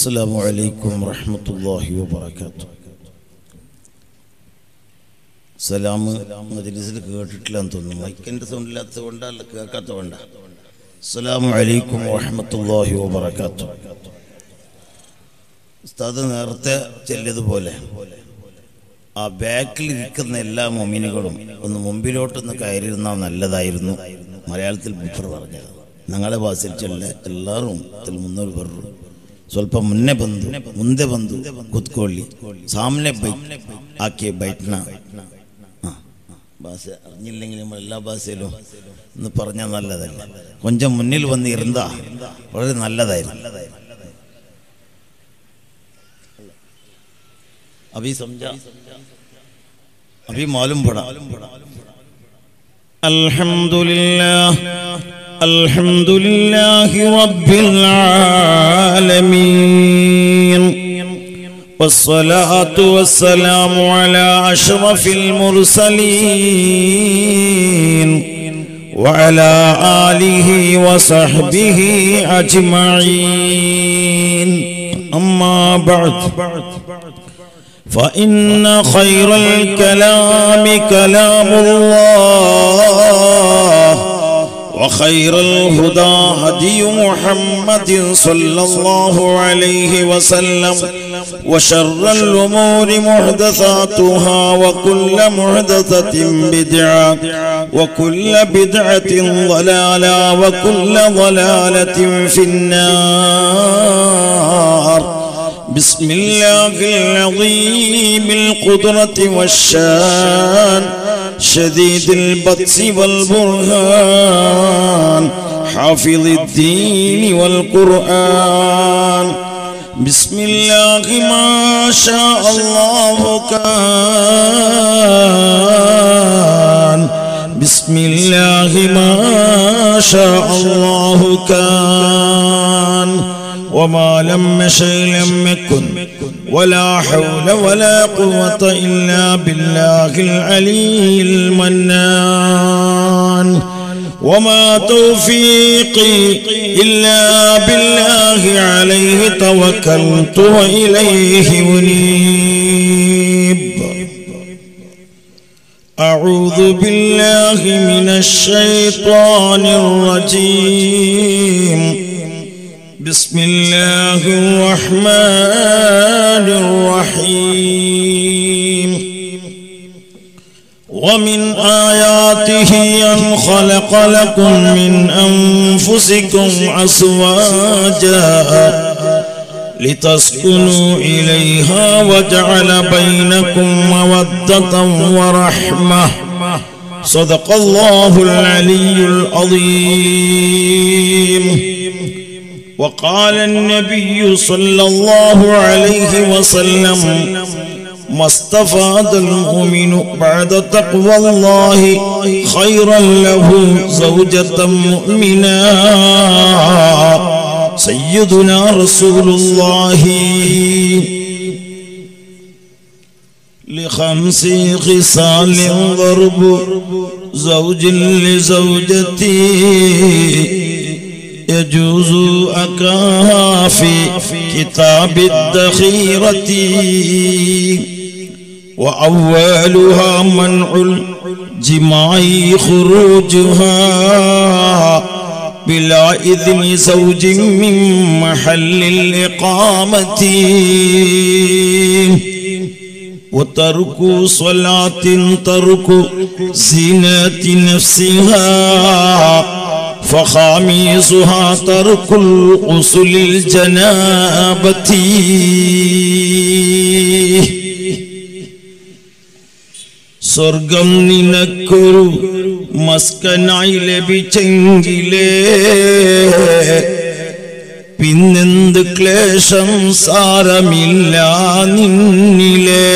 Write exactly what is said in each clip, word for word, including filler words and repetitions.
السلام عليكم ورحمة الله وبركاته. سلام مجلسിൽ കേട്ടിട്ടില്ലാന്ന് തോന്നുന്നു. മൈക്കിന്റെ സൗണ്ട് ഇല്ലാത്തതുകൊണ്ടാ അല്ല കേൾക്കാത്തതുകൊണ്ടാ. السلام عليكم ورحمة الله وبركاته. ഉസ്താദ് നേരത്തെ ചെല്ലിയതുപോലെ ആ ബാക്കിൽ ഇരിക്കുന്ന എല്ലാ മുഅ്മിനുകളും ഒന്ന് മുമ്പിലോട്ടൊന്ന് കയറിയിരുന്നാൽ നല്ലതായിരുന്നു. മലയാളത്തിൽ ബുഫർ പറഞ്ഞത് ഞങ്ങളെ ഭാഷയിൽ ചെല്ല എല്ലാവരും മുന്നൂറ് പേർ ಸ್ವಲ್ಪ ಮುನ್ನೆ ಬಂದು ಮುಂದೆ ಬಂದು ಕೂತ್ಕೊಳ್ಳಿ. ಸಾಮನೆ ಬೈಟ್ ಆಕೆ ಬೈಟ್ನ ഭാഷ അറിഞ്ഞില്ലെങ്കിൽ നമ്മൾ എല്ലാ ഭാഷയിലും ഒന്ന് പറഞ്ഞാൽ നല്ലതല്ല. കൊഞ്ചം മുന്നിൽ വന്ന് ഇരുന്നാ വളരെ നല്ലതായിരുന്നു. അഭി സമझा अभी मालूम पड़ा. अल्हम्दुलिल्लाह अल्हम्दुलिल्लाहि रब्बिल आलमीन वस्सलातु वस्सलामु अला अशरफिल मुरसलीन व अला आलिहि व सहबिहि अजमईन. अम्मा बअद فإن خير الكلام كلام الله وخير الهدى هدي محمد صلى الله عليه وسلم وشر الأمور محدثاتها وكل محدثة بدعة وكل بدعة ضلالة وكل ضلالة في النار. بسم الله العظيم القدرة والشان شديد البطش والبرهان حافظ الدين والقرآن. بسم الله ما شاء الله كان بسم الله ما شاء الله كان وما لم يشأ لم يكن ولا حول ولا قوة إلا بالله العلي المنان. وما توفيقي إلا بالله عليه توكلت وإليه أنيب. أعوذ بالله من الشيطان الرجيم. بسم الله الرحمن الرحيم. ومن آياته أن خلق لكم من أنفسكم أزواجا لتسكنوا إليها وجعل بينكم مودة ورحمة. صدق الله العلي العظيم. وقال النبي صلى الله عليه وسلم ما استفاد المؤمن بعد تقوى الله خيرا له زوجة مؤمنا. سيدنا رسول الله لخمس خصال ضرب زوج لزوجتي يجوز أكاها في كتاب الذخيرة. وأولها منع الجماع خروجها بلا إذن زوج من محل الإقامة. وترك صلاة ترك زينة نفسها فخاميسها ترك الغسل الجنابة. സ്വർഗം നിനക്കൊരു മസ്കനായി ലഭിച്ചെങ്കിലേ പിന്നെന്ത് ക്ലേശം സാരമില്ല നിന്നിലേ.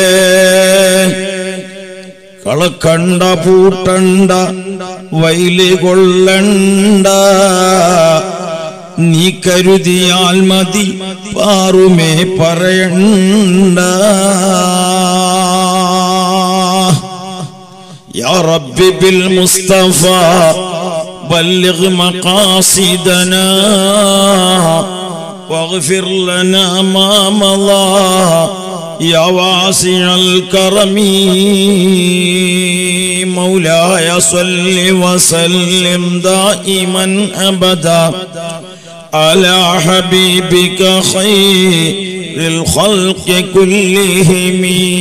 കളക്കണ്ട പൂട്ടണ്ട വൈല് കൊള്ളണ്ട നീ കരുതിയാൽ മതി പാറുമേ പറയണ്ട. യാ റബ്ബി ബിൽ മുസ്തഫ بلغ مقاصدنا واغفر لنا ما مضى يا واسع الكرم مولاي صل وسلم دائما أبدا على حبيبك خير الخلق كلهم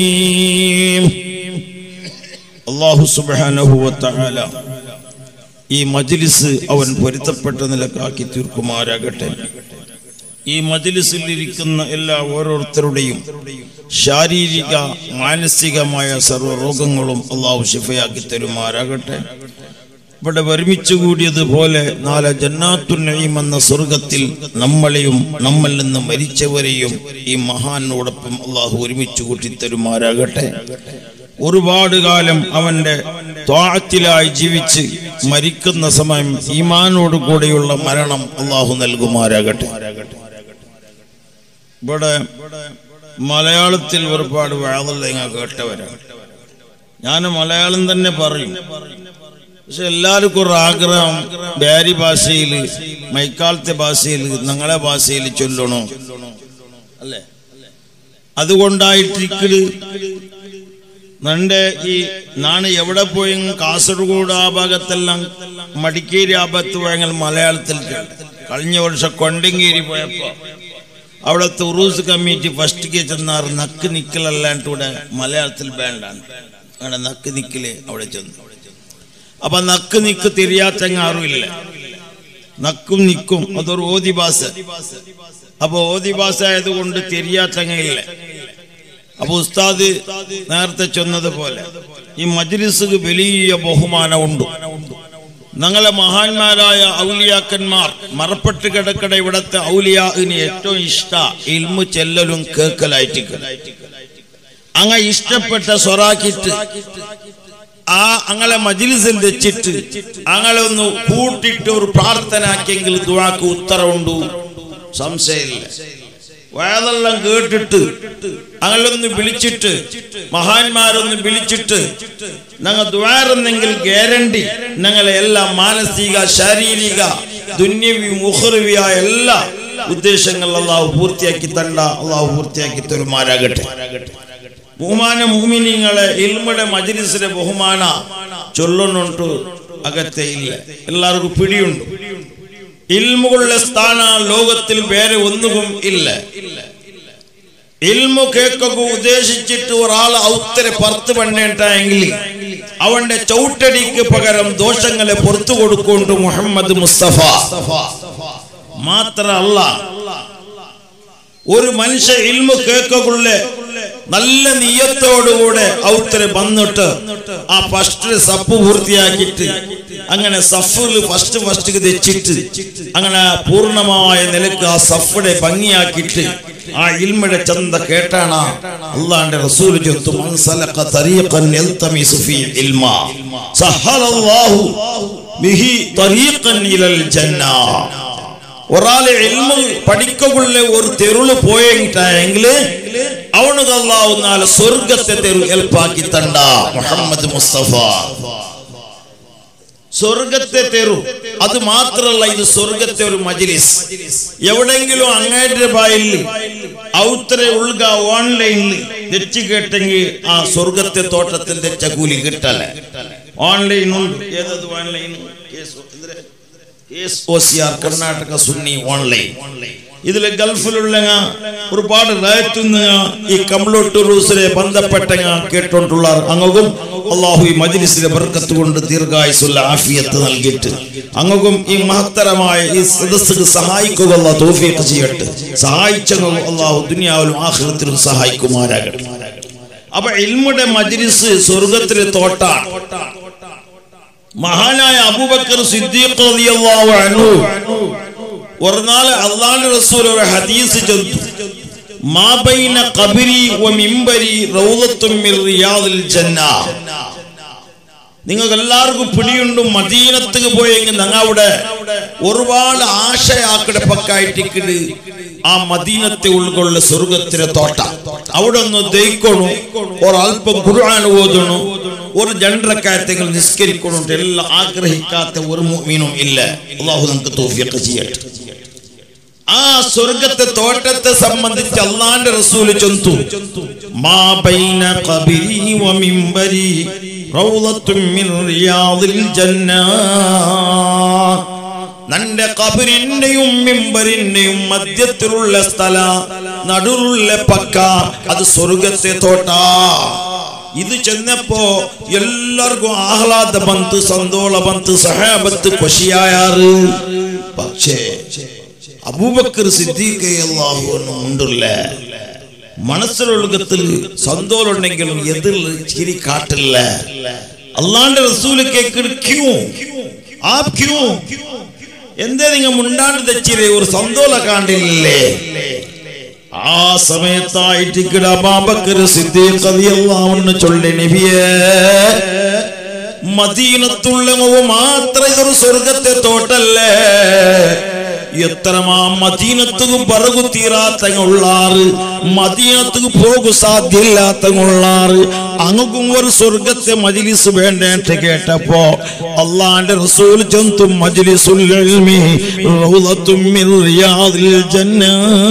الله سبحانه وتعالى ഈ മജ്ലിസ് അവൻ പൊരുത്തപ്പെട്ട നിലക്കാക്കി തീർക്കുമാറാകട്ടെ. ഈ മജ്ലിസിൽ ഇരിക്കുന്ന എല്ലാ ഓരോരുത്തരുടെയും ശാരീരിക മാനസികമായ സർവ്വ രോഗങ്ങളും അല്ലാഹു ശിഫയാക്കി തരുമാറാകട്ടെ. ഇവിടെ ഒരുമിച്ച് കൂടിയതുപോലെ നാളെ ജന്നാത്തുൻ നഈം എന്ന സ്വർഗത്തിൽ നമ്മളെയും നമ്മിൽ നിന്ന് മരിച്ചവരെയും ഈ മഹാനോടൊപ്പം അല്ലാഹു ഒരുമിച്ച് കൂട്ടി തരുമാറാകട്ടെ. ഒരുപാട് കാലം അവന്റെ ത്വാഅത്തിലായി ജീവിച്ച് മരിക്കുന്ന സമയം ഈമാനോട് കൂടെയുള്ള മരണം അല്ലാഹു നൽകുമാറാകട്ടെ. ഇവിടെ മലയാളത്തിൽ ഒരുപാട് വഅദുകൾ കേട്ടവരാണ്. ഞാൻ മലയാളം തന്നെ പറയും. പക്ഷെ എല്ലാവർക്കും ഒരു ആഗ്രഹം ബാരി ഭാഷയിൽ മൈക്കാലത്തെ ഭാഷയിൽ ഞങ്ങളെ ഭാഷയിൽ ചൊല്ലണോ അല്ലേ? അതുകൊണ്ടായിട്ടിരിക്കല് നന്റെ ഈ നാണ് എവിടെ പോയി കാസർഗോഡ് ആ ഭാഗത്തെല്ലാം മടിക്കേരി ആ ഭാഗത്ത് പോയെങ്കിൽ മലയാളത്തിൽ കഴിഞ്ഞ വർഷം കൊണ്ടങ്കേരി പോയപ്പോ അവിടുത്തെ ഉറൂസ് കമ്മിറ്റി ഫസ്റ്റ് ചെന്നാർ നക്ക് നിക്കലല്ലാണ്ട് ഇവിടെ മലയാളത്തിൽ വേണ്ടാണ്. അങ്ങനെ നക്ക് നിക്കല് അവിടെ ചെന്നു. അപ്പൊ നക്ക് നിക്ക് തിരിയാത്തങ്ങാറും ഇല്ല. നക്കും നിക്കും അതൊരു ഓതി ഭാഷ. അപ്പൊ ഓതി ഭാഷ ആയതുകൊണ്ട് തിരിയാത്തങ്ങയില്ല. അപ്പൊ ഉസ്താദ് നേരത്തെ ചെന്നതുപോലെ ഈ മജ്ലിസിന് വലിയ ബഹുമാനമുണ്ട്. ഞങ്ങളെ മഹാന്മാരായ ഔലിയാക്കന്മാർ മറപ്പെട്ട് കിടക്കട ഇവിടത്തെ ഔലിയാന് ഏറ്റവും ഇഷ്ട ഇൽമു ചെല്ലലും കേക്കലായിട്ട് അങ്ങ ഇഷ്ടപ്പെട്ട സ്വറാക്കിട്ട് ആ അങ്ങളെ മജ്ലിസിൽ വെച്ചിട്ട് അങ്ങളെ ഒന്ന് കൂട്ടിട്ട് ഒരു പ്രാർത്ഥന ആക്കിയെങ്കിൽ ദുആക്ക് ഉത്തരവുണ്ട്, സംശയമില്ല. വയതെല്ലാം കേട്ടിട്ട് അങ്ങനൊന്ന് വിളിച്ചിട്ട് മഹാന്മാരൊന്ന് വിളിച്ചിട്ട് ഞങ്ങൾ ദ്വാരുന്നെങ്കിൽ ഗ്യാരണ്ടി ഞങ്ങളെ എല്ലാ മാനസിക ശാരീരിക ദുന്യവി മുഖ്റവിയായ എല്ലാ ഉദ്ദേശങ്ങൾ അല്ലാഹു പൂർത്തിയാക്കി തണ്ട അല്ലാഹു പൂർത്തിയാക്കി തരുമാറാകട്ടെ. ബഹുമാന മുഅ്മിനീങ്ങളെ ഇൽമുടെ മജ്ലിസിലെ ബഹുമാന ചൊല്ലുന്നുണ്ട് അകത്തെ ഇല്ല. എല്ലാവർക്കും പിടിയുണ്ട്. ഇൽമുകളുടെ സ്ഥാന ലോകത്തിൽ വേറെ ഒന്നും ഇല്ല. ഇൽമു കേൾക്കുക ഉദ്ദേശിച്ചിട്ട് ഒരാൾ ഔത്തരെ പുറത്ത് പണ്ടേണ്ടെങ്കിൽ അവന്റെ ചവിട്ടടിക്ക് പകരം ദോഷങ്ങളെ പുറത്തു കൊടുക്കൊണ്ട് മുഹമ്മദ് മുസ്തഫ മാത്രല്ല ഒരു മനുഷ്യ ഇൽമു കേൾക്കുള്ള നല്ല നിയത്തോടുകൂടെ ഔത്തരെ വന്നിട്ട് ആ ഫസ്റ്റ് സഫ് പൂർത്തിയാക്കിയിട്ട് അങ്ങനെ സഫിൽ ഫസ്റ്റ് ഫസ്റ്റ് തെച്ചിട്ട് അങ്ങനെ പൂർണ്ണമായ നിലക്ക് ആ സഫിടെ ഭംഗിയാക്കിയിട്ട് ആ ഇൽമിടെ ചന്ത കേട്ടാണ് അല്ലാഹുവിന്റെ റസൂൽ ചൊല്ലുന്നു മൻ സലക തരീഖൻ യൽതമിസു ഫീ ഇൽമ സഹലല്ലാഹു ബിഹി തരീഖൻ ഇലൽ ജന്ന. ഒരാളെ ഇൽമു പഠിക്കുള്ള ഒരു തെരുള് പോയെങ്കിൽ അവനക്ക് അല്ലാഹു നാളെ സ്വർഗത്തെ തെരു എൽപ്പാക്കി തണ്ട മുഹമ്മദ് മുസ്തഫ. സ്വർഗത്തെ തെരു അത് മാത്രല്ല, ഇത് സ്വർഗത്തെ ഒരു മജ്ലിസ്. എവിടെങ്കിലും അങ്ങേറ്റ ബായിൽ ഔത്തരെ ഉൾഗ ഓൺലൈനിൽ തെച്ചു കേട്ടെങ്കിൽ ആ സ്വർഗത്തെ തോട്ടത്തിൽ തെച്ച കൂലി കിട്ടല. ഓൺലൈൻ ഉണ്ട്. ഏതത് ഓൺലൈൻ? കർണാടക സുന്നി ഓൺലൈൻ. ഇതിലെ ഗൾഫിലുള്ള ഒരുപാട് രാജ്യത്തുനിന്ന് ഈ കമ്പ്യൂട്ടർ റൂസിലെ ബന്ധപ്പെട്ട കേട്ടോണ്ടുള്ള അങ്ങും അല്ലാഹു ഈ മജ്ലിസിലെ ബർക്കത്ത് കൊണ്ട് ദീർഘായുസ്സുള്ള ആഫിയത്ത് നൽകിയിട്ട് അങ്ങും ഈ മഹത്തരമായ ഈ സദസ്സിന് സഹായിക്കുക അല്ലാഹു തൗഫീഖ് ചെയ്യട്ടെ. സഹായിച്ചങ്ങും അല്ലാഹു ദുനിയാവിലും ആഖിറത്തിലും സഹായിക്കുമാറാകട്ടെ. അപ്പൊ ഇൽമുടെ മജ്ലിസ് സ്വർഗത്തിലെ തോട്ടാണ്. മഹാനായ അബൂബക്കർ സിദ്ദീഖ് റളിയല്ലാഹു അൻഹു ഒരു നാളെ അല്ലാഹുവിന്റെ റസൂൽ ഒരു ഹദീസ് ചൊല്ലു, മാ ബൈന ഖബരി വ മിംബരി റൗദത്തുൻ മിൻ റിയാദിൽ ജന്ന. നിങ്ങൾക്ക് എല്ലാവർക്കും പിടിയുണ്ട്, മദീനത്തേക്ക് പോയെങ്കിൽ ഞങ്ങൾ അവിടെ ഒരുപാട് ആശയാക്കടെ പക്കായിട്ടിട്ട് ആ മദീനത്തെ ഉൾക്കൊള്ള സ്വർഗത്തിലെ തോട്ട അവിടെ ഒന്ന് ദയിക്കണു, ഒരൽപ്പം ഖുർആൻ ഓതണു, ഒരു ജണ്ടറക്കായത്തെങ്കിൽ നിസ്കരിക്കണം എല്ലാം ആഗ്രഹിക്കാത്ത ഒരു മുഅ്മിനും ഇല്ല. അല്ലാഹു നമുക്ക് തൗഫീഖ് ചെയ്യട്ടെ. ആ സ്വർഗ്ഗത്തെ തോട്ടത്തെ സംബന്ധിച്ച് അല്ലാഹുവിന്റെ റസൂൽ ചൊല്ലുന്നു മാ ബൈന ഖബരി വ മിംബരി റൗളത്തും മിൻ റിയാദിൽ ജന്ന നന്റെ ഖബറിന്റെയും മിംബറിന്റെയും മധ്യത്തിലുള്ള സ്ഥല നടുവുള്ള പക്ക അത് സ്വർഗ്ഗത്തെ തോട്ട ഇത് ചെന്നപ്പോ എല്ലാവർക്കും ആഹ്ലാദ ബന്ത് സന്തോള ബന്ത് സഹാബത്ത് ഖുശിയായാറ് പക്ഷേ അബൂബക്കർ സിദ്ദീഖ് റളിയല്ലാഹു അൻഹു ഉണ്ടല്ല മനസ്സിലൊഴുകത്തിൽ സന്തോഷം ഉണ്ടെങ്കിലും എതിർ ചിരി കാട്ടില്ല അല്ലാഹുവിന്റെ റസൂൽ കേൾക്കുന്നു ക്യൂ ആപ് ക്യൂ എന്തേ നിങ്ങൾ മുണ്ടാണ്ട് തെച്ചില്ലേ ഒരു സന്തോഷം കാണില്ലേ ആ സമയത്തായിട്ട് അബൂബക്കർ സിദ്ദീഖ് റളിയല്ലാഹു അൻഹു ചൊല്ലി നബിയേ മദീനത്തുള്ളവ മാത്രം ഇതൊരു സ്വർഗ്ഗത്തെ തോട്ടല്ലേ എത്രമാ മദീനത്തുക്ക് പറകു തീരാത്തങ്ങുള്ളാറ് മദീനത്തുക്ക് പോകു സാധ്യമില്ലാത്തങ്ങുള്ളാറ് അങ്ങും ഒരു സ്വർഗത്തെ മജ്ലിസ് വേണ്ടേട്ട് കേട്ടപ്പോ അല്ലാഹുവിന്റെ റസൂൽ ചൊല്ലുന്നു മജ്ലിസുൽ ഇൽമി റൗളത്തും മിൻ റിയാദിൽ ജന്ന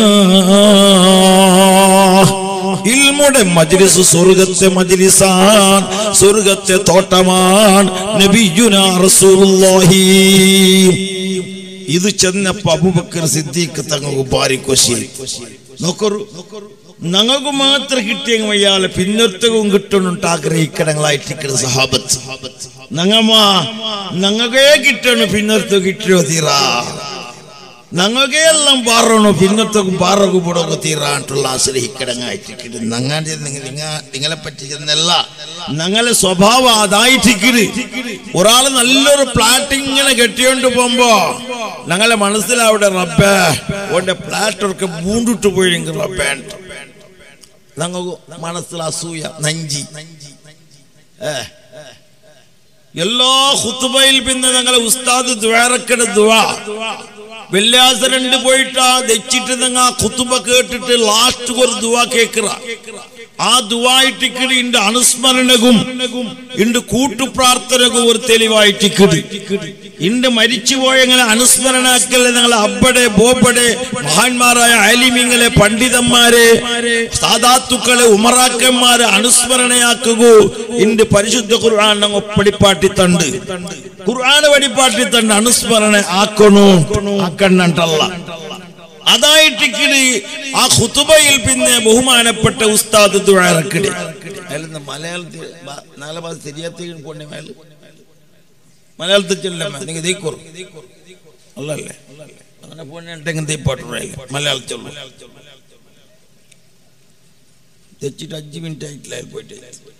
ഇൽമുടെ മജ്ലിസ് സ്വർഗത്തെ മജ്ലിസാൻ സ്വർഗത്തെ തോട്ടമാണ് നബിയുനാ റസൂലുള്ളാഹി ഇത് ചെന്നപ്പോ അബൂബക്കർ സിദ്ദീഖ് തങ്ങൾക്ക് ഭാരി ഖുശി നോക്കറു ഞങ്ങൾക്ക് മാത്രം കിട്ടിയ വയ്യാലെ പിന്നൊരുത്തവും കിട്ടണുണ്ട് ആഗ്രഹിക്കണങ്ങളായിട്ട് സഹാബത്ത് ഞങ്ങമ്മ ഞങ്ങൾക്കേ കിട്ടണു പിന്നൊരുത്ത കിട്ടിയോ തീരാ ഞങ്ങൾക്കേ എല്ലാം പാറണോ പിന്നൊരുത്തക്കും പാറകു പുടകു തീരാട്ടുള്ള ആശ്രയിക്കടങ്ങായിട്ട് ഞങ്ങളുടെ നിങ്ങളെ പറ്റി ചെന്നല്ല ഞങ്ങളെ സ്വഭാവം അതായിട്ടിക്കര് ഒരാള് നല്ലൊരു ഫ്ലാറ്റ് ഇങ്ങനെ കെട്ടിയോണ്ട് പോകുമ്പോ ഞങ്ങളെ മനസ്സിലാവിടെ റബ്ബേ ഓന്റെ ഫ്ലാറ്റൊക്കെ മൂണ്ടിട്ട് പോയെങ്കിൽ റബ്ബേ ഞങ്ങൾക്ക് മനസ്സിൽ അസൂയ നഞ്ചി ഏ എല്ലാ ഖുത്ബയിൽ പിന്നെ ഞങ്ങളെ ഉസ്താദ് ദ്വാരക്കട ദുആ വെള്ളിയാഴ്ച രണ്ട് പോയിട്ടാ ദച്ചിട്ട് നിങ്ങൾ ഖുത്ബ കേട്ടിട്ട് ലാസ്റ്റ് ഒരു ദുആ കേൾക്കുക ആ ദുആയിട്ടിക്കടി ഇന്റെ അനുസ്മരണകും ഇന്റെ കൂട്ടു പ്രാർത്ഥനകും ഒരു തെളിവായിട്ടിക്കടി ഇന്റെ മരിച്ചുപോയ എങ്ങനെ അനുസ്മരണാക്കല്ലേ ഞങ്ങളെ അബ്ബടെ ബോബടെ മഹാന്മാരായ ആലിമീങ്ങളെ പണ്ഡിതന്മാരെ സാദാത്തുക്കളെ ഉമറാക്കന്മാരെ അനുസ്മരണയാക്കുക ഇന്റെ പരിശുദ്ധ ഖുർആൻ ഞങ്ങൾ പടിപ്പാട്ടി തണ്ട് ഖുർആൻ പടിപ്പാട്ടി തണ്ട് അനുസ്മരണ ആക്കണു ആക്കണ്ടല്ല അതായിട്ടിക്കടി ആ ഖുതുബയിൽ പിന്നെ ബഹുമാനപ്പെട്ട ഉസ്താദ് ദുആ ഇറക്കടി അല്ലെന്ന് മലയാളത്തിൽ നാല് ഭാഷ ശരിയാത്തേക്കും പോണ്ടേ മേൽ മലയാളത്തിൽ ചൊല്ലമ്മ നിങ്ങൾ ദീക്കോർ അല്ലല്ലേ അങ്ങനെ പോണ്ടെങ്കിൽ ദീപ്പാട്ടുറയില്ല മലയാളത്തിൽ തെച്ചിട്ട് അഞ്ച് മിനിറ്റ് ആയിട്ടില്ല പോയിട്ട്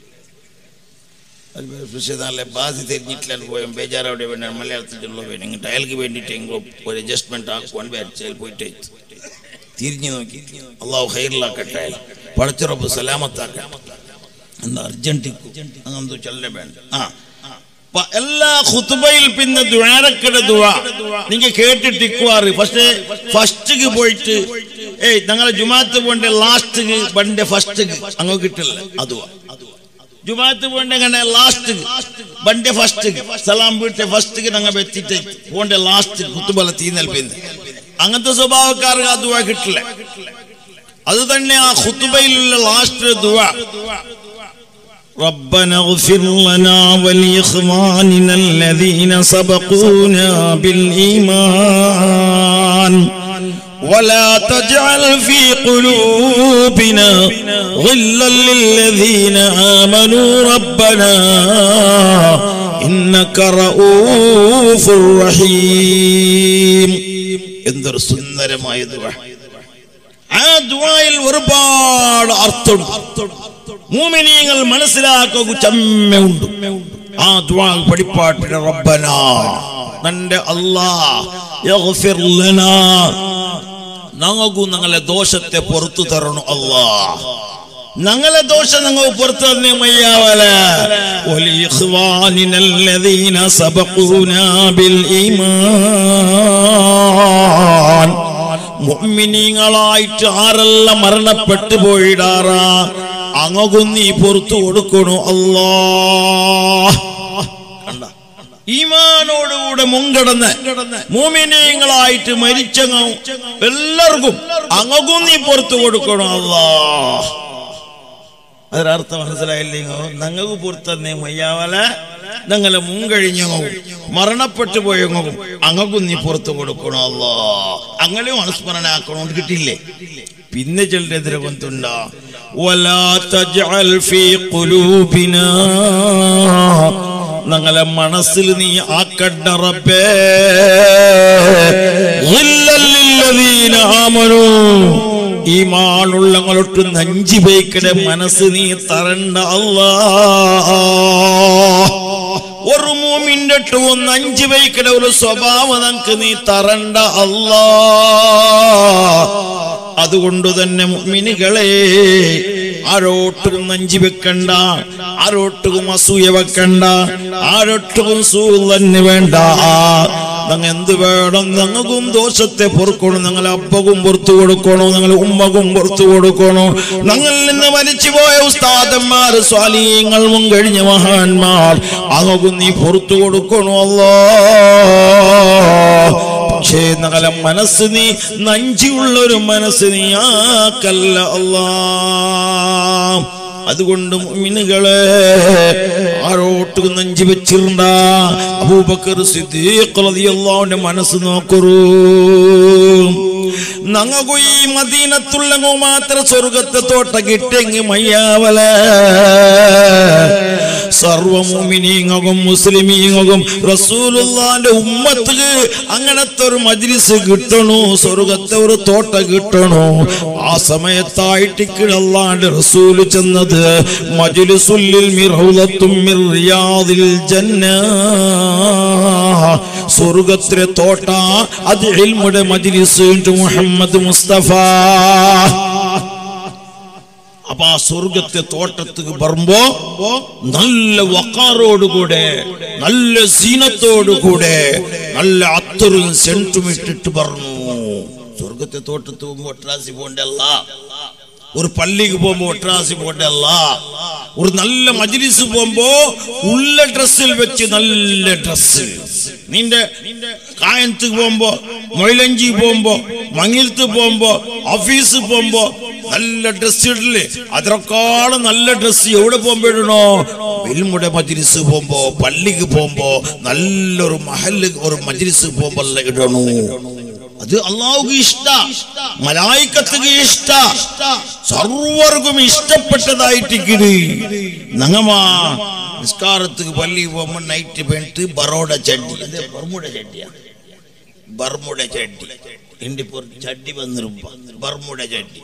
ബാധി തിരിഞ്ഞിട്ടില്ല പോയാൽ ബേജാറവിടെ വേണ്ട മലയാളത്തിൽ ചൊല്ല വേണം ഇങ്ങോട്ട് അയാൾക്ക് വേണ്ടിയിട്ട് ഒരു അഡ്ജസ്റ്റ്മെന്റ് ആക്കുവാൻ വിചാരിച്ചാൽ പോയിട്ട് തിരിഞ്ഞു നോക്കി അള്ളാഹു ഖൈറിലാക്കട്ടെ പടച്ചുറപ്പ് സലാമത്താക്കട്ടെ എന്താ അർജന്റ് അങ്ങനത്തെ ചൊല്ല വേണ്ട ആ എല്ലാ ഖുതുബയിൽ പിന്നെ ദുആരക്കട ദുആ നിങ്ങൾ കേട്ടിട്ടിക്കുവാറ് പക്ഷേ ഫസ്റ്റ് പോയിട്ട് ഏയ് ഞങ്ങളെ ജുമാഅത്ത് പോണ്ടേ ലാസ്റ്റ് ബണ്ടേ ഫസ്റ്റ് അങ്ങ് കിട്ടില്ല അതുവാ ജുമാഅത്ത് പോണ്ടേ ലാസ്റ്റ് ബണ്ടേ ഫസ്റ്റ് സലാം വീട്ടെ ഫസ്റ്റ് ഞങ്ങൾ എത്തിയിട്ട് പോണ്ടേ ലാസ്റ്റ് ഖുതുബല തീന്നൽപ്പിന്ന് അങ്ങനത്തെ സ്വഭാവക്കാർക്ക് ആ ദുആ കിട്ടില്ല അത് തന്നെ ആ ഖുതുബയിലുള്ള ലാസ്റ്റ് ദുആ ربنا اغفر لنا ولإخواننا الذين سبقونا بالإيمان ولا تجعل في قلوبنا غلا للذين آمنوا ربنا إنك رؤوف رحيم എന്തൊരു സുന്ദരമായ ദുആ ആ ദുആയിൽ ഒരുപാട് അർത്ഥമുണ്ട് മുഅ്മിനീങ്ങൾ മനസ്സിലാക്കുക ചമ്മയുണ്ട് ആ ദുആ പഠിപ്പാട്ടിന റബ്ബനാ നന്റെ അല്ലാഹ് യഗ്ഫിർ ലനാ ഞങ്ങൾക്ക് ഞങ്ങളെ ദോഷത്തെ പുറത്തു തരണം അല്ലാഹ് ഞങ്ങളെ ദോഷം ഞങ്ങൾ പുറത്തു തന്നെ മയ്യാവല വലിഇഖ്വാനിനല്ലദീന സബഖൂനാ ബിൽ ഈമാൻ മുഅ്മിനീങ്ങളായിട്ട് ആരെല്ലാം മരണപ്പെട്ടു പോയിടാറാ അങ്ങും നീ പുറത്തു കൊടുക്കണു അല്ലാഹ് കണ്ട ഈമാനോടുകൂടെ മുൻകടന്ന് മുഅ്മിനീങ്ങളായിട്ട് മരിച്ചങ്ങ എല്ലാവർക്കും അങ്ങക്കും നീ പുറത്തു കൊടുക്കണം അല്ലാഹ്. അതിനർത്ഥം മനസ്സിലായില്ലയോ? ഞങ്ങൾക്ക് പുറത്തന്നെ മയ്യാവല ഞങ്ങളെ മുൻകഴിഞ്ഞോ മരണപ്പെട്ടു പോയങ്ങോ അങ്ങക്കും നീ പുറത്തു കൊടുക്കണം അല്ലാഹ്. അങ്ങനെ അനുസ്മരണ ആക്കണോണ്ട് കിട്ടില്ലേ. പിന്നെ ചിലരെതിരെ കൊണ്ടുണ്ടാ വലാ തജ്അൽ ഫീ ഖുലൂബിനാ ഞങ്ങളെ മനസ്സിൽ നീ ആക്കണ്ട റബ്ബേ ഗില്ലൽ ലില്ലദീന ആമനൂ ഈമാനുള്ളങ്ങളൊട്ട് നഞ്ചി വയ്ക്കടെ മനസ്സ് നീ തരണ്ട അല്ലാഹ്. ഒരു മുഅ്മിന്റെ ഒന്ന് നഞ്ചി വയ്ക്കടെ ഒരു സ്വഭാവം നമുക്ക് നീ തരണ്ട അല്ലാഹ്. അതുകൊണ്ട് തന്നെ മുഅ്മിനുകളെ ആരോട്ടും നഞ്ചി വെക്കണ്ട, ആരോട്ടും അസൂയ വെക്കണ്ട, ആരോട്ടും സൂളന് വേണ്ട. ഞങ്ങൾ എന്ത് വേണം? ഞങ്ങൾക്കും ദോഷത്തെ പൊറുക്കണം, ഞങ്ങൾ അപ്പകും പുറത്തു കൊടുക്കണോ, ഞങ്ങൾ ഉമ്മകും പുറത്തു കൊടുക്കണോ. ഞങ്ങളിൽ നിന്ന് മരിച്ചു പോയ ഉസ്താദന്മാർ സ്വാലിഹീങ്ങൾ മുൻകഴിഞ്ഞ മഹാന്മാർ അങ്ങക്കും നീ പുറത്തു കൊടുക്കണോ അല്ലാഹ്. പക്ഷേ ഞങ്ങളെ മനസ്സ് നീ നഞ്ചിയുള്ളൊരു മനസ്സ് നീ ആക്കല്ല അല്ലാഹ്. അതുകൊണ്ട് മുഅ്മിനുകളെ ആരോട്ട് നഞ്ചി വെച്ചിരുന്ന അബൂബക്കർ സിദ്ദീഖ് റളിയല്ലാഹു അൻഹു മനസ്സ് നോക്കൂ. ഞങ്ങൾക്കു ഈ മദീനത്തുള്ളങ്ങോ മാത്രം സ്വർഗത്തെ തോട്ട കിട്ടെങ്കി മയ്യാവല സർവ മുഅ്മിനീങ്ങൾക്കും മുസ്ലിമീങ്ങൾക്കും റസൂലുള്ളാഹിന്റെ ഉമ്മത്തിക്ക് അങ്ങനത്തെ ഒരു മജ്ലിസ് കിട്ടണോ, സ്വർഗത്തെ ഒരു തോട്ട കിട്ടണോ. ആ സമയത്തായിട്ട് അല്ലാഹുവിന്റെ റസൂൽ ചെന്നത് മജ്ലിസുൽ ഇൽമി റൗളത്തും മിർ റിയാദിൽ ജന്നah, സ്വർഗത്തിലെ തോട്ട അത് ഇൽമുടെ മജ്ലിസ്. മുഹമ്മദ് മുസ്തഫ അപ്പൊ ആ സ്വർഗത്തെ തോട്ടത്തേക്ക് വരുമ്പോ നല്ല വക്കാറോടുകൂടെ നല്ല സീനത്തോടുകൂടെ നല്ല അത്തറും സെന്റും ഇട്ടിട്ട് പറഞ്ഞു. സ്വർഗത്തെ തോട്ടത്ത് പോകുമ്പോ ഒട്രാസി പോണ്ടല്ല, ഒരു പള്ളിക്ക് പോകുമ്പോ ഒട്രാസി പോണ്ടല്ല, ഒരു നല്ല മജ്ലിസ് പോകുമ്പോ ഉള്ള ഡ്രസ്സിൽ വെച്ച് നല്ല ഡ്രസ്. നിന്റെ കായത്ത് പോകുമ്പോ, മൊയിലഞ്ചി പോകുമ്പോ, മങ്ങിലത്ത് പോകുമ്പോ, ഓഫീസ് പോകുമ്പോ നല്ല ഡ്രസ് ഇടില്ലേ? അതിനേക്കാളും നല്ല ഡ്രസ് എവിടെ പോകുമ്പോ ഇടണോ? ഇൽമുടെ മജ്ലിസ് പോകുമ്പോ, പള്ളിക്ക് പോകുമ്പോ, നല്ലൊരു മഹല്ല് ഒരു മജ്ലിസ് പോകുമ്പോ ഇടണോ. അത് അല്ലാഹുവിന് ഇഷ്ട, മലായികത്തുക്ക് ഇഷ്ട, സർവർക്കും ഇഷ്ടപ്പെട്ടതായിട്ട്. നങ്ങമാ നിസ്കാരത്തുക്ക് പള്ളി പോകുമ്പോ നൈറ്റ് പെയിന്റ് ബറോഡ ചട്ടി, ബർമുട ചട്ടിയാ, ബർമുട ചട്ടി എന്റെ ചട്ടി വന്നിരുമ്പ ബർമുട ചട്ടി.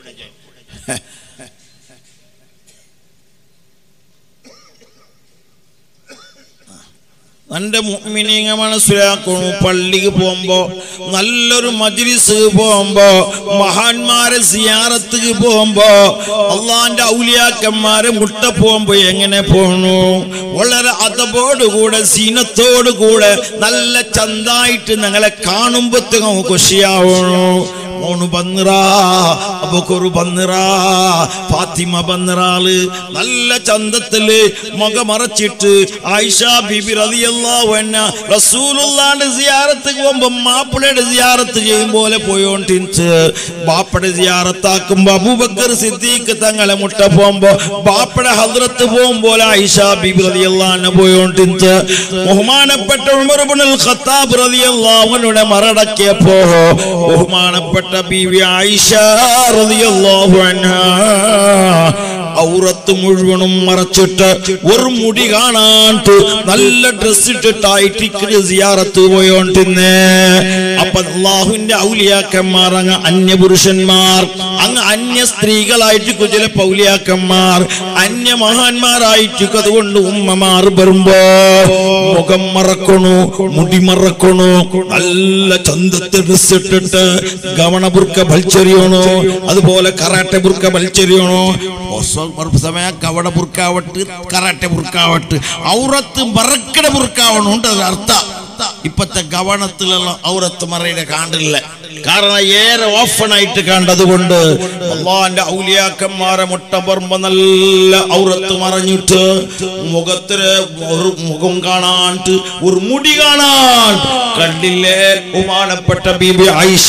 എന്റെ മുഅ്മിനീങ്ങ മനസ്സിലാക്കണു. പള്ളിക്ക് പോകുമ്പോ, നല്ലൊരു മജ്ലിസ് പോകുമ്പോ, മഹാന്മാരെ സിയാറത്തുക്ക് പോകുമ്പോ, അള്ളാന്റെ ഔലിയാക്കന്മാരെ മുട്ട പോകുമ്പോ എങ്ങനെ പോണു? വളരെ അതബോടുകൂടെ സീനത്തോടുകൂടെ നല്ല ചന്തായിട്ട് ഞങ്ങളെ കാണുമ്പോഴത്തേക്കും ഖുഷിയാവണു. മോണു ബന്നിറാ, അബൂബക്കർ ബന്നിറാ, ഫാത്തിമ ബന്നിറാള് നല്ല ചന്തത്തില് മുഖ മറച്ചിട്ട് ആയിഷ ബീബി റളിയല്ലാഹു അൻഹ റസൂലുള്ളാഹിന്റെ സിയാറത്തുക്ക് പോകുമ്പോ മാപ്പിളയുടെ സിയാറത്ത് ചെയ്യും പോലെ പോയോണ്ടിരിച്ച്. ബാപ്പയുടെ സിയാറത്താക്കുമ്പോ അബൂബക്കർ സിദ്ദീഖ് തങ്ങളെ മുട്ട പോകുമ്പോ ബാപ്പയുടെ ഹദ്റത്ത് പോകും പോലെ ആയിഷ ബീബി റളിയല്ലാഹു അൻഹ പോയോണ്ടിരിച്ച്. ബഹുമാനപ്പെട്ട ഉമർ ഇബ്നുൽ ഖത്താബ് റളിയല്ലാഹു അൻഹുവിനെ മറടക്കിയപ്പോ ബഹുമാനപ്പെട്ട ബീവി ആയിഷ റളിയല്ലാഹു അൻഹാ ഔറത്ത് മുഴുവനും മറച്ചിട്ട് ഒരു മുടി കാണാണ്ട് നല്ല ഡ്രസ് ഇട്ടിട്ടായിട്ട് സിയാറത്ത് പോയോണ്ടിരുന്നേ. അപ്പൊ അല്ലാഹുവിന്റെ ഔലിയാക്കന്മാർ അങ്ങ് അന്യ പുരുഷന്മാർ, അങ്ങ് അന്യ സ്ത്രീകളായിട്ട് ചില ഔലിയാക്കന്മാർ, അന്യ മഹാന്മാരായിട്ട്. അതുകൊണ്ട് ഉമ്മമാർ വരുമ്പോ മുഖം മറക്കണു, മുടി മറക്കണു, നല്ല ചന്തത്തെ ഡ്രസ് ഇട്ടിട്ട് ഗവണ ബുർക്ക വലിച്ചെറിയണോ, അതുപോലെ കറാട്ടെ ബുർക്ക വലിച്ചെറിയണോ. സമയ കവട ബുർക്കാവട്ട്, കറാട്ടെ ബുർക്കാവട്ട്, ഔറത്ത് മറക്കട ബുർക്കാവണുണ്ട്. അർത്ഥം ഇപ്പത്തെ ഗവണത്തിലുള്ള ഔറത്ത് മറയുടെ കാണ്ടില്ല. കാരണം ഏറെ ഓഫണായിട്ട് കണ്ടതുകൊണ്ട് അള്ളാന്റെ ഔലിയാക്കന്മാരെ മുട്ടപർമ്പ നല്ല ഔറത്ത് മറഞ്ഞിട്ട് മുഖത്തിന് ഒരു മുഖം കാണാണ്ട് ഒരു മുടി കാണാൻ കണ്ടില്ലേ. ബഹുമാനപ്പെട്ട ബീബി ആയിഷ,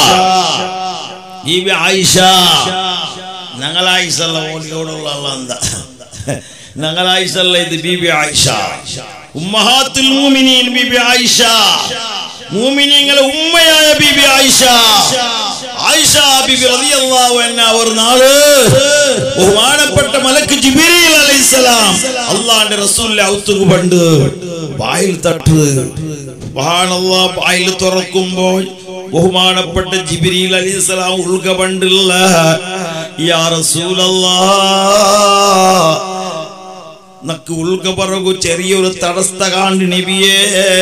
ബീബി ആയിഷ ഞങ്ങൾ ആയിഷല്ല ഓലിയോടുള്ള എന്താ ഞങ്ങൾ ആയിഷല്ല ഇത് ബീബി ആയിഷ ഉമ്മഹാത്തുൽ മുഅ്മിനീൻ ബീബി ആയിഷ, മുഅ്മിനീങ്ങളെ ഉമ്മയായ ബീബി ആയിഷ. ആയിഷ ബീബി റളിയല്ലാഹു അൻഹ ഒരു നാള് ബഹുമാനപ്പെട്ട മലക്ക് ജിബ്രീൽ അലൈഹിസ്സലാം അല്ലാഹുവിന്റെ റസൂലിനെ ഔത്തുക പണ്ട് വായിൽ തട്ട് സുബ്ഹാനല്ലാഹ് വായിൽ തുറക്കുമ്പോൾ ബഹുമാനപ്പെട്ട ജിബ്രീൽ അലൈഹിസ്സലാം ഉൾക പണ്ടില്ല യാ റസൂലല്ലാഹ് നക്ക് ഉൾക പറകു ചെറിയൊരു തടസ്ത കാണ്ട് നബിയേ.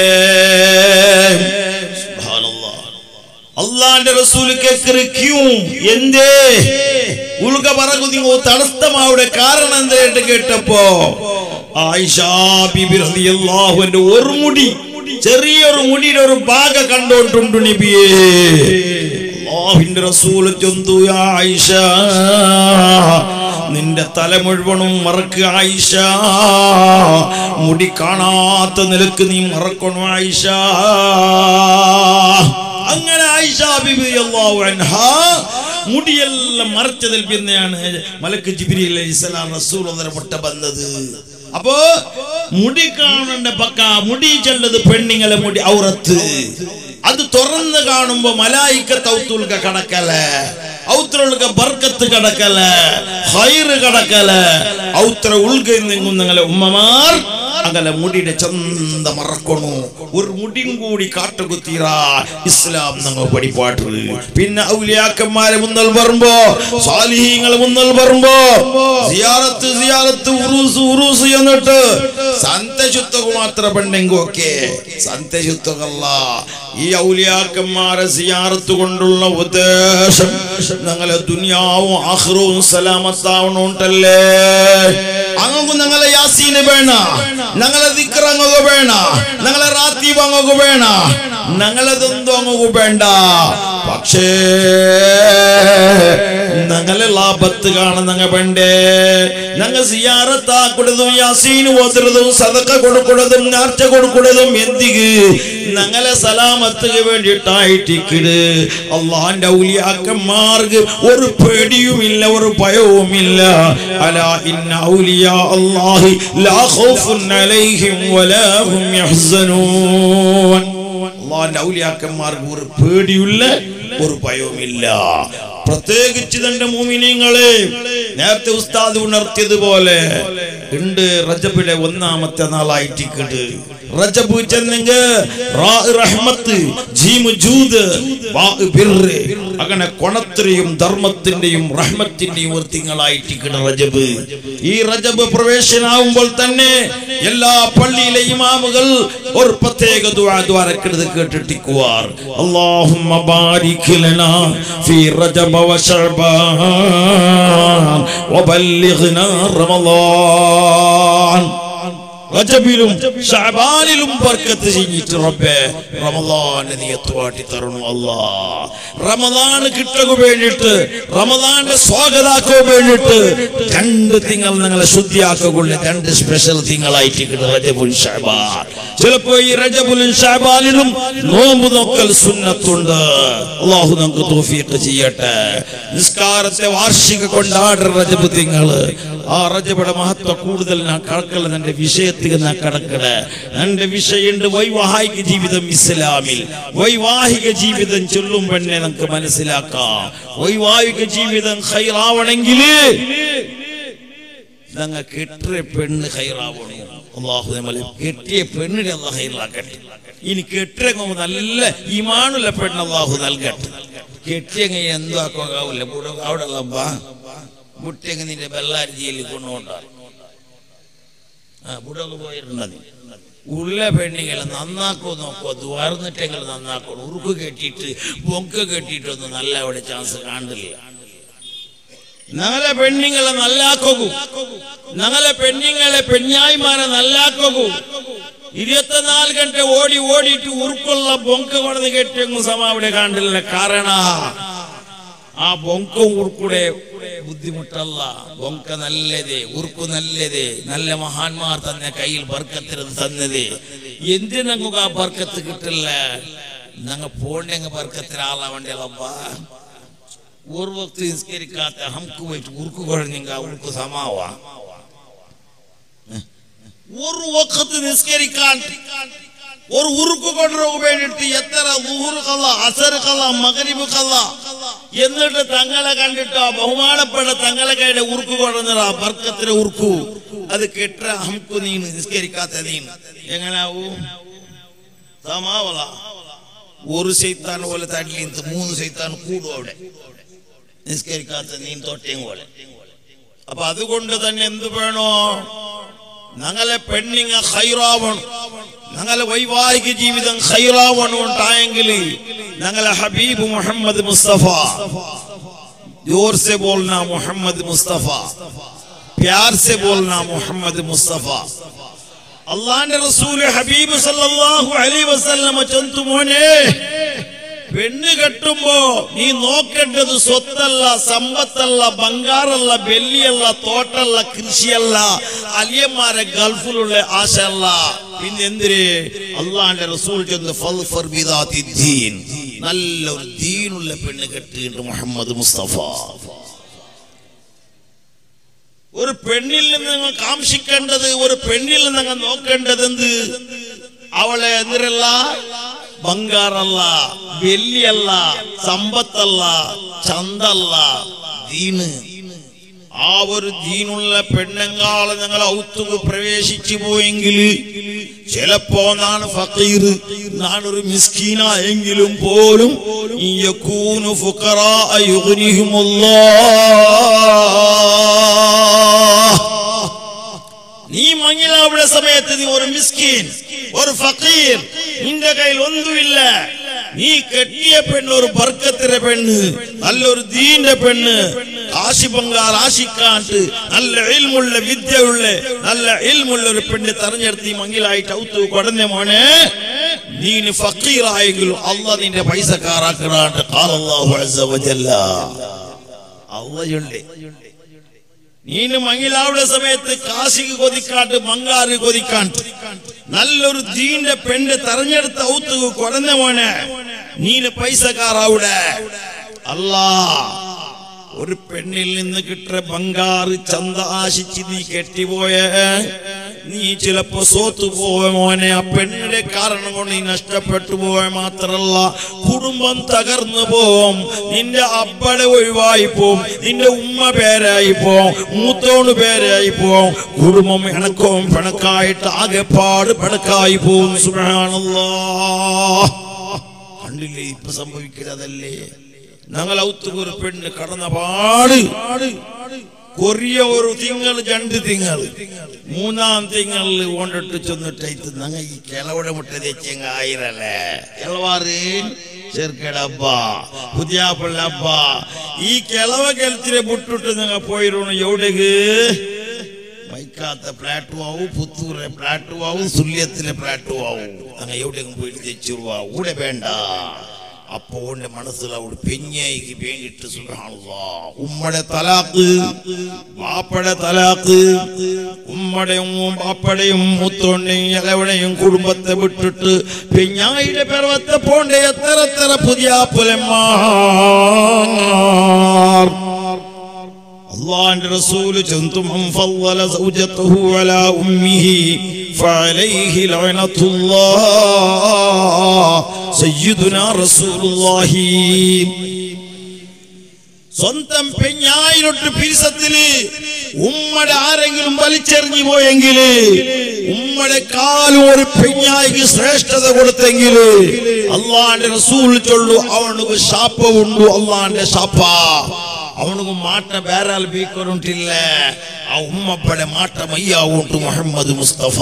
സുബ്ഹാനല്ലാഹ് അല്ലാഹുവിന്റെ റസൂൽ കേൾക്കും എന്തേ ഉൾക പറകു നിങ്ങൾ തടസ്തമാവിടെ കാരണം എന്തായിട്ട് കേട്ടപ്പോ ആയിഷ ബീബി റളിയല്ലാഹു അൻഹ ഒരു മുടി ചെറിയൊരു മുടിയുടെ ഒരു ഭാഗം കണ്ടോണ്ടുണ്ട് നബിയേ. അല്ലാഹുവിന്റെ റസൂൽ ചൊന്തു യാ ആയിഷ നിന്റെ തല മുഴുവനും മറക്ക് ആയിഷ, മുടി കാണാത്ത നിലക്ക് നീ മറക്കണം ആയിഷ. അങ്ങനെ ആയിഷ ബീബി റളിയല്ലാഹു അൻഹ മുടിയെല്ലാം മറച്ചതിൽ പിന്നെയാണ് മലക്ക് ജിബ്രീൽ അലൈഹിസ്സലാം റസൂലുള്ളാഹിയുടെ മുട്ട വന്നത്. അപ്പോ മുടി കാണേണ്ട പക്ക മുടി ചെല്ലത് പെണ്ണിങ്ങളെ മുടി ഔറത്ത് അത് തുറന്ന് കാണുമ്പോ മലായിക്കത്ത് ഔത്തുൽക കടക്കല, ഔത്രൊൾക ബർക്കത്ത് കടക്കല, ഹൈറ് കടക്കല. ഔത്ര ഉൾക നിങ്ങും നിങ്ങളെ ഉമ്മമാർ അങ്ങനെ മുടിയുടെ ചന്ത മറക്കണു. ഒരു മുടിയും കൂടി കാട്ടുകുത്തീറാ ഇസ്ലാം ഞങ്ങൾ പഠിപ്പാട്ട്. പിന്നെ ഔലിയാക്കന്മാരെ മുന്നൽ വരുമ്പോ സാലിഹീങ്ങളെ മുന്നൽ വരുമ്പോ സിയാറത്ത് സിയാറത്ത് ഉറൂസ് ഉറൂസ് എന്നിട്ട് സന്തശുദ്ധകു മാത്രം പെണ്ണെങ്കോ ഒക്കെ സന്തശുദ്ധകല്ല. ഈ ഔലിയാക്കന്മാരെ സിയാറത്ത് കൊണ്ടുള്ള ഉദ്ദേശം ഞങ്ങളെ ദുനിയാവും ആഖിറവും സലാമത്താവണോണ്ടല്ലേ. അങ്ങ് ഞങ്ങളെ യാസീന് വേണ, ഞങ്ങളെ ദിക്ർ അങ്ങ് വേണ, ഞങ്ങളെ റാത്തീബ് അങ്ങ് വേണ, ഞങ്ങളെന്തും അങ്ങ് വേണ്ട. പക്ഷേ ഞങ്ങളെ ലാഭത്ത് കാണാൻ ഞങ്ങ വേണ്ടേ. ഞങ്ങൾ സിയാറത്താക്കുന്നതും യാസീന് ഓതുന്നതും സദഖ കൊടുക്കുന്നതും നേർച്ച കൊടുക്കുന്നതും എന്തിക്ക് ഞങ്ങളെ സലാമത്തിന് വേണ്ടിയിട്ടായിട്ടിക്കിട്. അള്ളാന്റെ ഔലിയാക്കന്മാർക്ക് ഒരു പേടിയുമില്ല, ഒരു ഭയവുമില്ല. അലാ ഇന്ന ഔലിയാ അല്ലാഹി ലാ ഖൗഫുൻ അലൈഹിം വലാ ഹും യഹ്സനൂൻ. അള്ളാന്റെ ഔലിയാക്കന്മാർക്ക് ഒരു പേടിയില്ല, ഒരു ഭയവുമില്ല. പ്രത്യേകിച്ച് തന്റെ മുഅ്മിനീങ്ങളെ നേരത്തെ ഉസ്താദ് ഉണർത്തിയതുപോലെ ഉണ്ട് റജബിലെ ഒന്നാമത്തെ നാളായിട്ടിക്കട്. റജബ് ചെന്നെങ്കിൽ റാ റഹ്മത്ത്, ജീമ് ജൂദ്, ബാ ബിർറ്, അങ്ങനെ കൊണത്തിന്റെയും ധർമ്മത്തിന്റെയും റഹ്മത്തിന്റെയും ഒരു തിങ്കളായിട്ടിക്കട് റജബ്. ഈ റജബ് പ്രവേശനാവുമ്പോൾ തന്നെ എല്ലാ പള്ളിയിലെ ഇമാമുകൾ ഒരു പ്രത്യേക ദുആ ദ്വാരക്കെടുത്ത് കേട്ടിട്ടിക്കുവാർ. അല്ലാഹുമ്മ ബാരിക് ലനാ ഫീ റജബ വ ശഅബാൻ വബല്ലിഗ്നാ റമളാൻ. റജബിലും ശഅബാനിലും ബർക്കത്ത് ചെയ്യിട്ട് റബ്ബേ റമളാനെ നീ എത്തുവാട്ടി തരണു അല്ലാഹ്. റമളാൻ കിട്ടകു വേണ്ടിയിട്ട് റമളാന്റെ സ്വാഗതാക്കോ വേണ്ടിയിട്ട് രണ്ട് തിങ്കൾ ഞങ്ങളെ ശുദ്ധിയാക്കുള്ള രണ്ട് സ്പെഷ്യൽ തിങ്കളായിട്ട് റജബുൽ ശഅബാൻ. ചിലപ്പോ ഈ റജബുലും ശഅബാനിലും നോമ്പ് നോക്കൽ സുന്നത്തുണ്ട്. അല്ലാഹു നമുക്ക് തൗഫീഖ് ചെയ്യട്ടെ. നിസ്കാരത്തെ വാർഷിക കൊണ്ടാടുന്ന റജബ് തിങ്കള്, ആ റജബിയുടെ മഹത്വം കൂടുതൽ ഞാൻ കടക്കല. എന്റെ വിഷയത്തിൽ ഞാൻ കടക്കല. എന്റെ വിഷയമുണ്ട് വൈവാഹിക ജീവിതം ഇസ്ലാമിൽ. വൈവാഹിക ജീവിതം ചൊല്ലുമ്പോഴേ നമുക്ക് മനസ്സിലാക്കാം വൈവാഹിക ജീവിതം ഖൈറാവണമെങ്കിൽ ഞങ്ങൾ കെട്ടിയ പെണ്ണ് ഖൈറാവണം. അല്ലാഹു നമ്മളെ കെട്ടിയ പെണ്ണിനെ അല്ലാഹു ഖൈറാക്കട്ടെ. ഇനി കെട്ടിയ നല്ല ഈമാനുള്ള പെണ്ണ് അല്ലാഹു നൽകട്ടെ. കെട്ടിയ എന്തോ ആക്കാവില്ല അവിടെ മുട്ടെങ്ങ നിന്റെ ബെള്ളാരി ജയിലിൽ കൊണ്ടുകൊണ്ടാണ് ആ ബുടൊക്കെ പോയിരുന്നത്. ഉള്ള പെണ്ണികളെ നന്നാക്കോ നോക്കോ, ദ്വാർന്നിട്ടെങ്കിൽ നന്നാക്കോ. ഉറുക്ക് കെട്ടിയിട്ട് ബൊങ്ക കെട്ടിയിട്ടൊന്നും നല്ല അവിടെ ചാൻസ് കാണില്ല. ഞങ്ങളെ പെണ്ണുങ്ങളെ നല്ലാക്കൂ, ഞങ്ങളെ പെണ്ണുങ്ങളെ പെണ്ണായിമാരെ നല്ലാക്കൂ. ഇരുപത്തിനാല് ഗಂಟೆ ಓಡಿ ಓಡಿಟ್ಟು ಉರ್ಕೊಲ್ಲ ಬೊಂಕ ಹೊಡೆದು ಕೆಟ್ಟಂಗು ಸಮ അവിടെ ಕಾಣಲಿಲ್ಲ ಕಾರಣ ആ ബൊങ്കും ഉറുക്കൂടെ ബുദ്ധിമുട്ടല്ല ബൊങ്ക നല്ലതേ ഉറുക്കു നല്ലതേ നല്ല മഹാന്മാർ തന്നെ കയ്യിൽ ബർക്കത്തിരുന്ന് തന്നതേ എന്തിനങ്ങു ആ ബർക്കത്ത് കിട്ടില്ല ഞങ്ങ പോണ്ടെങ്ക ബർക്കത്തിലാളവണ്ടല്ലപ്പ ഒരു വക്ത് നിസ്കരിക്കാത്ത ഹംക്ക് പോയിട്ട് ഉറുക്കു കുഴഞ്ഞെങ്ക ഉറുക്കു സമാവാ ഒരു വക്ത് നിസ്കരിക്കാൻ ഒരു ഉറുക്കു കൊണ്ടുപോകാൻ വേണ്ടിയിട്ട് എത്ര ളുഹ്റ് ഖളാ അസർ ഖളാ മഗ്രിബ് ഖളാ എന്നിട്ട് തങ്ങളെ കണ്ടിട്ട് ബഹുമാനപ്പെട്ട തങ്ങളെ കയ്യിലെ ഉറുക്കു കൊണ്ടുവന്ന ബർക്കത്തിലെ ഉറുക്കു അത് കെട്ട ഹംക്കു നീ നിസ്കരിക്കാത്ത നീ എങ്ങനാവൂ സമാവല ഒരു ശൈത്താൻ പോലെ തടലി മൂന്ന് ശൈത്താൻ കൂടും അവിടെ നിസ്കരിക്കാത്ത നീ തൊട്ടേം പോലെ അപ്പൊ അതുകൊണ്ട് തന്നെ എന്ത് വേണോ ഞങ്ങളെ പെണ്ണിങ്ങ ഖൈറാവണം ഞങ്ങളെ വൈവാഹിക ജീവിതം ഖൈറാവണം ഉണ്ടായെങ്കിൽ ഞങ്ങളെ ഹബീബ് മുഹമ്മദ് മുസ്തഫ जोर से बोलना मोहम्मद मुस्तफा प्यार से बोलना मोहम्मद मुस्तफा अल्लाह ने रसूल हबीब सल्लल्लाहु अलैहि वसल्लम चंतु मोने പെണ്ണ് കെട്ടുമ്പോ നീ നോക്കേണ്ടത് സ്വത്തല്ല സമ്പത്തല്ല ബംഗാറല്ല വെള്ളിയല്ല തോട്ടല്ല കൃഷിയല്ല അലിയന്മാരെ ഗൾഫിലുള്ള ആശയല്ല പിന്നെ എന്തിന് അള്ളാന്റെ റസൂൽ ചെന്ന് ഫൽഫർ ബിദാത്തി ദീൻ നല്ലൊരു ദീനുള്ള പെണ്ണ് കെട്ടിയിട്ട് മുഹമ്മദ് മുസ്തഫ ഒരു പെണ്ണിൽ നിന്ന് നിങ്ങൾ കാംക്ഷിക്കേണ്ടത് ഒരു പെണ്ണിൽ നിന്ന് നിങ്ങൾ നോക്കേണ്ടത് എന്ത് അവളെ എന്തിരല്ല ബംഗാറല്ല വെള്ളിയല്ല സമ്പത്തല്ല ചന്തല്ല ദീന് ആ ഒരു ദീനുള്ള പെണ്ണുങ്ങളെ ഞങ്ങൾ ഔത്തുക പ്രവേശിച്ചു പോയെങ്കിൽ ചിലപ്പോ നാണ് ഫഖീർ നാണൊരു മിസ്കീനായെങ്കിലും പോലും യകൂനു ഫുഖറാ യുഗ്നിഹിമുല്ലാഹ് നീ മങ്ങിലാവുന്ന സമയത്ത് നീ ഒരു മിസ്കീൻ ഒരു ഫഖീർ നിന്റെ കയ്യിൽ ഒന്നുമില്ല നീ കെട്ടിയ പെണ്ണ് ഒരു ബർക്കത്തിന്റെ പെണ്ണ് നല്ലൊരു ദീന്റെ പെണ്ണ് കാശി ബംഗാർ ആശിക്കാണ്ട് നല്ല ഇൽമുള്ള വിദ്യയുള്ള നല്ല ഇൽമുള്ള ഒരു പെണ്ണ് തെരഞ്ഞെടുത്ത് മങ്ങിലായിട്ട് ഔത്തു കൊടഞ്ഞ മോനെ നീ ഫഖീറായെങ്കിലും അള്ളാഹ് നിന്റെ പൈസക്കാരാക്കണാണ്ട് ഖാലല്ലാഹു അസ്സ വജല്ല അള്ളാഹുണ്ട് നീന് മങ്ങിലാവുന്ന സമയത്ത് കാശിക്ക് കൊതിക്കാണ്ട് മങ്കാറ് കൊതിക്കാണ്ട് നല്ലൊരു ദീന്റെ പെണ്ണ് തെരഞ്ഞെടുത്ത ഔത്ത് കൊടഞ്ഞ മോനെ നീന് പൈസക്കാറാവിടെ അല്ലാ ഒരു പെണ്ണിൽ നിന്ന് കിട്ടുന്ന ബംഗാറ് ചന്ത ആശിച്ച് നീ കെട്ടിപ്പോയ നീ ചിലപ്പോ സോത്തു പോയ മോനെ ആ പെണ്ണിന്റെ കാരണം കൊണ്ട് നീ നഷ്ടപ്പെട്ടു പോയ മാത്രല്ല കുടുംബം തകർന്നു പോവും നിന്റെ അബ്ബടെ ഒഴിവായി പോവും നിന്റെ ഉമ്മ പേരായി പോവും മൂത്തോണ് പേരായി പോവും കുടുംബം ഇണക്കവും പിണക്കായിട്ട് ആകെപ്പാട് പിണക്കായി പോവും സുബ്ഹാനല്ലാഹ് കണ്ടില്ലേ ഇപ്പൊ സംഭവിക്കുന്നതല്ലേ ഞങ്ങൾ ഔത്തുകൊരു പെണ്ണ് കടന്ന പാട് കൊറിയ ഒരു തിങ്കൾ രണ്ട് തിങ്കൾ മൂന്നാം തിങ്കളിൽ കൊണ്ടിട്ട് ചെന്നിട്ട് ഞങ്ങൾ ഈ കിളവിടെ മുട്ട തെച്ചെങ്ക ആയിരല്ലേ കിളവാറ് ചെറുക്കടബ്ബ പുതിയാപ്പിള്ളബ്ബ ഈ കിളവ കെൽത്തിനെ മുട്ടിട്ട് ഞങ്ങൾ പോയിരുന്നു എവിടേക്ക് വൈക്കാത്ത ഫ്ലാറ്റും ആവും പുത്തൂരെ ഫ്ലാറ്റും ആവും സുല്യത്തിലെ ഫ്ലാറ്റും ആവും ഞങ്ങൾ എവിടെയെങ്കിലും പോയിട്ട് തെച്ചുവാ കൂടെ വേണ്ട അപ്പോ എന്റെ മനസ്സിൽ അവിടെ പെഞ്ഞയ്ക്ക് വേണ്ടിട്ട് സുബ്ഹാനല്ലാഹ് ഉമ്മടെ തലാഖ് ബാപ്പടെ തലാഖ് ഉമ്മടെയും ബാപ്പടെയും മൂത്തോണ്ടെയും ഇളവടെയും കുടുംബത്തെ വിട്ടിട്ട് പെഞ്ഞായിയുടെ പർവ്വത്തെ പോണ്ടേ എത്ര എത്ര പുതിയ പുലന്മാർ അല്ലാഹുവിന്റെ റസൂൽ ചന്തു മൻ ഫളല സൗജതഹു അലാ ഉമ്മിഹി ഫഅലൈഹി ലഅനത്തുല്ലാഹ് സയ്യിദുനാ റസൂലുള്ളാഹി സ്വന്തം പെഞ്ഞായിരൊട്ട് പിരിസത്തില് ഉമ്മടെ ആരെങ്കിലും വലിച്ചെറിഞ്ഞു പോയെങ്കിൽ ഉമ്മടെ കാലും ഒരു പെഞ്ഞായിക്ക് ശ്രേഷ്ഠത കൊടുത്തെങ്കിൽ അല്ലാഹുവിന്റെ റസൂൽ ചൊല്ലു അവനുക്ക് ശാപമുണ്ട് അല്ലാഹുവിന്റെ ശാപ ಅವನಿಗೂ ಮಾಟ ಬೇರಾಲ್ ಬೇಕುಂಟಿಲ್ಲ ಆ ಉಮ್ಮಪ್ಪಡೆ ಮಾಟ ಮಯ್ಯ ಉಂಟು മുഹമ്മദ് മുസ്തഫ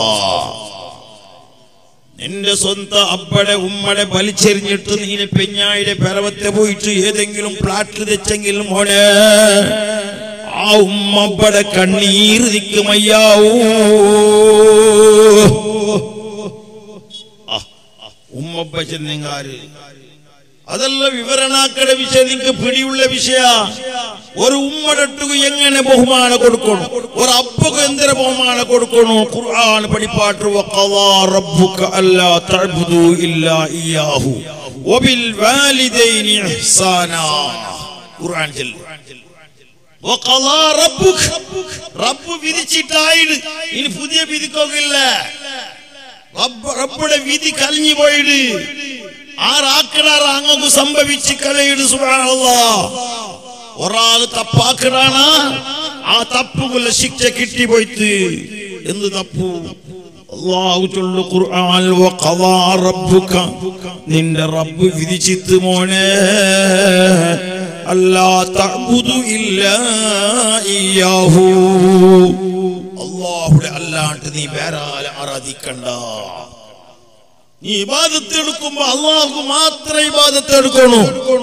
നിന്റെ സ്വന്തം അപ്പടെ ഉമ്മടെ വലിച്ചെറിഞ്ഞിട്ട് നീനെ പെഞ്ഞായിടെ പരവത്തെ പോയിട്ട് ഏതെങ്കിലും പ്ലാറ്റിൽ തെച്ചെങ്കിലും മോനെ ആ ഉമ്മപ്പടെ കണ്ണീർ നിൽക്കുമയ്യാവൂ ഉമ്മപ്പച്ചെന്നിങ്ങാര് അതല്ല വിവരണാക്കട വിഷയം നിങ്ങൾക്ക് പിടിയുള്ള വിഷയ ഒരു ഉമ്മടട്ടുക എങ്ങനെ ബഹുമാനം കൊടുക്കണം ഒരു അപ്പക്ക് എന്തിനു ബഹുമാനം കൊടുക്കണം ഖുർആൻ പഠിപ്പാട്ട് വഖളാ റബ്ബുക അല്ലാ തഅബ്ദു ഇല്ലാ ഇയ്യാഹു വബിൽ വാലിദൈനി ഇഹ്സാനാ ഖുർആൻ ചൊല്ലു വഖളാ റബ്ബുക റബ്ബ് വിധിച്ചിട്ടായിട് ഇനി പുതിയ വിധിക്കൊക്കില്ല റബ്ബ് റബ്ബുടെ വിധി കലിഞ്ഞു പോയിട് ആറാക്കടാർ അങ്ങക്ക് സംഭവിച്ച് കളയിട് സുബ്ഹാനല്ലാഹ് ഒരാള് തപ്പാക്കടാണ് ആ തപ്പുകുള്ള ശിക്ഷ കിട്ടിപ്പോയിട്ട് എന്ത് തപ്പു അല്ലാഹു ചൊല്ലു ഖുർആൻ വഖളാ റബ്ബുക നിന്റെ റബ്ബ് വിധിച്ചിട്ട് മോനെ അല്ലാ തഅബുദു ഇല്ലാ ഇയ്യാഹു അല്ലാഹുവെ അല്ലാണ്ട് നീ വേറെ ആരെ ആരാധിക്കണ്ട നീ ഇബാദത്ത് എടുക്കുമ്പോ അല്ലാഹു മാത്രം ഇബാദത്ത് എടുക്കണോ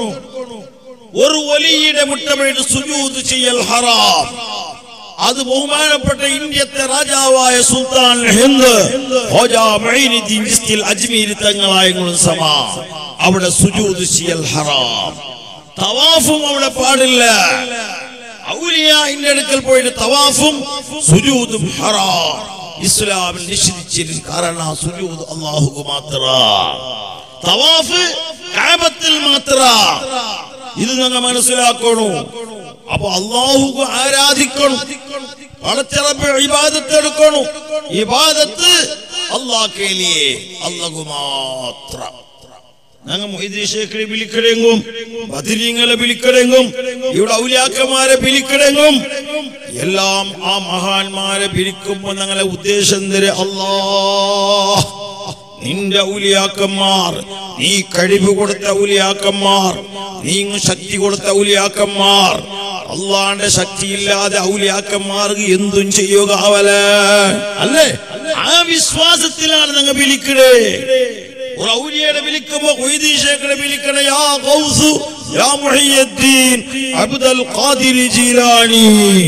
ഒരു വലിയുടെ മുട്ടമേട് സുജൂദ് ചെയ്യൽ ഹറാം അത് ബഹുമാനപ്പെട്ട ഇന്ത്യത്തെ രാജാവായ സുൽത്താൻ ഹിന്ദ് ഹോജാ മഈനുദ്ദീൻ ചിസ്തി അജ്മീരി തങ്ങളായങ്ങളും സമാ അവിടെ സുജൂദ് ചെയ്യൽ ഹറാം തവാഫും അവിടെ പാടില്ല ഔലിയാഇന്റെ അടുക്കൽ പോയിട്ട് തവാഫും സുജൂദും ഹറാം ഇസ്ലാമിൽ നിശ്ചയിച്ചിരിക്കുന്ന കാരണം സുജൂദ് അല്ലാഹുക്ക് മാത്രം തവാഫ് കഅബത്തിൽ മാത്രം ഇത് നിങ്ങൾ മനസ്സിലാക്കണം അപ്പൊ അല്ലാഹുക്ക് ആരാധിക്കണം പടച്ചറബ് ഇബാദത്ത് എടുക്കണം ഇബാദത്ത് അല്ലാഹുക്കേ ലിയേ അല്ലാഹു മാത്രം ഞങ്ങൾ മൊയ്തീൻ ശേഖരെ വിളിക്കടെങ്കും ബദരീങ്ങളെ വിളിക്കടെങ്കും ഇവിടെ ഔലിയാക്കന്മാരെ വിളിക്കടെങ്കും എല്ലാം ആ മഹാന്മാരെ വിളിക്കുമ്പോ ഞങ്ങളെ ഉദ്ദേശം തരെ അല്ലാഹ് നിന്റെ ഔലിയാക്കന്മാർ നീ കഴിവ് കൊടുത്ത ഔലിയാക്കന്മാർ നീ ശക്തി കൊടുത്ത ഔലിയാക്കന്മാർ അള്ളാന്റെ ശക്തി ഇല്ലാതെ ഔലിയാക്കന്മാർക്ക് എന്തും ചെയ്യുക അല്ലേ ആ വിശ്വാസത്തിലാണ് ഞങ്ങൾ വിളിക്കണേ ഒരു ഔലിയയെ വിളിക്കുമ്പോ മൊയ്തീൻ ശേഖരെ വിളിക്കണേ യാ ഗൗസ് യാ മുഹയ്യിദ്ദീൻ അബ്ദുൽ ഖാദിർ ജീലാനി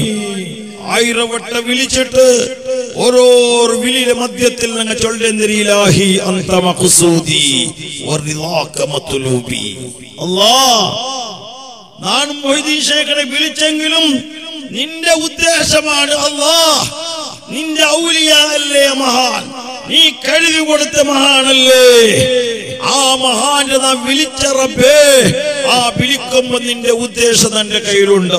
ആയിരം വട്ടം വിളിച്ചിട്ട് ഓരോ വിളിയുടെ മധ്യത്തിൽ ഞങ്ങൾ ചൊല്ലുന്ന ഇലാഹി അൻത മഖ്സൂദി വറിളാക മത്ലൂബി അല്ലാഹ് ഞാൻ മൊയ്തീൻ ശേഖരെ വിളിച്ചെങ്കിലും നിന്റെ ഉദ്ദേശമാണ് അല്ലാഹ് നിന്റെ ഔലിയാ അല്ലേ മഹാൻ നീ കഴിവ് കൊടുത്ത മഹാനല്ലേ ആ മഹാന്റെ നാം വിളിച്ച റബ്ബേ ആ വിളിക്കുമ്പോ നിന്റെ ഉദ്ദേശം എന്റെ കയ്യിലുണ്ട്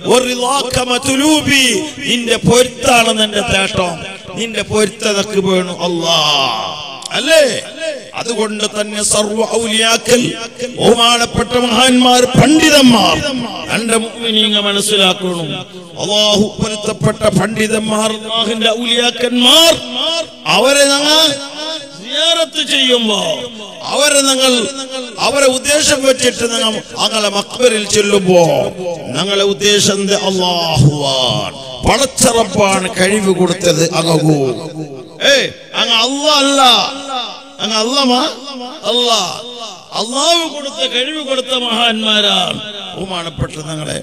നിന്റെ പൊരുത്താണ് നിന്റെ തേട്ടം നിന്റെ പൊരുത്തതൊക്കെ വേണം അല്ലാഹ് അല്ലേ അതുകൊണ്ട് തന്നെ സർവ്വ ഔലിയാക്കൾ ബഹുമാനപ്പെട്ട മഹാന്മാർ പണ്ഡിതന്മാർ എന്റെ മുഅ്മിനീങ്ങൾ മനസ്സിലാക്കണം അല്ലാഹു പൊരുത്തപ്പെട്ട പണ്ഡിതന്മാർ അല്ലാഹുവിന്റെ ഔലിയാക്കന്മാർ അവരെ ഞങ്ങൾ സിയാറത്ത് ചെയ്യുമ്പോ അവരെ ഞങ്ങൾ അവരെ ഉദ്ദേശം വെച്ചിട്ട് ഞങ്ങൾ ഞങ്ങളെ മഖ്ബറിൽ ചെല്ലുമ്പോ ഞങ്ങളെ ഉദ്ദേശം അല്ലാഹുവാണ് പടച്ച റബ്ബാണ് കഴിവ് കൊടുത്തത് അങ്ങകൂ ഏയ് അങ്ങ് അല്ലാഹ് അല്ല അങ്ങ് അല്ലാഹ് അല്ലാഹ് അല്ലാഹു കൊടുത്ത കഴിവ് കൊടുത്ത മഹാന്മാരാണ് ബഹുമാനപ്പെട്ട ഞങ്ങളെ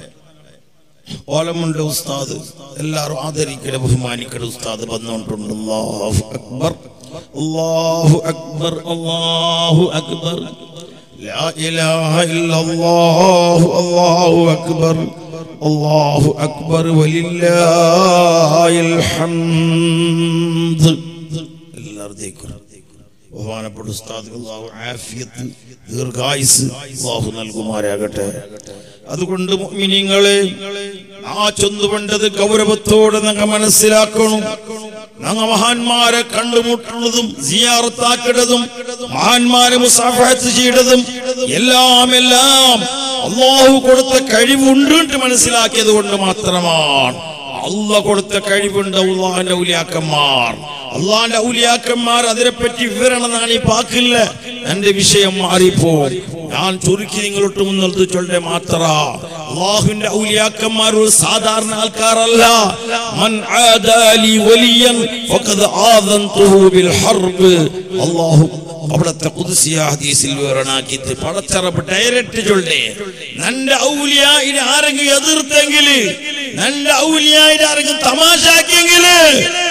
ഓലമുണ്ട് ഉസ്താദ് എല്ലാവരും ആദരിക്കടെ ബഹുമാനിക്കടെ ഉസ്താദ് വന്നുകൊണ്ടുണ്ട് അല്ലാഹു അക്ബർ അല്ലാഹു അക്ബർ അല്ലാഹു അക്ബർ ലാ ഇലാഹ ഇല്ലല്ലാഹു അല്ലാഹു അക്ബർ അല്ലാഹു അക്ബർ വലില്ലാഹിൽ ഹംദ് എല്ലാവരും ബഹുമാനപ്പെട്ട ഉസ്താദ് അല്ലാഹു ആഫിയത്ത് ദീർഘായുസ് അല്ലാഹു നൽകുമാറാകട്ടെ അതുകൊണ്ട് മുഅ്മിനീങ്ങളെ ആ ചൊന്നുകൊണ്ടത് ഗൗരവത്തോടെ ഞങ്ങൾ മനസ്സിലാക്കണം ഞങ്ങൾ മഹാന്മാരെ കണ്ടുമുട്ടുന്നതും സിയാറത്താക്കുന്നതും മഹാന്മാരെ മുസാഫഹത്ത് ചെയ്തതും എല്ലാം എല്ലാം അല്ലാഹു കൊടുത്ത കഴിവുണ്ട് മനസ്സിലാക്കിയത് കൊണ്ട് മാത്രമാണ് അല്ലാഹു കൊടുത്ത കഴിവുണ്ട് അല്ലാഹുവിന്റെ ഔലിയാക്കന്മാർ അല്ലാഹുവിന്റെ ഔലിയാക്കന്മാർ അതിനെപ്പറ്റി വിവരണം നാളെ പാക്കില്ല എന്റെ വിഷയം മാറിപ്പോ ഞാൻ ചുരുക്കി നിങ്ങളോട്ട് മുന്നോട്ട് ചൊല്ലെ മാത്ര അല്ലാഹുവിന്റെ ഔലിയാക്കന്മാർ ഒരു സാധാരണ ആൾക്കാരല്ല മൻ ആദാലി വലിയൻ ഫഖദ് ആദൻതുഹു ബിൽ ഹർബ് അല്ലാഹു അവിടത്തെ ഖുദ്സിയ ഹദീസിൽ വിവരണാക്കിയിട്ട് പടച്ചറബ് ഡയറക്റ്റ് ചൊല്ലേ നിന്റെ ഔലിയായിനെ ആരെങ്കിലും എതിർത്തെങ്കിൽ നിന്റെ ഔലിയായിനെ ആരെങ്കിലും തമാശാക്കിയെങ്കിൽ അങ്ങ്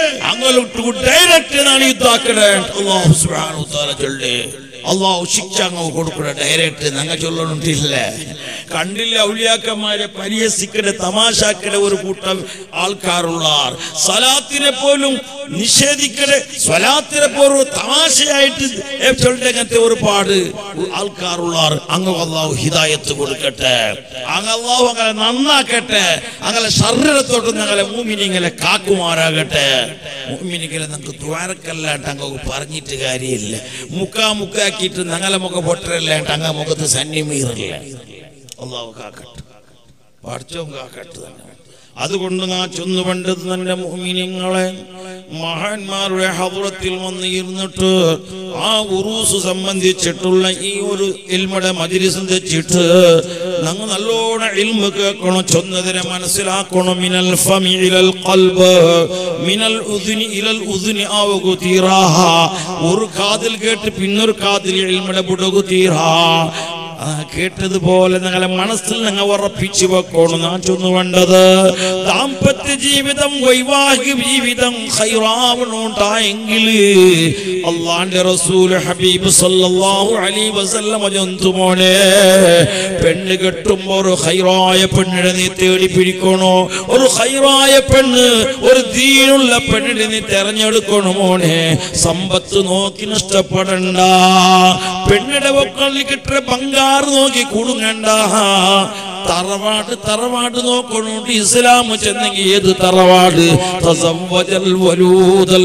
അങ്ങോട്ട് ഡയറക്റ്റ് നാണ് യുദ്ധാക്കണേ അല്ലാഹു സുബ്ഹാനഹു വ തആല ചൊല്ലേ അല്ലാഹു ശിക്ഷ അങ്ങ് കൊടുക്കണ ഡയറക്റ്റ് ഞങ്ങൾ ചൊല്ലണിട്ടില്ല കണ്ടില്ല ഔലിയാക്കന്മാരെ പരിഹസിക്കണ തമാശാക്കണ ഒരു കൂട്ടം ആൾക്കാരുള്ള സ്വലാത്തിനെ പോലും നിഷേധിക്കണ സ്വലാത്തിനെ പോലും തമാശയായിട്ട് ചൊല്ലങ്ങനത്തെ ഒരുപാട് ആൾക്കാരുള്ള അങ്ങ് അല്ലാഹു ഹിദായത്ത് കൊടുക്കട്ടെ അങ്ങ് അല്ലാഹു അങ്ങനെ നന്നാക്കട്ടെ അങ്ങനെ ശരീരത്തോട്ട് ഞങ്ങളെ മുഅ്മിനീങ്ങളെ കാക്കുമാറാകട്ടെ മുഅ്മിനീങ്ങളെ നമുക്ക് ദ്വാരക്കല്ലാണ്ട് അങ്ങ് പറഞ്ഞിട്ട് കാര്യമില്ല മുക്കാ മുക്കാക്കിയിട്ട് ഞങ്ങളെ മുഖ പൊട്ടരല്ലാണ്ട് അങ്ങ് മുഖത്ത് സന്നിമീറില്ല അല്ലാഹു കാക്കട്ടെ പഠിച്ചവും കാക്കട്ടെ തന്നെ അതുകൊണ്ട് ഞാൻ ചൊന്നുപണ്ടത് തന്നെ മുഅ്മിനീങ്ങളെ മഹാന്മാരുടെ ഹദ്റത്തിൽ വന്ന് ഇരുന്നിട്ട് ആ ഉറൂസ് സംബന്ധിച്ചിട്ടുള്ള ഈ ഒരു ഇൽമുടെ മജ്ലിസ് വെച്ചിട്ട് ഞങ്ങൾ നല്ലോണം ഇൽമു കേൾക്കണം ചൊന്നതിനെ മനസ്സിലാക്കണം മിനൽ ഫമി ഇലൽ ഖൽബ് മിനൽ ഉദ്നി ഇലൽ ഉദ്നി ആവകു തീറാഹ ഒരു കാതിൽ കേട്ട് പിന്നൊരു കാതിൽ ഇൽമുടെ ബുടകു തീറാ കേട്ടതുപോലെ ഞങ്ങളെ മനസ്സിൽ ഞങ്ങൾ ഉറപ്പിച്ചു വെക്കണം ഞാൻ ചൊന്നുവേണ്ടത് ദാമ്പത്യ ജീവിതം വൈവാഹിക ജീവിതം ഖൈറാവണുണ്ടായെങ്കിൽ അല്ലാഹുവിന്റെ റസൂൽ ഹബീബ് സല്ലല്ലാഹു അലൈഹി വസല്ലം ജന്തുമോനെ പെണ്ണ് കെട്ടുമ്പോൾ ഒരു ഖൈറായ പെണ്ണിനെ നീ തേടി പിടിക്കണോ ഒരു ഖൈറായ പെണ്ണ് ഒരു ദീനുള്ള പെണ്ണിനെ നീ തെരഞ്ഞെടുക്കണോ മോനെ സമ്പത്ത് നോക്കി നഷ്ടപ്പെടണ്ട പെണ്ണിന്റെ വക്കലിൽ കിട്ടുന്ന ബംഗാർ നോക്കി കുടുങ്ങണ്ട തറവാട് തറവാട് നോക്കണോണ്ട് ഇസ്ലാം ചെന്നെങ്കിൽ ഏത് തറവാട് തസവ്വജൽ വലൂദൽ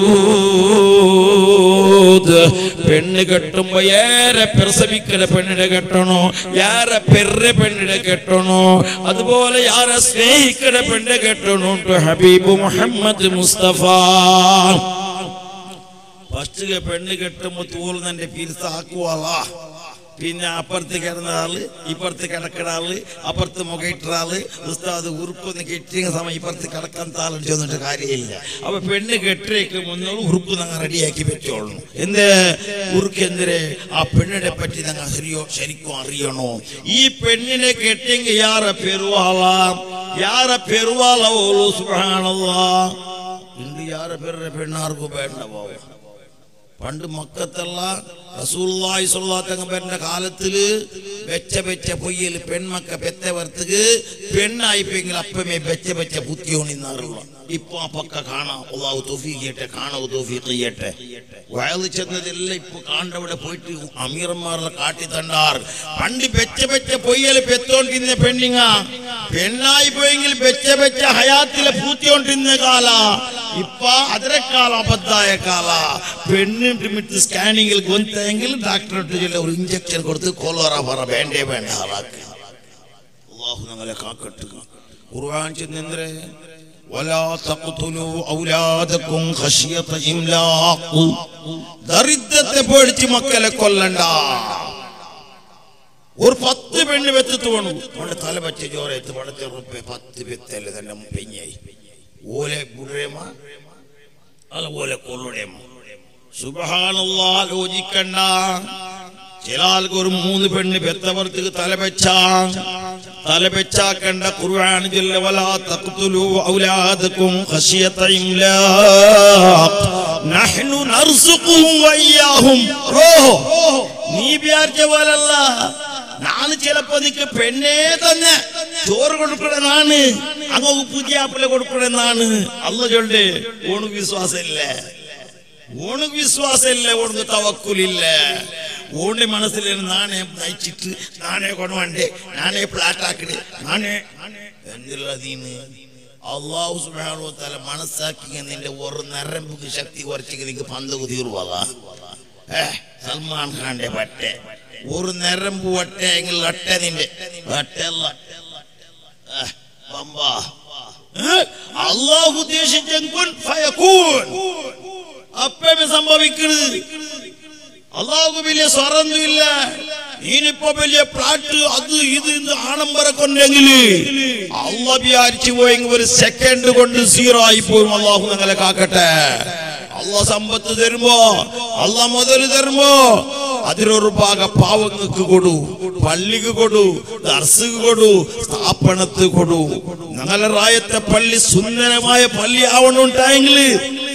വദൂദ് പെണ്ണ് കെട്ടുമ്പോ ഏറെ പ്രസവിക്കുന്ന പെണ്ണിനെ കെട്ടണോ ഏറെ പെര്ര പെണ്ണിനെ കെട്ടണോ അതുപോലെ ആരെ സ്നേഹിക്കുന്ന പെണ്ണിനെ കെട്ടണോ ഹബീബ് മുഹമ്മദ് മുസ്തഫ ഫസ്റ്റ് പെണ്ണ് കെട്ടുമ്പോ തൂർന്നെ പിരിസാക്കുവാളാ പിന്നെ അപ്പുറത്ത് കിടന്ന ആള് ഇപ്പുറത്ത് കിടക്കുന്ന ആള് അപ്പുറത്ത് മുഖയിട്ട ആള് ഉസ്താദ് ഉറുപ്പൊന്ന് കെട്ടിയ സമയം ഇപ്പുറത്ത് കിടക്കാൻ താളം ചെന്നിട്ട് കാര്യമില്ല അപ്പൊ പെണ്ണ് കെട്ടിയേക്ക് മുന്നേ ഉറുപ്പ് ഞങ്ങൾ റെഡിയാക്കി വെച്ചോളണം എന്ത് ഉറുക്ക് എന്തിരെ ആ പെണ്ണിനെ പറ്റി ഞങ്ങൾ ശരിയോ ശരിക്കും അറിയണോ ഈ പെണ്ണിനെ കെട്ടിയെങ്കിൽ യാറെ പെരുവാളാ യാറെ പെരുവാളോ സുബ്ഹാനല്ലാഹ് ഇന്ന് യാറെ പേരുടെ പെണ്ണാർക്കും വേണ്ട പോവാ പണ്ട് മക്കത്തുള്ള റസൂലുള്ളാഹി സ്വല്ലല്ലാഹു അലൈഹി വസല്ലം കാലത്തില് വെച്ച വെച്ച പൊയ്യല് പെൺമക്ക പെത്തവർത്തക്ക് പെണ്ണായിപ്പെങ്കിൽ അപ്പമേ വെച്ച വെച്ച ബുദ്ധിയോണിന്നാറുള്ള ഇപ്പൊ ആ പക്ക കാണാം അല്ലാഹു തൗഫീഖ് ചെയ്യട്ടെ കാണാവൂ തൗഫീഖ് ചെയ്യട്ടെ വയല് ചെന്നതെല്ലാം ഇപ്പൊ കാണ്ടവിടെ പോയിട്ട് അമീറന്മാരുടെ കാട്ടി തണ്ടാർ പണ്ട് വെച്ച വെച്ച പൊയ്യല് പെത്തോണ്ടിരുന്ന പെണ്ണിങ്ങ പെണ്ണായി പോയെങ്കിൽ വെച്ച വെച്ച ഹയാത്തിലെ പൂത്തിയോണ്ടിരുന്ന കാല ഇപ്പൊ അതിരെക്കാലം അബദ്ധായ കാല പെണ്ണിട്ട് മിട്ട് സ്കാനിങ്ങിൽ ഗൊന്തെങ്കിൽ ഡോക്ടറിട്ട് ഒരു ഇഞ്ചക്ഷൻ കൊടുത്ത് കോലോറ പറ വേണ്ടേ വേണ്ട ആളാക്കി അല്ലാഹു ഞങ്ങളെ കാക്കട്ടെ ഖുർആൻ ചെന്നെന്തേ ولا تقتلوا اولادكم خشيه املاق ദരിദ്രത്തെ പേടിച്ച് മക്കളെ കൊല്ലണ്ട ഒരു പത്ത് പെണ്ണ് വെത്തിട്ട് വേണം അവന്റെ തല പച്ച ചോരത്ത് പടത്തെ ഉറപ്പെ പത്ത് പെത്തല്ലേ തന്നെ പെഞ്ഞായി ഓലെ ഗുഡ്രേമ അല്ല ഓലെ കൊള്ളുടേമ സുബ്ഹാനല്ലാഹ് ലോചിക്കണ്ട ചില ആൾക്ക് ഒരു മൂന്ന് പെണ്ണ് പെത്തവർക്ക് തല വെച്ച തല വെച്ചാക്കണ്ട ഖുർആൻ ജല്ല വലാ തഖ്തുലു ഔലാദകും ഖശിയത ഇംലാഖ് നഹ്നു നർസുഖുഹും വഇയ്യാഹും റോഹ് നീ വിചാരിച്ച പോലല്ല ನಾನು ചിലപ്പോ നിക്ക് പെണ്ണേ തന്നെ ചോറ് കൊടുക്കണമെന്നാണ് അങ്ങ് പുതിയ ആപ്പിള കൊടുക്കണമെന്നാണ് അല്ല ചൊല്ലേ ഓണക്ക് വിശ്വാസം ഇല്ല ഓണക്ക് വിശ്വാസം ഇല്ല ഓണക്ക് തവക്കുലില്ല ഓണി മനസ്സിൽ നാണേ നയിച്ചിട്ട് നാണേ കൊണ്ടുവണ്ടേ നാണേ പ്ലാറ്റാക്കണേ നാണേ എന്തുള്ളതീന്ന് അള്ളാഹു സുബ്ഹാനഹു വ തആല മനസ്സാക്കി നിന്റെ ഒരു നരമ്പുക്ക് ശക്തി കുറച്ചെങ്കിൽ നിനക്ക് പന്ത് കുതിർവാ സൽമാൻ ഖാന്റെ പട്ടെ ഒരു നരമ്പ് വട്ടയെങ്കിൽ വട്ട നിന്റെ വട്ടല്ല അള്ളാഹു ഉദ്ദേശിച്ചെങ്കിൽ അപ്പമേ സംഭവിക്കുന്നത് അള്ളാഹു വലിയ സ്വറൊന്നുമില്ല നീനിപ്പോ വലിയ പ്ലാറ്റ് അത് ഇത് ആണംബര കൊണ്ടെങ്കിൽ അള്ളാഹ് വിചാരിച്ചു പോയെങ്കിൽ ഒരു സെക്കൻഡ് കൊണ്ട് സീറോ ആയി പോകും അള്ളാഹു ഞങ്ങളെ കാക്കട്ടെ അള്ളാഹ് സമ്പത്ത് തരുമ്പോ അള്ളാഹ് മുതൽ തരുമ്പോ അതിലൊരു ഭാഗ പാവങ്ങൾക്ക് കൊടു പള്ളിക്ക് കൊടു ദർസുക്ക് കൊടു സ്ഥാപനത്ത് കൊടു ഞങ്ങളെ റായത്തെ പള്ളി സുന്ദരമായ പള്ളി ആവണുണ്ടായെങ്കിൽ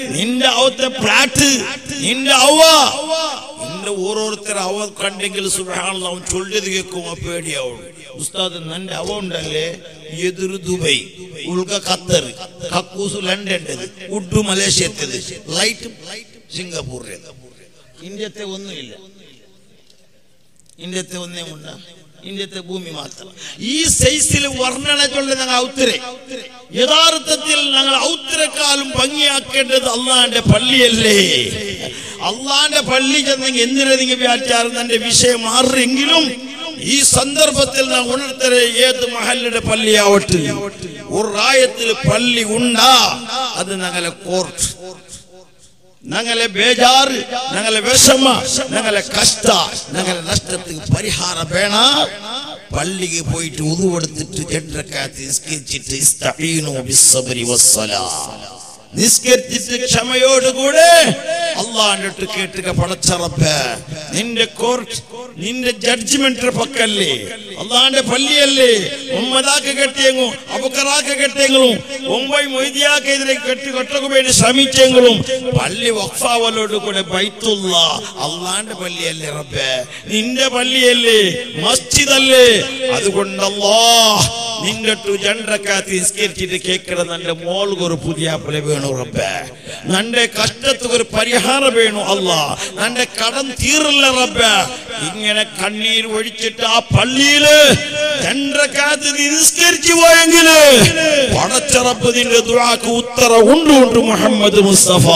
നിന്റെ അവത്തെ ഫ്ലാറ്റ് നിന്റെ അവ നിന്റെ ഓരോരുത്തർ അവ കണ്ടെങ്കിൽ സുബ്ഹാനല്ലാഹ് അവൻ ചൊല്ലിയത് കേൾക്കുമ്പോ പേടിയാവും. ഉസ്താദ് നിന്റെ അവ ഉണ്ടല്ലേ എതിര് ദുബൈ ഉൾക്ക ഖത്തർ കക്കൂസ് ലണ്ടൻ്റെത് ഉഡു മലേഷ്യത്തേത് ലൈറ്റ് സിംഗപ്പൂരിൽ ഇന്ത്യത്തെ ഒന്നുമില്ല. ഇന്ത്യത്തെ ഒന്നേ ഉണ്ട ഇന്ത്യത്തെ ഭൂമി മാത്രം. ഈ സൈസിൽ വർണ്ണന ചൊല്ലി ഞങ്ങൾ ഔത്തരെ യഥാർത്ഥത്തിൽ ഞങ്ങൾ ഔത്തരെക്കാളും ഭംഗിയാക്കേണ്ടത് അള്ളാന്റെ പള്ളിയല്ലേ. അള്ളാന്റെ പള്ളി ചെന്നെങ്കിൽ എന്തിനാ നിങ്ങൾ വ്യാഖ്യാനം തന്റെ വിഷയം മാറിയെങ്കിലും ഈ സന്ദർഭത്തിൽ നാം ഉണർത്തരെ ഏത് മഹല്ലുടെ പള്ളിയാവട്ടെ ഒരു റായത്തിൽ പള്ളി ഉണ്ടാ അത് ഞങ്ങളെ കോർട്ട് ഞങ്ങളെ ബേജാറ് ഞങ്ങളെ വിഷമ ഞങ്ങളെ കഷ്ട ഞങ്ങളെ നഷ്ടത്തിന് പരിഹാരം വേണ പള്ളിക്ക് പോയിട്ട് ഉദു എടുത്തിട്ട് രണ്ടരക്കാത്ത് നിസ്കരിച്ചിട്ട് ഇസ്തഈനു ബിസ്സബ്രി വസ്സലാ നിസ്കരിച്ചിട്ട് ക്ഷമയോടുകൂടെ അള്ളാന്റെ അടുത്ത് കേട്ടുക പടച്ച റബ്ബേ നിന്റെ കോർട്ട് നിന്റെ ജഡ്ജ്മെന്റ് പക്കല്ലേ അള്ളാന്റെ പള്ളിയല്ലേ മുഹമ്മദാക്ക് കെട്ടിയെങ്കിലും അബൂബക്കറാക്ക് കെട്ടിയെങ്കിലും മുംബൈ മൊയ്ദിയാക്കെതിരെ കെട്ടി കെട്ടക്ക് വേണ്ടി ശ്രമിച്ചെങ്കിലും പള്ളി വഖഫാവലോട് കൂടെ ബൈത്തുള്ള അള്ളാന്റെ പള്ളിയല്ലേ റബ്ബേ നിന്റെ പള്ളിയല്ലേ മസ്ജിദല്ലേ അതുകൊണ്ട് അല്ലാഹ് നിന്റെ അടുത്ത് രണ്ടരക്കാത്ത് നിസ്കരിച്ചിട്ട് കേൾക്കണം നിന്റെ മോൾക്ക് ഒരു പുതിയ പോലെ വേണു റബ്ബേ നിന്റെ കഷ്ടത്തിന് ഒരു പരിഹാരം വേണു അല്ലാ നിന്റെ കടം തീറില്ല റബ്ബേ ഇങ്ങനെ കണ്ണീർ ഒഴിച്ചിട്ട് ആ പള്ളിയില് രണ്ടരക്കാത്ത് നിസ്കരിച്ചു പോയെങ്കില് പടച്ച റബ്ബ് നിന്റെ ദുആക്ക് ഉത്തരം ഉണ്ട് മുഹമ്മദ് മുസ്തഫ.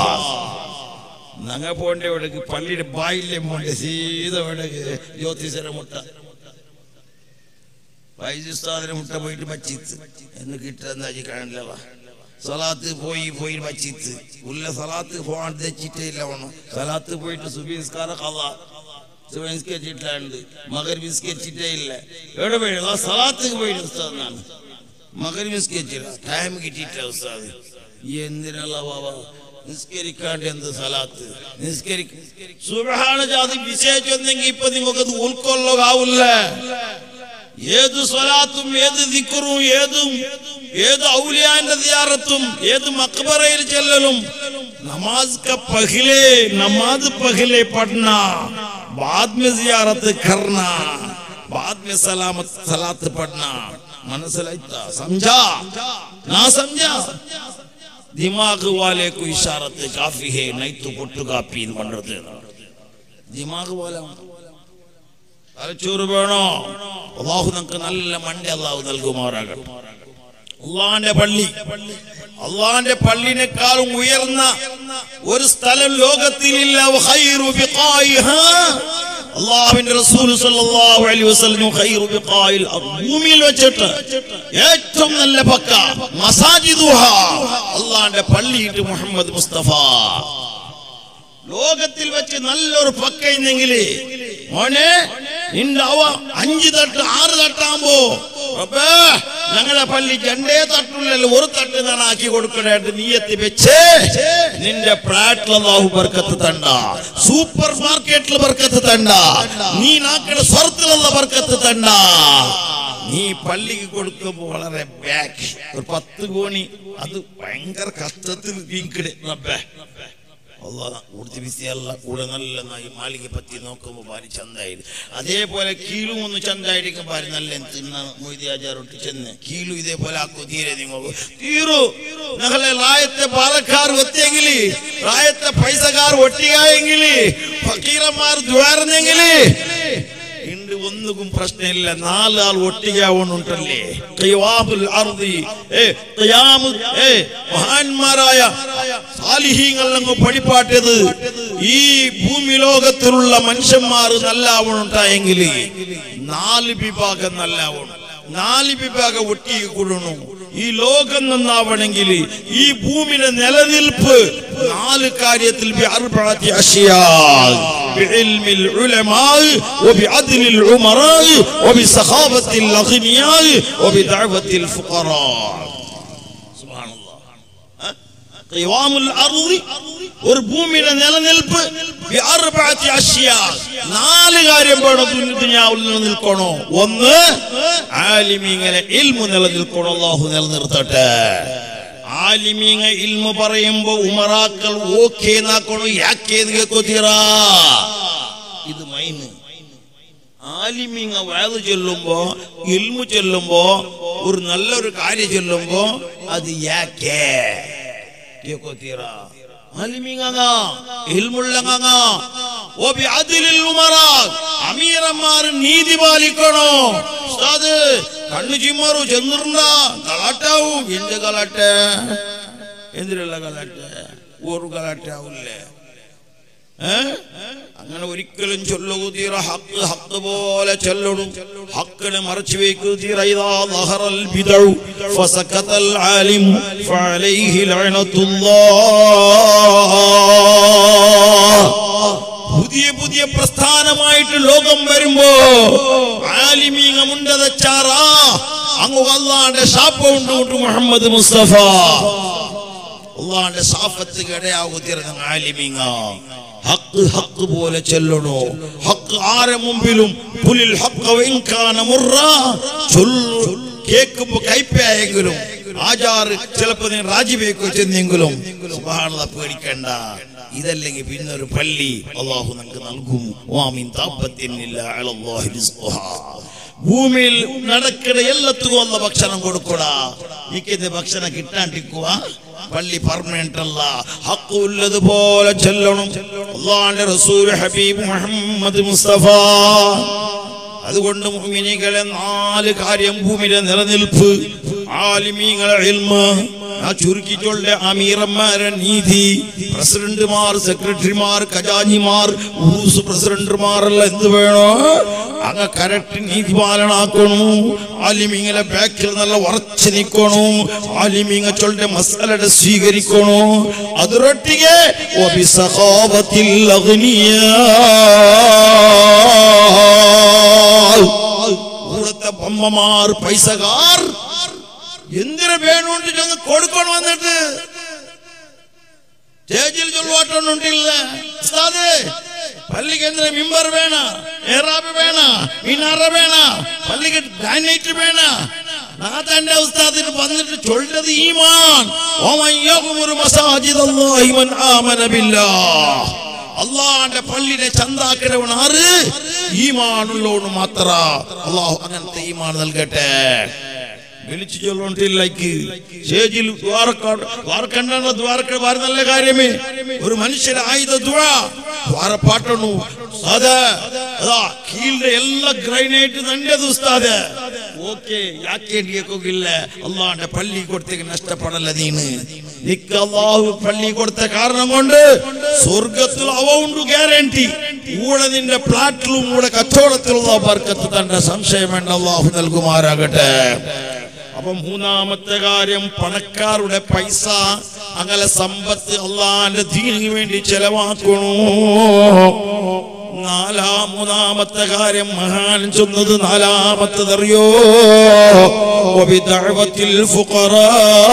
ഞങ്ങ പോണ്ട ഇവിടേക്ക് പള്ളിയുടെ ബായില്ലേ പോണ്ടേ സീത ഇവിടേക്ക് ജ്യോതിഷര മുട്ട വൈദ്യുസ്ഥാതിന് മുട്ട പോയിട്ട് മച്ചിത്ത് എന്ന് കിട്ടുന്ന കാണില്ല സലാത്ത് പോയി പോയി മച്ചിത്ത് ഉള്ള സലാത്ത് പോകാൻ തെച്ചിട്ടേ ഇല്ല വേണം സലാത്ത് പോയിട്ട് സുബീസ്കാര കഥ സുബീസ്കരിച്ചിട്ടുണ്ട് മകർ ബിസ്കരിച്ചിട്ടേ ഇല്ല എവിടെ പോയി സലാത്ത് പോയിട്ട് ഉസ്താദാണ് മകർ ബിസ്കരിച്ചില്ല ടൈം കിട്ടിയിട്ടില്ല ഉസ്താദ് എന്തിനുള്ള ബാബാ നിസ്കരിക്കാണ്ട് എന്ത് സലാത്ത് നിസ്കരി സുബ്ഹാന ജാതി വിശേഷിച്ചെന്നെങ്കിൽ ഇപ്പൊ നിങ്ങൾക്കത് ഉൾക്കൊള്ളാവൂല്ല. ഏത് സ്വലാത്തും ഏത് ദിക്റും ഏതും ഏത് ഔലിയാന്റെ സിയാറത്തും ഏത് മഖബറയിൽ ചെല്ലലും നമാസ് का पहले नमाज पहले पढ़ना बाद में जियारत करना बाद में सलामत सलात पढ़ना मनसलाइता समझा ना समझा दिमाग वाले को इशारत काफी है नहीं तो पुट्टू काफी पढ़ते दिमाग वाला തലച്ചോറ് വേണോ അല്ലാഹു നമുക്ക് നല്ല മണ്ട അല്ലാഹു നൽകുമാറാകട്ടെ. അല്ലാഹുവിന്റെ പള്ളി അല്ലാഹുവിന്റെ പള്ളിനേക്കാളും ഉയർന്ന ഒരു സ്ഥലം ലോകത്തിലില്ല. ഖൈറു ബിഖായിഹാ അല്ലാഹുവിന്റെ റസൂൽ സല്ലല്ലാഹു അലൈഹി വസല്ലം ഖൈറു ബിഖായിൽ ഭൂമിയിൽ വെച്ചിട്ട് ഏറ്റവും നല്ല പക്ക മസാജിദുഹാ അല്ലാഹുവിന്റെ പള്ളിയിട്ട് മുഹമ്മദ് മുസ്തഫ ലോകത്തിൽ വെച്ച് നല്ലൊരു പക്കയിന്നെങ്കിൽ മോനെ നിന്റെ അവ അഞ്ച് തട്ട് ആറ് തട്ടാകുമ്പോ റബ്ബേ ഞങ്ങളുടെ പള്ളി രണ്ടേ തട്ടുള്ളല്ലോ ഒരു തട്ട് ഞാൻ ആക്കി കൊടുക്കണായിട്ട് നീയത്തി വെച്ച് നിന്റെ ഫ്ലാറ്റിൽ അല്ലാഹു ബർക്കത്ത് തണ്ട സൂപ്പർ മാർക്കറ്റിൽ ബർക്കത്ത് തണ്ട നീ നാക്കട സ്വർത്തിലുള്ള ബർക്കത്ത് തണ്ട. നീ പള്ളിക്ക് കൊടുക്കുമ്പോ വളരെ ബാക്ക് ഒരു പത്ത് കോണി അത് ഭയങ്കര കഷ്ടത്തിൽ വീക്കിടെ റബ്ബേ കൂടെ നല്ല മാളിക പറ്റി നോക്കുമ്പോ ഭാര്യ ചന്തായിട്ട് അതേപോലെ കീഴും ഒന്ന് ചന്തായിരിക്കും ഭാര്യ നല്ല തിന്ന മൊയ്തിയാചാരോട്ട് ചെന്ന് കീഴും ഇതേപോലെ ആക്കോ തീരെ നിങ്ങൾക്ക് തീരു ഞങ്ങളെ റായത്തെ പാലക്കാർ ഒത്തെങ്കില് റായത്തെ പൈസക്കാർ ഒട്ടിയായെങ്കില് ഫക്കീറന്മാർ ദ്വാരന്നെങ്കില് ഇണ്ട് ഒന്നും പ്രശ്നമില്ല. നാലാൾ ഒട്ടികാവുന്നുണ്ടല്ലേ മഹാന്മാരായ സാലിഹീങ്ങൾ പഠിപ്പാട്ടത് ഈ ഭൂമി ലോകത്തിലുള്ള മനുഷ്യന്മാർ നല്ലാവണുണ്ടായെങ്കിൽ നാല് വിഭാഗം നല്ലാവണം നാല് വിഭാഗം ഒട്ടിക്ക് കൂടണം. ഈ ലോകം നന്നാവണമെങ്കിൽ ഈ ഭൂമിയുടെ നിലനിൽപ്പ് നാല് കാര്യത്തിൽ بعلم العلماء وبعدل العمراء وبسخاوة الأغنياء وبدعوة الفقراء. سبحان الله. قوام الأرض ഒരു ഭൂമിയുടെ നിലനിൽപ്പ് നാല് കാര്യം വേണം ദുനിയാവിൽ നിലനിൽക്കണോ. ഒന്ന് ആലിമീങ്ങളെ ഇൽമു നിലനിൽക്കണോ അല്ലാഹു നിലനിർത്തട്ടെ. ആലിമീങ്ങ ഇൽമു പറയുമ്പോ ഉമറാക്കൾ ഓക്കേ നാക്കണോ യാക്കേന്ന് കേൾക്കോത്തീറാ. ഇത് മൈന് ആലിമീങ്ങ വാത് ചൊല്ലുമ്പോ ഇൽമു ചൊല്ലുമ്പോ ഒരു നല്ലൊരു കാര്യം ചൊല്ലുമ്പോ അത് യാക്കേ കേൾക്കോത്തീറാ. ആലിമീങ്ങ ഇൽമുള്ളങ്ങ ഓബി അദിലിൽ ഉമറാ അമീറന്മാർ നീതി പാലിക്കണോ. ഉസ്താദ് കണ്ണു ചിമ്മറു ചെന്നിരുന്ന കളാട്ടാവും. എന്ത് കളാട്ട? എന്തിനുള്ള കളാട്ട? ഒരു കളാട്ടാവൂല്ലേ? അങ്ങനെ ഒരിക്കലും ചൊല്ലൂ തീറ. ഹക്ക് ഹക്ക് പോലെ ചൊല്ലണം. ഹക്കിനെ മറച്ചു വെക്കൂ തീറ. ഇദാ ളഹറൽ ബിദഉ ഫസകതൽ ആലിം ഫഅലൈഹി ലഅനത്തുല്ലാഹ്. പുതിയ പുതിയ പ്രസ്ഥാനമായിട്ട് ലോകം വരുമ്പോ ആലിമീങ്ങ മുണ്ടതച്ചാറാ അങ്ങ് അല്ലാഹുവിന്റെ ശാപമുണ്ട്. മുഹമ്മദ് മുസ്തഫ അല്ലാഹുവിന്റെ ശാപത്ത് ഇടയാകുന്ന ആലിമീങ്ങ ഹക്ക് ഹക്ക് പോലെ ചൊല്ലണോ. ഹക്ക് ആരെ മുമ്പിലും പുലിൽ ഹഖ് വഇൻ കാന മുർറാ കേൾക്കുമ്പോ കൈപ്പയായെങ്കിലും ആചാറ് ചിലപ്പോ നീ രാജിവെക്കോ ചെന്നെങ്കിലും സുബ്ഹാനല്ലാഹ് പേടിക്കണ്ട. ഇതല്ലെങ്കിൽ പിന്നെ ഒരു പള്ളി അല്ലാഹു നമുക്ക് നൽകും. വാമിൻ ദാബത്തിൻ ഇല്ലാ അലല്ലാഹി റിസ്ഖുഹാ. ഭൂമിയിൽ നടക്കുന്ന എല്ലാത്തും അല്ല ഭക്ഷണം കൊടുക്കൂടാ. ഇക്കത്തെ ഭക്ഷണം കിട്ടാണ്ടിക്കുക പള്ളി പെർമനന്റ് അല്ല. ഹഖ് ഉള്ളതുപോലെ ചൊല്ലണം. അല്ലാഹുവിന്റെ റസൂൽ ഹബീബ് മുഹമ്മദ് മുസ്തഫ. അതുകൊണ്ട് മുഅ്മിനീകളെ നാല് കാര്യം ഭൂമിയിലെ നിലനിൽപ്പ് ആലിമീങ്ങളെ ഇൽമ്. ആ ചുരുക്കിച്ചൊല്ലെ അമീറന്മാരെ നീതി, പ്രസിഡന്റുമാർ, സെക്രട്ടറിമാർ, ഖജാനിമാർ, ഉറൂസ് പ്രസിഡന്റുമാരെല്ലാം എന്ത് വേണോ അങ്ങ് കറക്റ്റ് നീതി പാലനാക്കണു. ആലിമീങ്ങളെ ബാക്കിൽ നല്ല ഉറച്ചു നിൽക്കണു. ആലിമീങ്ങ ചൊല്ലെ മസാലയുടെ സ്വീകരിക്കണു. അതിരൊട്ടിಗೆ വബിസഖാവത്തിൽ അഗ്നിയാ കൂടത്തെ ബമ്മമാർ പൈസകാർ എന്തിനു വേണോണ്ട് ചെന്ന് കൊടുക്കണം. വന്നിട്ട് സ്റ്റേജിൽ ചൊല്ലുവാട്ടൊന്നുണ്ടില്ല. പള്ളിക്ക് എന്തിനാ മിമ്പർ വേണ, ഏറാബ് വേണ, മിനാറ വേണ, പള്ളിക്ക് ഗ്രാനൈറ്റ് വേണ. നാഥന്റെ ഉസ്താദിന് വന്നിട്ട് ചൊല്ലത് ഈമാൻ. അള്ളാന്റെ പള്ളിനെ ചന്താക്കിടവൻ ആറ്? ഈമാനുള്ളവണ് മാത്ര. അള്ളാഹു അങ്ങനത്തെ ഈമാൻ നൽകട്ടെ. വിളിച്ചു ചൊല്ലോണ്ടില്ലേക്ക് സ്റ്റേജിൽ ദ്വാരക്കണ്ടാണ്. ദ്വാരക്ക നല്ല കാര്യമേ. ഒരു മനുഷ്യന്റെ ആയുധ ദ്വാ ദ്വാരപ്പാട്ടണു. അതെ അതാ കീഴിലെ എല്ലാ ഗ്രൈനൈറ്റ് നല്ലത് ഉസ്താദ്. ഓക്കെ യാക്കേണ്ടിയേക്കില്ല. അള്ളാന്റെ പള്ളി കൊടുത്തേക്ക് നഷ്ടപ്പെടല്ല. നീന് നിക്ക് അള്ളാഹു പള്ളി കൊടുത്ത കാരണം കൊണ്ട് സ്വർഗത്തിൽ അവ ഉണ്ട് ഗ്യാരണ്ടി. കൂടെ നിന്റെ പ്ലാറ്റിലും കൂടെ കച്ചവടത്തിലുള്ള ബർക്കത്ത് തന്റെ സംശയം വേണ്ട. അള്ളാഹു നൽകുമാറാകട്ടെ. അപ്പൊ മൂന്നാമത്തെ കാര്യം പണക്കാരുടെ പൈസ അങ്ങനെ സമ്പത്ത് അള്ളാന്റെ ദീനിന് വേണ്ടി ചെലവാക്കണു. നാലാം മൂന്നാമത്തെ കാര്യം മഹാൻ ചൊന്നത് നാലാമത്തതറിയോ? വബിദഅവത്തിൽ ഫുഖറാ.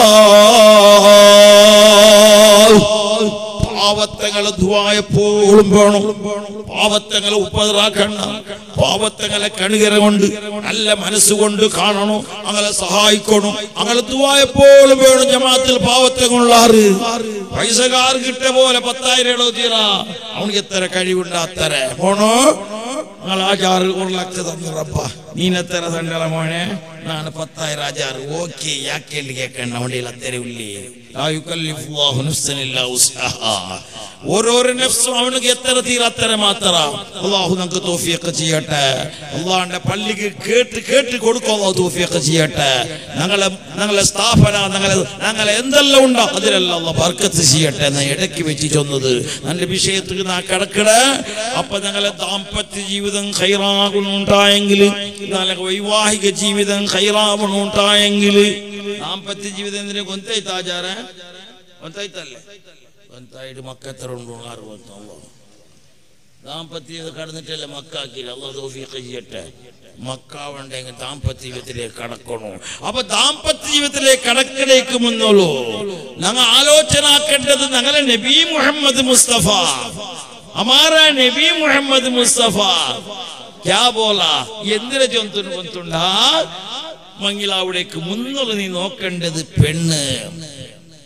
പാവത്തങ്ങളെ ദുആ എപ്പോഴും വേണം. പാവത്തങ്ങളെ ഉപദ്രാക്കണ്ട. പാവത്തങ്ങളെ കണികര കൊണ്ട് നല്ല മനസ്സുകൊണ്ട് കാണണം. അങ്ങനെ സഹായിക്കണം. അങ്ങനെ ദുആ എപ്പോഴും വേണം. ജമാഅത്തിൽ പാവത്തങ്ങളുള്ളാറ് പൈസക്കാർ കിട്ട പോലെ പത്തായിരം എടോ തീരാ അവനക്ക് എത്ര കഴിവുണ്ട് അത്ര പോണോ. നിങ്ങൾ ആചാറ് ഒരു ലക്ഷം തന്നു റബ്ബ നീനെത്ര തണ്ടല മോനെ ನಾನು ಪತ್ತಾಯಿರ ಆಜಾರು ಓಕೆ ಯಾಕೆ ಇಲ್ಲಿ ಕೇಳ್ಕಂಡ ಅವನಿಲ್ಲ ತೆರವಿಲ್ಲಿ ಲಾ ಯುಕಲ್ಲಿಫುಲ್ಲಾಹು ನಫ್ಸನ್ ಇಲ್ಲಾ ಉಸ್ಆಹಾ. ഓരോരോ നഫ്സും അവനക്ക് എത്ര തീരാത്തര മാത്ര. അല്ലാഹു നമുക്ക് തൗഫീഖ് ചെയ്യട്ടെ. അല്ലാഹുവിന്റെ പള്ളിക്ക് കേട്ട് കേട്ട് കൊടുക്കുക. അല്ലാഹു തൗഫീഖ് ചെയ്യട്ടെ. ഞങ്ങളെ ഞങ്ങളെ സ്ഥാപന ഞങ്ങളെ ഞങ്ങളെ എന്തെല്ലാം ഉണ്ടോ അതിലെല്ലാം അല്ലാഹു ബർക്കത്ത് ചെയ്യട്ടെ. എന്ന് ഇടയ്ക്ക് വെച്ച് ചൊന്നത് നല്ല വിഷയത്തിൽ നാ കിടക്കട. അപ്പൊ ഞങ്ങളെ ദാമ്പത്യ ജീവിതം ഖൈറാകുന്നുണ്ടായെങ്കിൽ, ഞങ്ങളുടെ വൈവാഹിക ജീവിതം ഖൈറാവുന്നുണ്ടായെങ്കിൽ, ദാമ്പത്യ ജീവിതം എന്തിനെ കൊന്തൈത്ത് ആചാര കൊന്തൈത്തല്ലേ കൊന്തായിട്ട് മക്ക എത്ര ഉണ്ടോ അറുപത്തി ദാമ്പത്യ കടന്നിട്ടല്ലേ മക്കാക്കില്ല. അല്ലാഹു തൗഫീഖ് ചെയ്യട്ടെ. മക്കാവുണ്ടെങ്കിൽ ദാമ്പത്യ ജീവിതത്തിലേക്ക് കടക്കണോ. അപ്പൊ ദാമ്പത്യ ജീവിതത്തിലേക്ക് കടക്കലേക്ക് മുന്നോളൂ ഞങ്ങൾ ആലോചന ആക്കേണ്ടത് ഞങ്ങളെ നബി മുഹമ്മദ് മുസ്തഫ हमारा नबी मोहम्मद मुस्तफा क्या बोला എന്തിനെ ചൊന്തുന്നു കൊന്തുണ്ടാ മംഗിലാവിടേക്ക് മുന്നോട്ട് നീ നോക്കേണ്ടത് പെണ്ണ്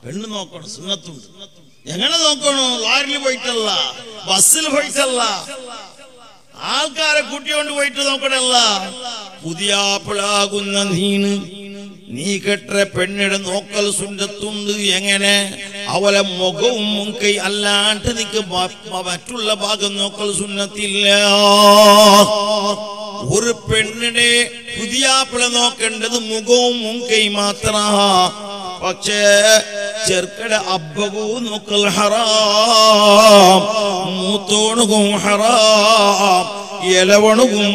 പെണ്ണ് നോക്കണം, സുന്നത്തുണ്ട്. എങ്ങനെ നോക്കണു? ലോറിയിൽ പോയിട്ടല്ല, ബസ്സിൽ പോയിട്ടല്ല, ആൾക്കാരെ കൂട്ടിക്കൊണ്ട് പോയിട്ട് നോക്കണല്ല. പുതിയാപ്പിളാകുന്ന നീന് നീ കെട്ട പെണ്ണിടെ നോക്കൽ സുന്നത്തുണ്ട്. എങ്ങനെ? അവളെ മുഖവും മുൻകൈ അല്ലാണ്ട് നിക്ക് മറ്റുള്ള ഭാഗം നോക്കൽ സുന്നത്തില്ല. ഒരു പെണ്ണിനെ പുതിയാപ്പിള നോക്കേണ്ടത് മുഖവും മുൻകൈ മാത്ര. പക്ഷേ ചെറുക്കടെ അബ്ബവും നോക്കൽ ഹറാം, മൂത്തോണുകും ഹറാം, ഇലവണുകും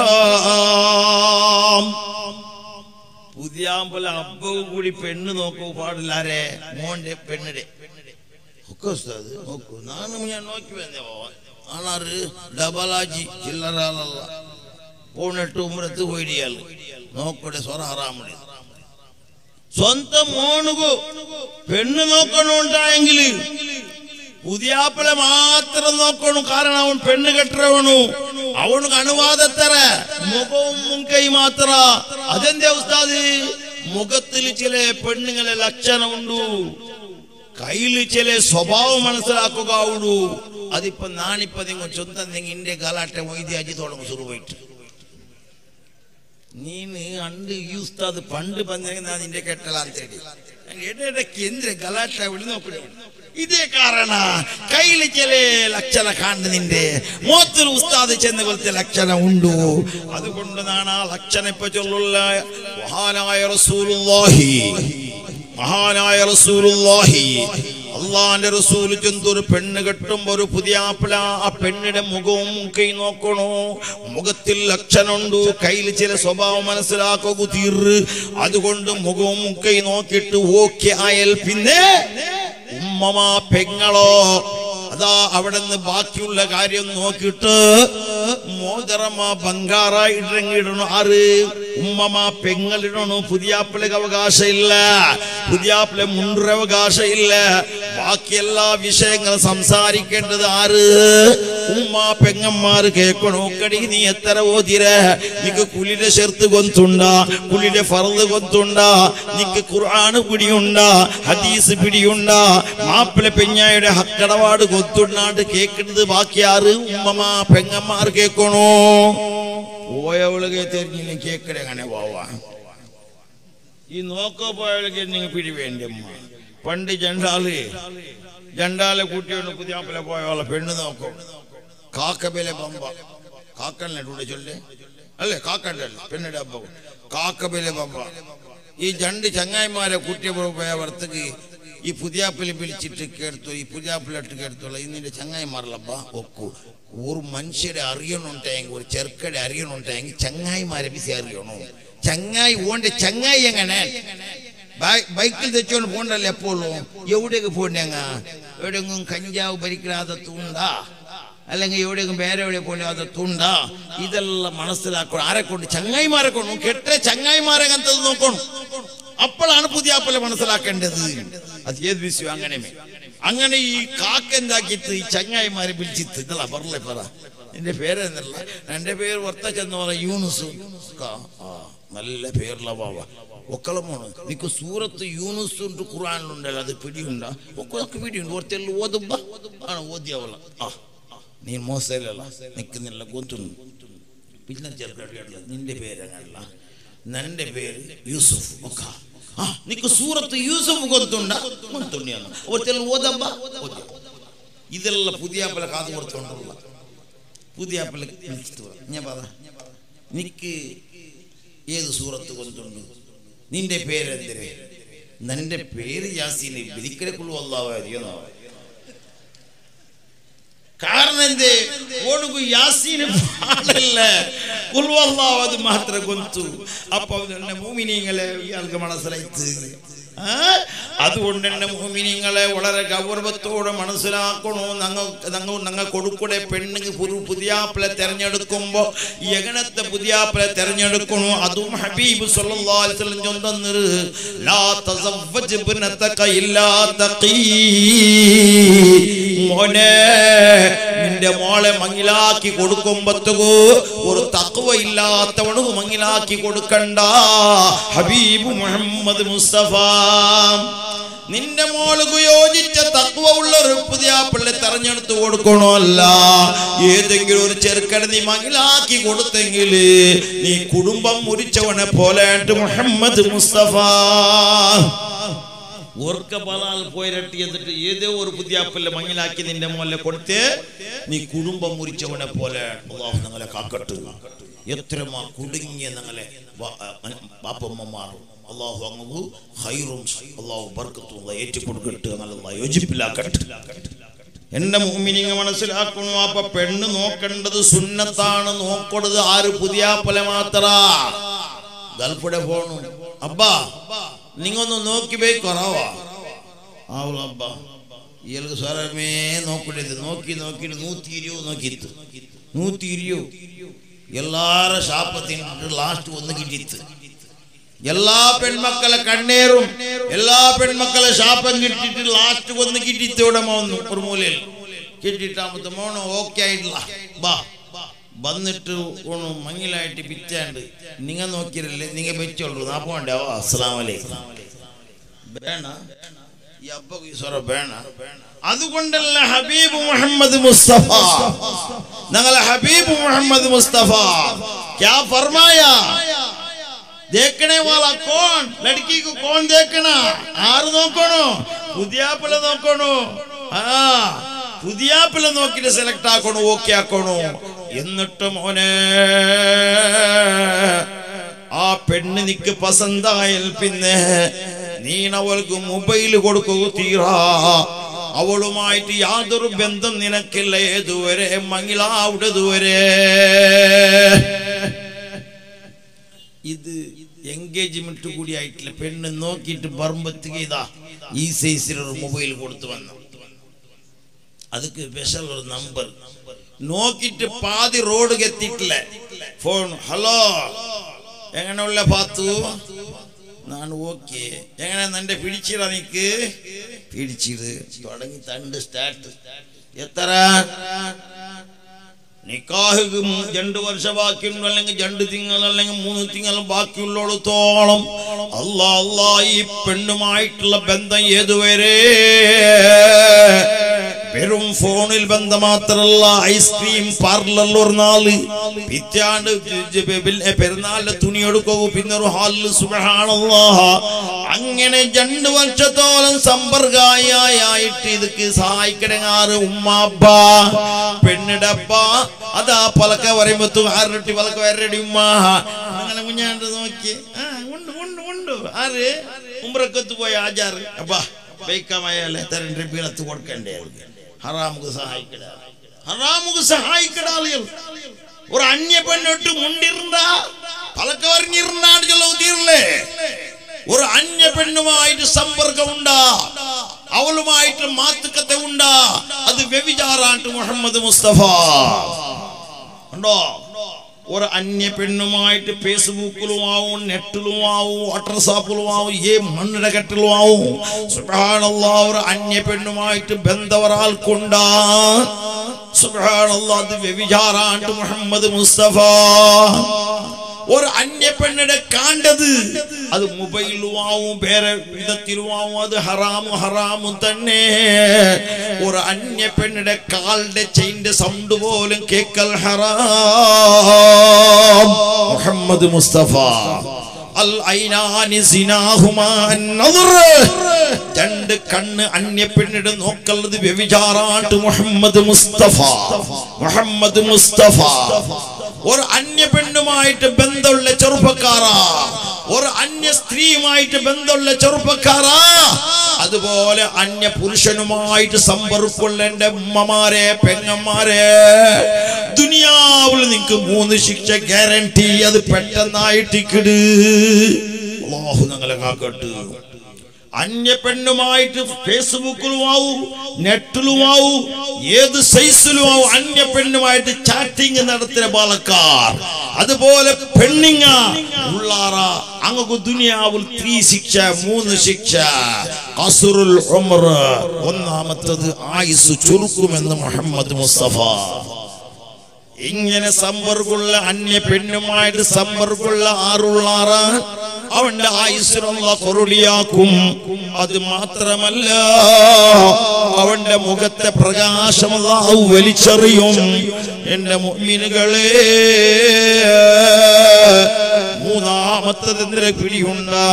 ഹറാം. പുതിയാമ്പല അബ്ബവും കൂടി പെണ്ണ് നോക്കൂ പാടില്ലാരെ, മോന്റെ പെണ്ണിടെ നോക്കൂ. നാനും ഞാൻ നോക്കി വന്നേ ആണാറ് ഡബലാജി ചില്ലറാളല്ല പോണിട്ട് ഉമ്രത്ത് പോയിടിയാൽ നോക്കൂടെ സ്വറ ഹറാമുടെ. സ്വന്തം മോണുകു പെണ്ണ് നോക്കണുണ്ടായെങ്കിൽ പുതിയാപ്പിളെ മാത്രം നോക്കണു. കാരണം അവൻ പെണ്ണ് കെട്ടവണു, അവനക്ക് അനുവാദത്തര മുഖവും മുൻകൈ മാത്ര. അതെന്താ ഉസ്താദ്? മുഖത്തിൽ ചില പെണ്ണുങ്ങളെ ലക്ഷണമുണ്ടു, കയ്യിൽ ചില സ്വഭാവം മനസ്സിലാക്കുക ഉള്ളൂ. അതിപ്പോ നാണിപ്പ നിങ്ങൾ സ്വന്തം നിങ്ങൾ ഇന്ത്യ കാലാട്ടെ മൊയ്തിയാജി തുടങ്ങും സുറു പോയിട്ട് നീന് അണ്ട് ഈ ഉസ്താദ് പണ്ട് പറഞ്ഞാ നിന്റെ കെട്ടലാൻ തേടി ഇടയ്ക്ക് എന്തിനെ ഗലാട്ട വിളി നോക്കണേ. ഇതേ കാരണ കയ്യില് ചില ലക്ഷണ കാണുന്ന നിന്റെ മോത്തിൽ ഉസ്താദ് ചെന്ന പോലത്തെ ലക്ഷണം ഉണ്ടു. അതുകൊണ്ട് നാണ് ആ ലക്ഷണം ഇപ്പൊ ചൊല്ലുള്ള മഹാനായ റസൂലുള്ളാഹി മഹാനായ റസൂലുള്ളാഹി അള്ളാന്റെ റസൂല് ചെന്തൊരു പെണ്ണ് കെട്ടുമ്പോ ഒരു പുതിയാപ്പിള ആ പെണ്ണിന്റെ മുഖവും കൈ നോക്കണോ. മുഖത്തിൽ ലക്ഷണമുണ്ട്, കയ്യിൽ ചില സ്വഭാവം മനസ്സിലാക്കുക തീർ. അതുകൊണ്ട് മുഖവും കൈ നോക്കിയിട്ട് ഓക്കെ ആയാൽ പിന്നെ ഉമ്മമാ പെങ്ങളോ അതാ അവിടെ നിന്ന് ബാക്കിയുള്ള കാര്യം നോക്കിയിട്ട് മോതിരമ്മ ബംഗാറായി ഇടങ്ങിടണു. ആറ് ഉമ്മമാ പെങ്ങളിടണു. പുതിയാപ്പിളക്ക് അവകാശം ഇല്ല, പുതിയാപ്പിള മുണ്ടൊരു അവകാശം ഇല്ല. ബാക്കി എല്ലാ വിഷയങ്ങളും സംസാരിക്കേണ്ടത് ആറ്? ഉമ്മ പെങ്ങന്മാര് കേൾക്കണോ. കടി നീ എത്ര ഓതിര, നിക്ക് കുലിയുടെ ഷെർത്ത് കൊന്തുണ്ടാ, കുലിയുടെ ഫർദ് കൊന്തുണ്ടാ, നിക്ക് ഖുർആന് പിടിയുണ്ടാ, ഹദീസ് പിടിയുണ്ടാ, മാപ്പിള പെഞ്ഞായുടെ ഹക്കടപാട് കൊത്തുണ്ടാണ്ട് കേൾക്കുന്നത് ബാക്കി ആറ്? ഉമ്മമാ പെങ്ങന്മാർ കേൾക്കണോ. പോയവളെ തെരഞ്ഞില്ല കേക്കടെ അങ്ങനെ പോവാ. ഈ നോക്കോ പോയവളെ നിങ്ങൾ പിടി വേണ്ടി അമ്മ. പണ്ട് ജണ്ടാല് ജണ്ടാലെ കൂട്ടിയോണ്ട് പുതിയാപ്പിളെ പോയവളെ പെണ്ണ് നോക്കും. കാക്കബിലെ ബമ്പ കാക്കല്ലേ ഇവിടെ ചൊല്ലേ അല്ലേ, കാക്കണ്ടല്ലേ പെണ്ണിടെ അബ്ബ കാക്കബിലെ ബമ്പ. ഈ രണ്ട് ചങ്ങായിമാരെ കൂട്ടിയ പോയ വർത്തക്ക് ഈ പുതിയാപ്പിളി പിടിച്ചിട്ട് കേർത്തു, ഈ പുതിയാപ്പിളിട്ട് കേർത്തോളൂ. ഇന്നിന്റെ ചങ്ങായിമാരല്ലബ്ബ ഒക്കു. ഒരു മനുഷ്യരെ അറിയണുണ്ടെങ്കിൽ, ഒരു ചെറുക്കടെ അറിയണുണ്ടെങ്കിൽ ചങ്ങായിമാരെ ബിസി അറിയണു. ചങ്ങായി ഓന്റെ ചങ്ങായി എങ്ങനെ ബൈക്കിൽ തെച്ചോണ്ട് പോണ്ടല്ലേ എപ്പോഴും. എവിടേക്ക് പോണ്ടേങ്ങ? എവിടെയെങ്കിലും കഞ്ചാവ് ഭരിക്കാതെത്തുണ്ടാ, അല്ലെങ്കിൽ എവിടെയെങ്കിലും വേറെ എവിടെ പോണ്ടാതെത്തുണ്ടാ? ഇതെല്ലാം മനസ്സിലാക്കണം. ആരെ കൊണ്ട്? ചങ്ങായിമാരെ കൊണ്ട്. കെട്ട ചങ്ങായിമാരെ കണ്ടത് നോക്കണം. അപ്പോഴാണ് പുതിയാപ്പിള മനസ്സിലാക്കേണ്ടത്. അത് ഏത് വിഷയം അങ്ങനെ അങ്ങനെ ഈ കാക്കെന്താക്കിട്ട് ഈ ചങ്ങായിമാരെ വിളിച്ചിട്ട് ഇതല്ല പറലേ പറ എന്റെ പേരെന്നല്ല, എന്റെ പേര് വർത്ത ചെന്ന് പറ യൂനുസ്. നല്ല പേരുള്ള ബാബ ഒക്കളമോണ്. നിക്ക് സൂറത്ത് യൂനുസ് ഉണ്ട് ഖുർആനിലുണ്ടല്ലോ, അത് പിടിയുണ്ടാ? ഒക്കെ പിടിയുണ്ട്. ഒറ്റല്ല ഓതുമ്പ ആണ് ഓദ്യവള. ആ നീ മോശമല്ല നിൽക്കുന്നില്ല ഗൊന്തുന്നു. പിന്നെ ചെറുക്കടിയല്ല നിന്റെ പേരങ്ങനല്ല, നിന്റെ പേര് യൂസുഫ്. ഒക്ക ആ നിക്ക് സൂറത്ത് യൂസുഫ് ഗൊന്തുണ്ട ഗൊന്തുണ്ടിയാണ് ഒറ്റല്ല ഓതമ്പ ഓദ്യ. ഇതെല്ലാം പുതിയാപ്പിള കാതു കൊടുത്തോണ്ടുള്ള പുതിയാപ്പിള ഞാൻ പറ നിക്ക് ഏത് സൂറത്ത് ഗൊന്തുണ്ട്? നിന്റെ പേരെന്തിരെ? നിന്റെ പേര് യാസീന് ബലിക്കരക്കുള്ളൂ അല്ലാഹു. കാരണം എന്തേ ഓണുകു യാസീന് പാടല്ല, കുൽവല്ലാഹു അത് മാത്രം ഗൊന്തു. അപ്പൊ എന്നെ മുഅ്മിനീങ്ങളെ ഇയാൾക്ക് മനസ്സിലായിട്ട് അതുകൊണ്ട് എന്നെ മുഅ്മിനീങ്ങളെ വളരെ ഗൗരവത്തോടെ മനസ്സിലാക്കണോ. ഞങ്ങൾ ഞങ്ങൾ ഞങ്ങൾ കൊടുക്കൂടെ പെണ്ണുങ്ങൾ പുതിയാപ്പിളെ തെരഞ്ഞെടുക്കുമ്പോ എങ്ങനത്തെ പുതിയാപ്പിളെ തെരഞ്ഞെടുക്കണോ? അതും ഹബീബ് സല്ലല്ലാഹു അലൈഹി വസല്ലം ചൊല്ലുന്നു, ലാ തസവ്വജ് ഇബ്നതക ഇല്ലാ തഖീ. മോനെ നിന്റെ മോളെ മങ്ങിലാക്കി കൊടുക്കുമ്പത്തകോ ഒരു തഖ്വ ഇല്ലാത്തവണു മങ്ങിലാക്കി കൊടുക്കണ്ട. ഹബീബ് മുഹമ്മദ് മുസ്തഫ നിന്റെ മോൾക്ക് യോജിച്ച തഖ്വ ഉള്ള ഒരു പുതിയാപ്പിള്ളെ തെരഞ്ഞെടുത്ത് കൊടുക്കണോ? അല്ല, ഏതെങ്കിലും ഒരു ചെറുക്കനെ നീ മകിലാക്കി കൊടുത്തെങ്കിൽ നീ കുടുംബം മുറിച്ചവനെ പോലെ മുഹമ്മദ് മുസ്തഫ ഓർക്ക പലാൽ പോയിരട്ടി എന്നിട്ട് ഏതോ ഒരു പുതിയാപ്പിള്ളെ മങ്ങിലാക്കി നിന്റെ മോലെ കൊടുത്ത് നീ കുടുംബം മുറിച്ചവനെ പോലെ. അല്ലാഹു ഞങ്ങളെ കാക്കട്ടെ. എത്രമാ കുടുങ്ങിയ ഞങ്ങളെ ബാപ്പമ്മമാർ. അല്ലാഹു അങ്ങ് ഖൈറും അല്ലാഹു ബർക്കത്തും ഏറ്റുകൊടുക്കട്ടെ. അല്ലാഹു യോജിപ്പിലാക്കട്ടെ. എന്റെ മുഅ്മിനീങ്ങൾ മനസ്സിലാക്കുന്നു. അപ്പൊ പെണ്ണ് നോക്കേണ്ടത് സുന്നത്താണ്. നോക്കണത് ആര്? പുതിയാപ്പിളെ മാത്ര. ഗൾഫിടെ പോണു അബ്ബാ നിങ്ങൊന്ന് നോക്കി പോയി കുറവാ ആവുള്ള അബ്ബാ ഇയാൾക്ക് സ്വരമേ നോക്കണ്ടത്. നോക്കി നോക്കിയിട്ട് നൂറ്റി ഇരുപത് നോക്കിയിട്ട് നൂറ്റി ഇരുപത് എല്ലാരും ശാപത്തിനിട്ട് ലാസ്റ്റ് ഒന്ന് കിട്ടിത്ത്. എല്ലാ പെൺമക്കളെ കണ്ണേറും എല്ലാ പെൺമക്കളെ ശാപം കിട്ടിയിട്ട് ലാസ്റ്റ് ഒന്ന് കിട്ടിത്ത്. ഇവിടെ മോന്നു ഒരു മൂലയിൽ കിട്ടിയിട്ടാമത്തെ മോണോ ഓക്കെ ആയിട്ടില്ല. ബാ വന്നിട്ട് ഓണു മങ്ങിലായിട്ട് പിറ്റാണ്ട് നിങ്ങൾ നോക്കിയല്ലേ നിങ്ങൾ വെച്ചോളൂ. നാ പോണ്ടാവോ? അസ്സലാമു അലൈക്കും വേണ ഈ അബ്ബ ഈശ്വര വേണ. അതുകൊണ്ടല്ല ഹബീബ് മുഹമ്മദ് മുസ്തഫ ഞങ്ങളെ ഹബീബ് മുഹമ്മദ് മുസ്തഫ क्या फरमाया? देखने वाला कौन? लड़की को कौन देखना? ആര് നോക്കണോ? പുതിയാപ്പിള നോക്കണോ? ആ പുതിയാപ്പിള നോക്കിട്ട് സെലക്ട് ആക്കണോ, ഓക്കെ ആക്കണോ. എന്നിട്ട് മോനെ ആ പെണ്ണ് നിക്ക് പസന്തായാൽ പിന്നെ നീ അവൾക്ക് മൊബൈൽ കൊടുക്കുക തീരാ. അവളുമായിട്ട് യാതൊരു ബന്ധം നിനക്കില്ല ഏതുവരെ മങ്ങിലാവിടതുവരെ. ഇത് എൻഗേജ്മെന്റ് കൂടി ആയിട്ടില്ല. പെണ്ണ് നോക്കിയിട്ട് പറമ്പത്ത് ഇതാ ഈ സൈസിലൊരു മൊബൈൽ കൊടുത്തു വന്നു. ಅದಕ್ಕೆ ಸ್ಪೆಷಲ್ ഒരു നമ്പർ നോക്കിയിട്ട് പാതി റോഡ് എത്തിയിട്ടില്ല. ഫോൺ ഹലോ എങ്ങനെയുള്ള പാത്തു? ನಾನು ಓಕೆ എങ്ങനെ നിന്റെ പിടിച്ചിടാ? നിക്ക് പിടിച്ചിട് തുടങ്ങി തണ്ട് സ്റ്റാർട്ട്. എത്ര നിക്കാഹ് രണ്ട് വർഷം ബാക്കിയുണ്ടോ അല്ലെങ്കിൽ രണ്ട് തിങ്കൾ അല്ലെങ്കിൽ മൂന്ന് തിങ്കൾ ബാക്കിയുള്ളിടത്തോളം അല്ലാ അല്ലാ ഈ പെണ്ണുമായിട്ടുള്ള ബന്ധം ഏതുവരെ? വെറും ഫോണിൽ ബന്ധം മാത്രല്ല, ഐസ്ക്രീം പാർലറിൽ ഒരു നാള് പിറ്റാണ്ട് പെരുന്നാളിന്റെ തുണി എടുക്കൂ, പിന്നെ ഒരു ഹാളിൽ സുബ്ഹാനല്ലാഹ് അങ്ങനെ രണ്ട് വർഷത്തോളം സമ്പർക്കായിട്ട് ഇതൊക്കെ സഹായിക്കണങ്ങാറ് ഉമ്മാപ്പ പെണ്ണിടപ്പ. അതാ പലക്ക പറയുമ്പോ ആരട്ടി പലക്ക വരടി ഉമ്മ അങ്ങനെ കുഞ്ഞാണ്ട് നോക്കി ആ ഉണ്ട് ഉണ്ട് ഉണ്ട് ആര് ഉംറക്കത്ത് പോയ ആചാറ് അപ്പാ ബൈക്കമായാലേ തരണ്ട് പീളത്ത് കൊടുക്കണ്ടേ. ഹറാമുക്ക് സഹായിക്കട ഹറാമുക്ക് സഹായിക്കട ആളുകൾ ഒരു അന്യ പെണ്ണിട്ട് മുണ്ടിരുന്ന പലക്ക പറഞ്ഞിരുന്നാണ് ചൊല്ലുതീർലേ. ഒരു അന്യ പെണ്ണുമായിട്ട് സമ്പർക്കം ഉണ്ടാ, അവളുമായിട്ട് മാത്തുക്കത്തെ ഉണ്ടാ, അത് വ്യഭിചാരാണ് മുഹമ്മദ് മുസ്തഫ. ഉണ്ടോ? ഒരു അന്യ പെണ്ണുമായിട്ട് ഫേസ്ബുക്കിലുമാവും നെറ്റിലുമാവും വാട്ട്സാപ്പിലുമാവും ഏ മണ്ണിടെ കെട്ടിലുമാവും സുബ്ഹാനല്ലാഹ് ഒരു അന്യ പെണ്ണുമായിട്ട് ബന്ധം ഒരാൾക്കുണ്ടാ. സുബ്ഹാനല്ലാഹ് അത് വ്യഭിചാരാണ് മുഹമ്മദ് മുസ്തഫ. ഒരു അന്യ പെണ്ണിടെ കാണ്ടത് അത് മൊബൈലുമാവും വേറെ വിധത്തിലുമാവും അത് ഹറാമു ഹറാമു തന്നെ. ഒരു അന്യ പെണ്ണിടെ കാലിന്റെ ചെയിന്റെ സൗണ്ട് പോലും കേക്കൽ ഹറാം. മുഹമ്മദ് മുസ്തഫ അൽ ഐനാനി സിനാഹുമാ അൻ-നദർ രണ്ട് കണ്ണ് അന്യ പെണ്ണിടെ നോക്കലുള്ളത് വ്യഭിചാരാണ് മുഹമ്മദ് മുസ്തഫ. മുഹമ്മദ് മുസ്തഫ ഒരു അന്യ പെണ്ണുമായിട്ട് ബന്ധമുള്ള ചെറുപ്പക്കാരാ, ഒരു അന്യ സ്ത്രീയുമായിട്ട് ബന്ധമുള്ള ചെറുപ്പക്കാരാ, അതുപോലെ അന്യ പുരുഷനുമായിട്ട് സമ്പർക്കമുള്ള എന്റെ ഉമ്മമാരെ പെങ്ങന്മാരെ, ദുനിയാവിൽ നിങ്ങൾക്ക് മൂന്ന് ശിക്ഷ ഗ്യാരണ്ടി. അത് പെട്ടെന്നായിട്ട് കിട്. അല്ലാഹു ഞങ്ങളെ കാക്കട്ടെ. അന്യ പെണ്ണുമായിട്ട് ഫേസ്ബുക്കിലുമാവും നെറ്റിലുമാവും ഏത് സൈസിലുമാവും അന്യ പെണ്ണുമായിട്ട് ചാറ്റിംഗ് നടത്തുന്ന ബാലക്കാർ, അതുപോലെ പെണ്ണിങ്ങ ഉള്ളാറ അങ്ങക്ക് ദുനിയാവിൽ ത്രീ ശിക്ഷ മൂന്ന് ശിക്ഷ. ഖസ്റുൽ ഉംർ ഒന്നാമത്തത് ആയുസ് ചുരുക്കുമെന്ന് മുഹമ്മദ് മുസ്തഫ. ഇങ്ങനെ സമ്പർക്കുള്ള അന്യ പെണ്ണുമായിട്ട് സമ്പർക്കുള്ള ആറുള്ളാറ അവന്റെ ആയുസ്സിനെ അല്ലാഹു കൊറുടിയാക്കും. അത് മാത്രമല്ല അവന്റെ മുഖത്തെ പ്രകാശം അല്ലാഹു വലിച്ചെറിയും. എന്റെ മുഅ്മിനുകളെ, മൂന്നാമത്തതിന്റെ പിടിയുണ്ടാ,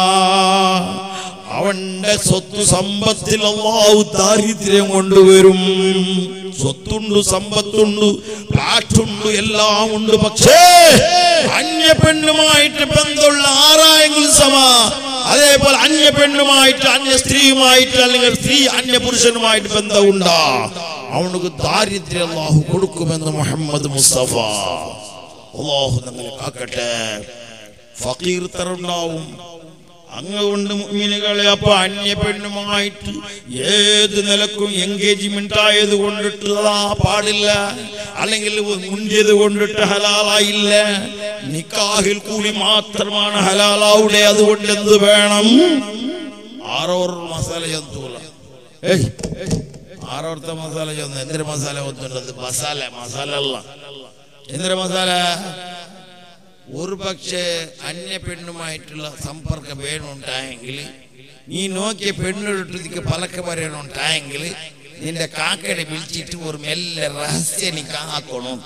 അവന്റെ സ്വത്ത് സമ്പത്തിൽ അല്ലാഹു ദാരിദ്ര്യം കൊണ്ടുവരും. സ്വത്തുണ്ട്, സമ്പത്തുണ്ട്, ഫ്ലാറ്റുണ്ട്, എല്ലാം ഉണ്ട്. പക്ഷേ അന്യ പെണ്ണുമായിട്ട് ബന്ധമുള്ള ആരായെങ്കിലും സമ, അതേപോലെ അന്യ പെണ്ണുമായിട്ട് അന്യ സ്ത്രീയുമായിട്ട് അല്ലെങ്കിൽ സ്ത്രീ അന്യ പുരുഷനുമായിട്ട് ബന്ധമുണ്ടാ, അവനക്ക് ദാരിദ്ര്യം അല്ലാഹു കൊടുക്കുമെന്ന് മുഹമ്മദ് മുസ്തഫ. അല്ലാഹു നമ്മളെ കാക്കട്ടെ. ഫഖീർ തറുണ്ടാവും. അങ്ങുകൊണ്ട് മുഅ്മിനുകളെ, അപ്പൊ അന്യ പെണ്ണുമായിട്ട് ഏത് നിലക്കും എൻഗേജ്മെന്റ് ആയത് കൊണ്ടിട്ട് ആ പാടില്ല, അല്ലെങ്കിൽ മുന്തിയത് കൊണ്ടിട്ട് ഹലാലായില്ല. നിക്കാഹിൽ കൂടി മാത്രമാണ് ഹലാലാവുടെ. അതുകൊണ്ട് എന്ത് വേണം? ആറോർ മസാല ചെന്നൂല. ഏയ് ആറോർത്ത മസാല ചെന്ന് എന്തൊരു മസാല കൊണ്ടുള്ളത്? മസാല മസാല അല്ല, എന്തൊരു മസാല? ഒരു പക്ഷേ അന്യ പെണ്ണുമായിട്ടുള്ള സമ്പർക്കം വേണമുണ്ടായെങ്കിൽ, നീ നോക്കിയ പെണ്ണിട്ട് പലക്ക പറയണുണ്ടായെങ്കിൽ, നിന്റെ കാക്കനെ വിളിച്ചിട്ട് ഒരു മെല്ലെ രഹസ്യ നിക്കാക്കണം.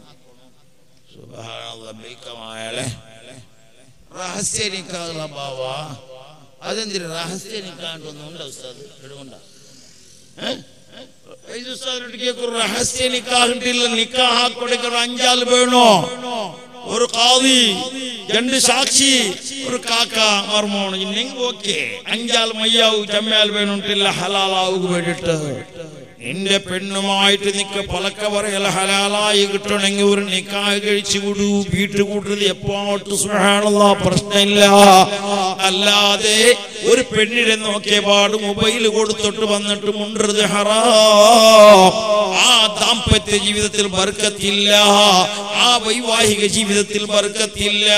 സുബ്ഹാനല്ലാഹ്, രഹസ്യ നിക്കാഹ ബാവ. അതെന്തിന് രഹസ്യ നിക്കാണ്ടൊന്നുണ്ടോ ഉസ്താദ്? എടുകൊണ്ടാ രഹസ്യ നിക്കാഹിട്ടില്ല. നിക്കാഹ കൊടുക്കുന്ന അഞ്ചാൾ വേണോ? ഒരു ഖാദി, രണ്ട് സാക്ഷി, ഒരു കാക്ക മർമോണ്. ഇല്ലെങ്കിൽ ഓക്കെ, അഞ്ചാൾ മയ്യാവും ചമ്മയാൽ വേണിട്ടില്ല ഹലാലാവുക വേണ്ടിട്ട്. നിന്റെ പെണ്ണുമായിട്ട് നിക്ക് പലക്ക പറയല ഹലാലായി കിട്ടണമെങ്കിൽ ഒരു നിക്കാഹ് കഴിച്ചു വിടൂ. വീട്ടു കൂട്ടത് എപ്പോട്ട് സുബ്ഹാനല്ലാഹ് പ്രശ്നമില്ല. അല്ലാതെ ഒരു പെണ്ണിനെ നോക്കിയ പാട് മൊബൈൽ കൊടുത്തിട്ട് വന്നിട്ട് മുണ്ടത് ഹറാം. ആ ദാമ്പത്യ ജീവിതത്തിൽ ബർക്കത്തില്ല, ആ വൈവാഹിക ജീവിതത്തിൽ ബർക്കത്തില്ല.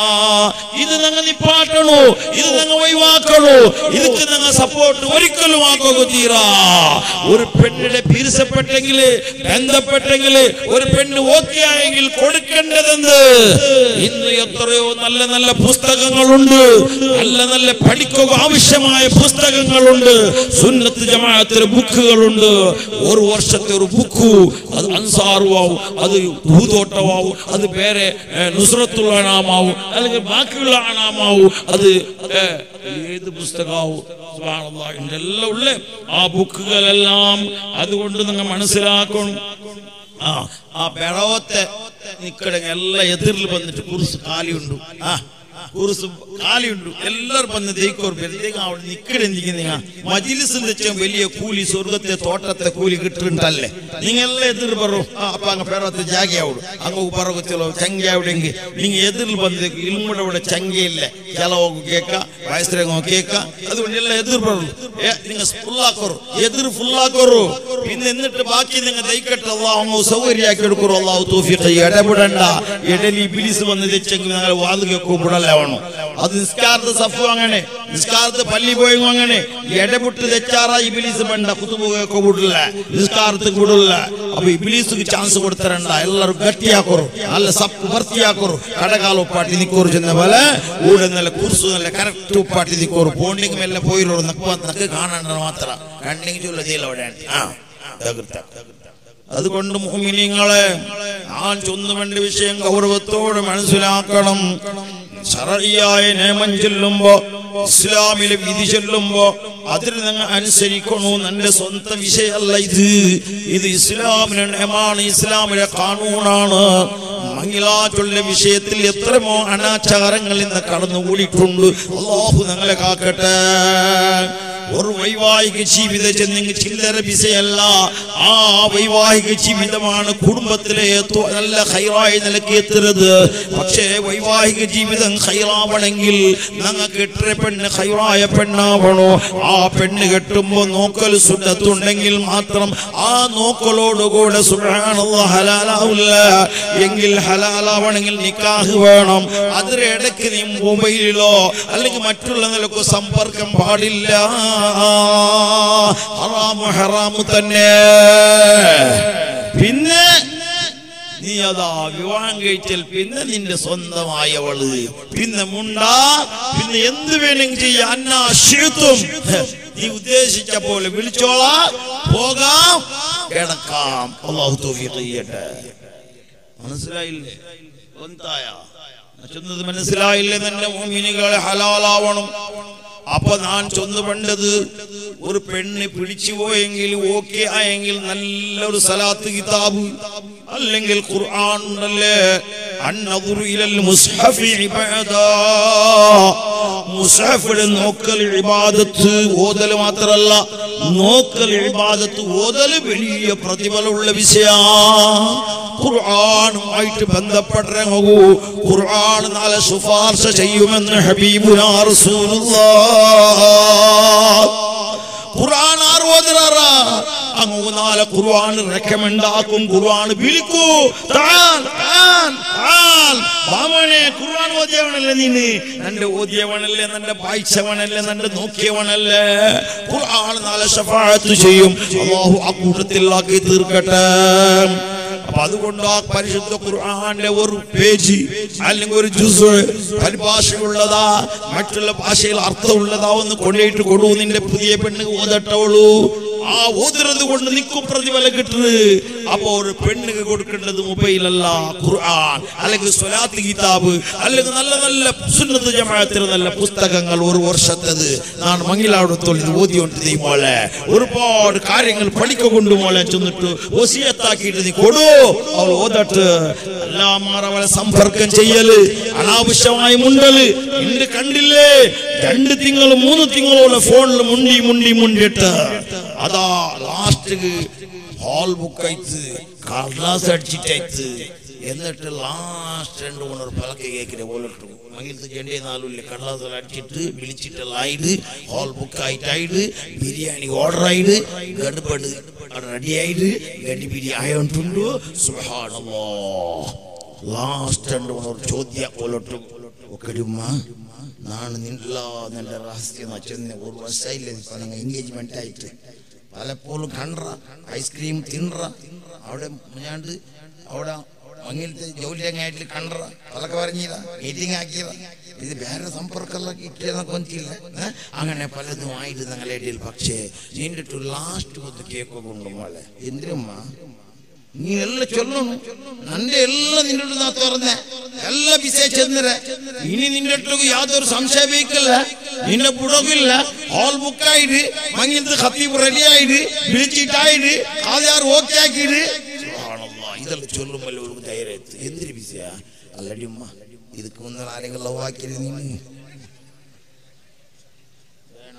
ഇത് ഞങ്ങൾ നിപ്പാട്ടണോ? ഇത് ഞങ്ങൾ ഒഴിവാക്കണോ? ഇതൊക്കെ ഞങ്ങൾ സപ്പോർട്ട് ഒരിക്കലും ആക്കോ തീരാ. ഒരു പെണ്ണിനെ പീരിസപ്പെട്ടെങ്കിൽ, ബന്ധപ്പെട്ടെങ്കിൽ, ഒരു പെണ്ണ് ഓക്കെ ആയെങ്കിൽ കൊടുക്കേണ്ടതെന്ത്? ഇന്ന് എത്രയോ നല്ല നല്ല പുസ്തകങ്ങളുണ്ട്, നല്ല നല്ല പഠിക്കുക ആവശ്യമായ പുസ്തകങ്ങളുണ്ട്, സുന്നത്ത് ജമാഅത്തിലെ ബുക്കുകളുണ്ട്. ഒരു വർഷത്തെ ഒരു ബുക്ക്, അത് അൻസാറുവാവും, അത് ഭൂതോട്ടമാവും, അത് വേറെ നുസ്രത്തുള്ള അനാമാവും, അല്ലെങ്കിൽ ബാക്കിയുള്ള അനാമാവും, അത് ഏത് പുസ്തകമാവും എല്ലാം ഉള്ള ആ ബുക്കുകളെല്ലാം. അതുകൊണ്ട് നിങ്ങൾ മനസ്സിലാക്കണം, ആ ആ ബെറോത്തെ നിക്കട എല്ലാ എതിരിൽ വന്നിട്ട് കുറിച്ച് കാലിയുണ്ട്, ആ കുറിച്ച് കാലിയുണ്ട്, എല്ലാവരും വന്ന് ദൈക്കോർ അവിടെ നിക്കടെന്തിക്കുന്ന മജിലിസിൽ വെച്ചാൽ വലിയ കൂലി, സ്വർഗത്തെ തോട്ടത്തെ കൂലി കിട്ടുന്നുണ്ടല്ലേ. നിങ്ങളെല്ലാം എതിർ പറയും. ആ അപ്പൊ അങ്ങ് പേരത്തെ ജാഗയാവിടും, അങ്ങ് പറകത്തിലോ ചങ്കയാവിടെങ്കിൽ നിങ്ങൾ എതിരിൽ വന്ന് ഇൽമുടെ ഇവിടെ ചങ്കയില്ല, ചിലവൊക്കെ കേൾക്ക, വയസ്സരങ്ങോ കേൾക്ക. അതുകൊണ്ട് എല്ലാം എതിർ പറയൂ. നിങ്ങൾ ഫുള്ളാക്കറു, എതിർ ഫുള്ളാക്കറു. പിന്നെ എന്നിട്ട് ബാക്കി നിങ്ങൾ ദൈക്കട്ടല്ല അങ്ങ് സൗകര്യമാക്കി എടുക്കറു. അല്ലാഹു തൗഫീഖ്. ഇടപെടണ്ട. ഇടലി ബിലിസ് വന്ന് തെച്ചെങ്കിൽ നിങ്ങൾ വാത് കേൾക്കുമ്പോഴല്ല വേണം. അത് നിസ്കാരത്ത് സഫു അങ്ങനെ, നിസ്കാരത്ത് പള്ളി പോയും അങ്ങനെ. ഇടപെട്ട് തെച്ചാറാ ഇബിലീസ് വേണ്ട, കുത്തുപോകൊക്കെ കൂടില്ല, നിസ്കാരത്ത് കൂടില്ല. അപ്പൊ ഇബിലീസ് ചാൻസ് കൊടുത്തരണ്ട. എല്ലാവരും ഗട്ടിയാക്കറു, നല്ല സപ്പ് ഭർത്തിയാക്കറു. കടകാല ഉപ്പാട്ടി നിക്കോറ് ചെന്ന പോലെ കൂടെ നല്ല കുർസു നല്ല കറക്റ്റ് ഉപ്പാട്ടി നിക്കോറ്. പോണ്ടെങ്കിൽ മെല്ലെ പോയിരോ നക്ക് കാണണ്ട മാത്രം കണ്ടെങ്കിൽ ചൊല്ല ചെയ്യല അവിടെ. ആ അതുകൊണ്ട് മുഅ്മിനീങ്ങളെ, ഞാൻ ചൊന്നുവേണ്ട വിഷയം ഗൗരവത്തോടെ മനസ്സിലാക്കണം. ശറഈയായ നിയമം ചൊല്ലുമ്പോ, ഇസ്ലാമിലെ വിധി ചൊല്ലുമ്പോ അതിന് നിങ്ങൾ അനുസരിക്കണു. എന്റെ സ്വന്തം വിഷയമല്ല ഇത്. ഇത് ഇസ്ലാമിലെ നിയമമാണ്, ഇസ്ലാമിലെ കാനൂണാണ്. മഹിളാറ്റുള്ള വിഷയത്തിൽ എത്രമോ അനാചാരങ്ങൾ ഇന്ന് കടന്നുകൂടിയിട്ടുണ്ട്. അല്ലാഹു ഞങ്ങളെ കാക്കട്ടെ. ഒരു വൈവാഹിക ജീവിതം ചെന്നെങ്കിൽ ചില്ലറ വിഷയമല്ല. ആ വൈവാഹിക ജീവിതമാണ് കുടുംബത്തിലെ ഏറ്റവും നല്ല ഹൈറായ നിലയ്ക്ക് എത്തുന്നത്. പക്ഷേ വൈവാഹിക ജീവിതം ഹൈറാവണമെങ്കിൽ ഞങ്ങൾക്ക് കെട്ടിയ പെണ്ണ് ഹൈറായ പെണ്ണാവണോ. ആ പെണ്ണ് കെട്ടുമ്പോ നോക്കൽ സുന്നത്തുണ്ടെങ്കിൽ മാത്രം ആ നോക്കലോടുകൂടെ സുബ്ഹാനല്ലാഹ് ഹലാലാവില്ല. എങ്കിൽ ഹലാലാവണമെങ്കിൽ നിക്കാഹ് വേണം. അതിനിടയ്ക്ക് നീ മൊബൈലിലോ അല്ലെങ്കിൽ മറ്റുള്ള നിലക്കോ സമ്പർക്കം പാടില്ല. ഹറാമു ഹറാമു തന്നെ. പിന്നെ നീ ആ പിന്നതാ വിവാഹം കഴിച്ചാൽ പിന്നെ നിന്റെ സ്വന്തമായവള്, പിന്നെ മുണ്ടാ, പിന്നെ എന്ത് വേണമെങ്കിലും ചെയ്യാം. അന്നാ ഷീത്തും നീ ഉദ്ദേശിച്ച പോലെ വിളിച്ചോളാ, പോകാം, കിടക്കാം. അല്ലാഹു തൗഫീഖ് ചെയ്യട്ടെ. മനസ്സിലായില്ലേ? ചൊന്നത് മനസ്സിലായില്ലേ? തന്നെ മുഅ്മിനുകളെ ഹലാലാവണം. അപ്പൊ ഞാൻ ചൊന്നു പണ്ടത് ഒരു പെണ്ണ് പിടിച്ചു പോയെങ്കിൽ ഓക്കെ ആയെങ്കിൽ നല്ലൊരു സലാത്ത് കിതാബ് അല്ലെങ്കിൽ ഖുർആൻ ഉണ്ടല്ലേ, അന്നദുറു ഇലൽ മുസ്ഹഫി ഇബാദാ, മുസ്ഹഫിൽ നോക്കൽ ഇബാദത്ത്, ഓതൽ മാത്രമല്ല നോക്കൽ ഇബാദത്ത്, ഓതൽ വലിയ പ്രതിഫലമുള്ള വിഷയമാണ്. ഖുർആനുമായിട്ട് ബന്ധപ്പെട്ടിറങ്ങൂ. ഖുർആൻ നാളെ ശുപാർശ ചെയ്യുമെന്ന് ഹബീബുനാ റസൂലുള്ളാഹ്. ഖുർആൻ ആർ ഓതുറാ? അങ്ങ് നാളെ ഖുർആൻ റെക്കമെൻഡ് ആക്കും. ഖുർആൻ വിളിക്കൂ, താൻ താൻ താൻ ബാമനെ ഖുർആൻ ഓതിയവനല്ലേ നീന്, നിന്റെ ഓതിയവനല്ലേ, നിന്റെ വായിച്ചവനല്ലേ, നിന്റെ നോക്കിയവനല്ലേ. ഖുർആൻ നാളെ ശഫാഅത്ത് ചെയ്യും. അല്ലാഹു ആ കൂട്ടത്തിലാക്കി തീർക്കട്ടെ. അപ്പൊ അതുകൊണ്ട് ആ പരിശുദ്ധ ഖുർആന്റെ ഒരു പേജ് അല്ലെങ്കിൽ ഒരു ജുസ് പരിഭാഷയുള്ളതാ, മറ്റുള്ള ഭാഷയിൽ അർത്ഥമുള്ളതാ ഒന്ന് കൊണ്ടുപോയിട്ട് കൊടു. നിന്റെ പുതിയ പെണ്ണ് ഓതട്ടോളൂ. ആ ഓതുന്നത് കൊണ്ട് നിൽക്കും പ്രതിഫലം കിട്ടുന്നത്. അപ്പൊ ഒരു പെണ്ണിന് കൊടുക്കേണ്ടത് മൊബൈലല്ല, ഖുർആൻ അല്ലെങ്കിൽ സ്വലാത്ത് കിതാബ് അല്ലെങ്കിൽ നല്ല നല്ല സുന്നത്ത് ജമാഅത്തിന് നല്ല പുസ്തകങ്ങൾ ഒരു വർഷത്തത് ഞാൻ മംഗലാവിടത്തോളം ഓതിയോണ്ട് മോളെ ഒരുപാട് കാര്യങ്ങൾ പഠിക്കൊണ്ട് മോളെ ചെന്നിട്ട് വസിയത്താക്കിയിട്ട് നീ കൊടു, അവൾ ഓതട്ട്. എല്ലാമാരവളെ സമ്പർക്കം ചെയ്യല്, അനാവശ്യമായി മുണ്ടല്. ഇന്ന് കണ്ടില്ലേ രണ്ട് തിങ്കൾ മൂന്ന് തിങ്കളോളം ഫോണിൽ മുണ്ടി മുണ്ടി മുണ്ടിട്ട് അതാ ലാസ്റ്റ് ഹാൾ ബുക്ക് അയച്ച് കടലാസ് അടിച്ചിട്ടയച്ച് എന്നിട്ട് ലാസ്റ്റ് രണ്ട് മൂന്നൂർ പലക്കെ കേൾക്കില്ല പോലിട്ടു മങ്ങിലത്തെ ചെണ്ടേ നാലുമില്ല കടലാസ് അടിച്ചിട്ട് വിളിച്ചിട്ടുള്ളായിട്ട് ഹാൾ ബുക്ക് ആയിട്ടായിട്ട് ബിരിയാണി ഓർഡർ ആയിട്ട് ഗഡ്ബഡ് റെഡി ആയിട്ട് ഗഡി ബിരിയാണി ആയോണ്ടുണ്ടോ. സുബ്ഹാനല്ലാഹ്. ലാസ്റ്റ് രണ്ട് മൂന്നൂർ ചോദ്യം പോലിട്ടു. ഒക്കെടുമ്മ നാണ് നിന്നില്ല നിന്റെ രഹസ്യം ചെന്ന് ഒരു വർഷമായില്ലേ നിങ്ങൾ എൻഗേജ്മെന്റ് ആയിട്ട് പലപ്പോഴും കണ്ട ഐസ്ക്രീം തിന്നറ അവിടെ ഞാണ്ട് അവിടെ മങ്ങിലത്തെ ജോലി അങ്ങായിട്ട് കണ്ട പലക്കെ പറഞ്ഞില്ല മീറ്റിംഗ് ആക്കിയതാ. ഇത് വേറെ സമ്പർക്കമുള്ള കിട്ടിയെന്നൊക്കെ വന്നില്ല. അങ്ങനെ പലതും ആയിട്ട് നിങ്ങളുടെ ഇടയിൽ. പക്ഷേ നീണ്ടിട്ട് ലാസ്റ്റ് കൊത്ത് കേക്കൊക്കെ ഉണ്ട് മോളെ. എന്തിനുമ്മ നീ എല്ലാം ചൊല്ലണം, നിന്റെ എല്ലാം നിന്റെ അടുത്ത് തുറന്ന എല്ലാ വിഷയ ചെന്നര. ഇനി നിന്റെ അടുത്ത് യാതൊരു സംശയമില്ല, നിന്റെ പുടകില്ല. ഹാൾ ബുക്കായിട്ട് മങ്ങിലത്തെ ഖത്തീബ് റെഡി ആയിട്ട് വിളിച്ചിട്ടായിട്ട് ആദ്യം ഓക്കെ ആക്കിയിട്ട് ഇതെല്ലാം ചൊല്ലുമല്ലോ ഒരു ധൈര്യത്ത്. എന്തൊരു വിഷയ അല്ലടി ഉമ്മ. ഇതൊക്കെ മുന്നേ ആരെങ്കിലും ലവാക്കിയത് നീ വേണ.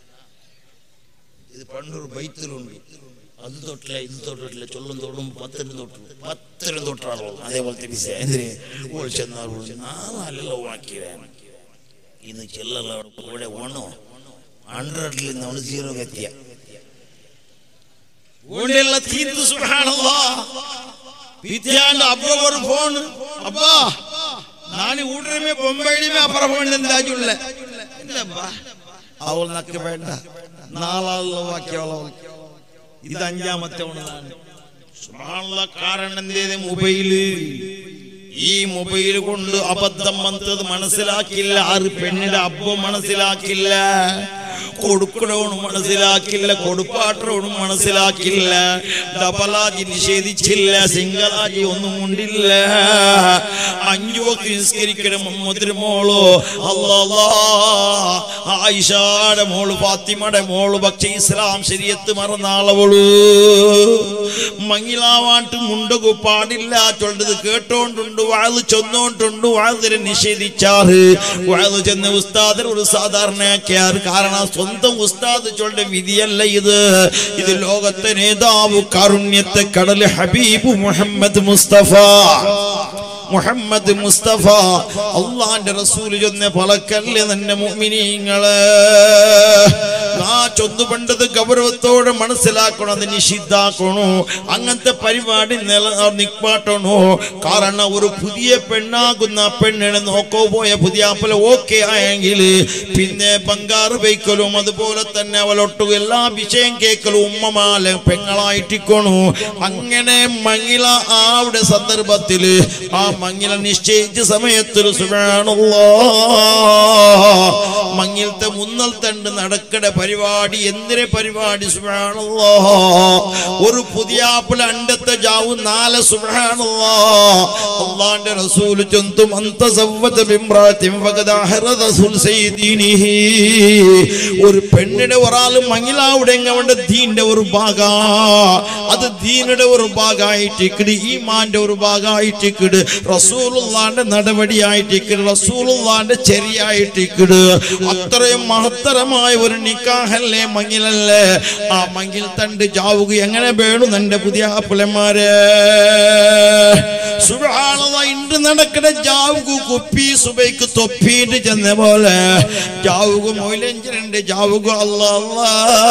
ഇത് പണ്ടൊരു ബൈത്തിലുണ്ട്, അത് തൊട്ടില്ല ഇത് തൊട്ടില്ല. ചൊല്ലും തൊടും പത്തിനും തൊട്ടു പത്തിനും തൊട്ടാണോ അതേപോലത്തെ വിഷയം. എന്തിന് ചെന്നാൽ നാല് ലവാക്കിയതാണ്. ഇത് ചെല്ലല്ലോ ഇവിടെ ഓണോ ഹൺഡ്രഡിൽ നമ്മൾ സീറോ എത്തിയ ഒരു ഫോൺ അപ്പാ ഞാൻ ഊട്ടമേ ബൊമ്പൈമേ അപ്പുറം ഫോണിൽ അവൾ നക്ക് വേണ്ട നാലാളോ ബാക്കിയോളോ. ഇത് അഞ്ചാമത്തെ ഒന്നാണ്. കാരണം എന്തേത് മൊബൈല്. ഈ മൊബൈൽ കൊണ്ട് അബദ്ധം വന്നത് മനസ്സിലാക്കില്ല. ആറ് പെണ്ണിന്റെ അബ്ബം മനസ്സിലാക്കില്ല, കൊടുക്കണോണും മനസ്സിലാക്കില്ല, കൊടുപ്പാട്ടോണും മനസ്സിലാക്കില്ല, ഡബലാജി നിഷേധിച്ചില്ല, സിംഗളാജി ഒന്നും ഉണ്ടില്ല. അഞ്ചു വക്ത് നിസ്കരിക്കണം മുഹമ്മദിന്റെ മോളോ അല്ലാ ആയിഷയുടെ മോള് ഫാത്തിമയുടെ മോള്. പക്ഷെ ഇസ്ലാം ശരീഅത്ത് മറന്നാളവള് മങ്ങിലാവാട്ട് മുണ്ടകു പാടില്ല. ചൊല്ലത് കേട്ടോണ്ടുണ്ട്, വാഴ് ചൊന്നോണ്ടുണ്ട്, വാഴതിരെ നിഷേധിച്ചാറ്. വാഴ് ചെന്ന ഉസ്താദിനോട് സാധാരണയാക്കിയാറ്. കാരണം സ്വന്തം ഉസ്താദ് ചൊല്ല വിധിയല്ല ഇത്. ഇത് ലോകത്തെ നേതാവ് കാരുണ്യത്തെ കടൽ ഹബീബ് മുഹമ്മദ് മുസ്തഫ മുഹമ്മദ് മുസ്തഫ അള്ളാന്റെ റസൂൽ ചൊന്ന പലക്കല്ലേ തന്നെ മുഅ്മിനീങ്ങളെ. ആ ചൊന്നു പണ്ടത് ഗൗരവത്തോടെ മനസ്സിലാക്കണം, അത് നിഷിദ്ധാക്കണോ, അങ്ങനത്തെ പരിപാടി നില നിപ്പാട്ടണോ. കാരണം ഒരു പുതിയ പെണ്ണാകുന്ന പെണ്ണിനെ നോക്കോ പോയ പുതിയാപ്പല ഓക്കെ ആയെങ്കിൽ പിന്നെ ബംഗാറ് വയ്ക്കലും അതുപോലെ തന്നെ അവളൊട്ടു എല്ലാ വിഷയം കേൾക്കലും ഉമ്മമാല പെങ്ങളായിട്ടിക്കണു. അങ്ങനെ മങ്ങില ആവിടെ സന്ദർഭത്തിൽ ആ മങ്ങില നിശ്ചയിച്ച സമയത്തിൽ സുബ്ഹാനല്ലാഹ് മങ്ങിലത്തെ മുന്നൽ തണ്ട് നടക്കട പരിപാടി എന്തിനെ പരിപാടി സുബ്ഹാനല്ലാഹ് ഒരു പുതിയാപ്പല അണ്ടത്തെ ജാവും നാല് സുബ്ഹാനല്ലാഹ് അല്ലാഹുവിന്റെ റസൂൽ ചൊന്തും അന്തസവ്വത ബിംറാത്തിൻ ഫഖദ് അഹറദ സുൽസൈദീനിഹി. ഒരു പെണ്ണിന്റെ ഒരാൾ മങ്ങിലാവിടെ അവന്റെ ദീന്റെ ഒരു ഭാഗ, അത് ദീനിന്റെ ഒരു ഭാഗമായിട്ടിക്കട്, ഈമാന്റെ ഒരു ഭാഗമായിട്ടിക്കട്, റസൂലുള്ളാന്റെ നടപടിയായിട്ടിക്കട്, റസൂലുള്ളാന്റെ ചെറിയായിട്ടിക്കട്. അത്രയും മഹത്തരമായ ഒരു നിക്കാഹല്ലേ മങ്ങിലല്ലേ. ആ മങ്ങിൽ തണ്ട് ജാവുക എങ്ങനെ വേണു എന്റെ പുതിയ പുലന്മാരെ. സുബ്ഹാനല്ലാഹ് ഇണ്ട് നടക്കണ ജാവുക കുപ്പി സുബൈക്ക് തൊപ്പിയിട്ട് ചെന്ന പോലെ ജാവുക മൊയിലഞ്ചരണ്ട് ജാവുക അല്ലാ അല്ലാ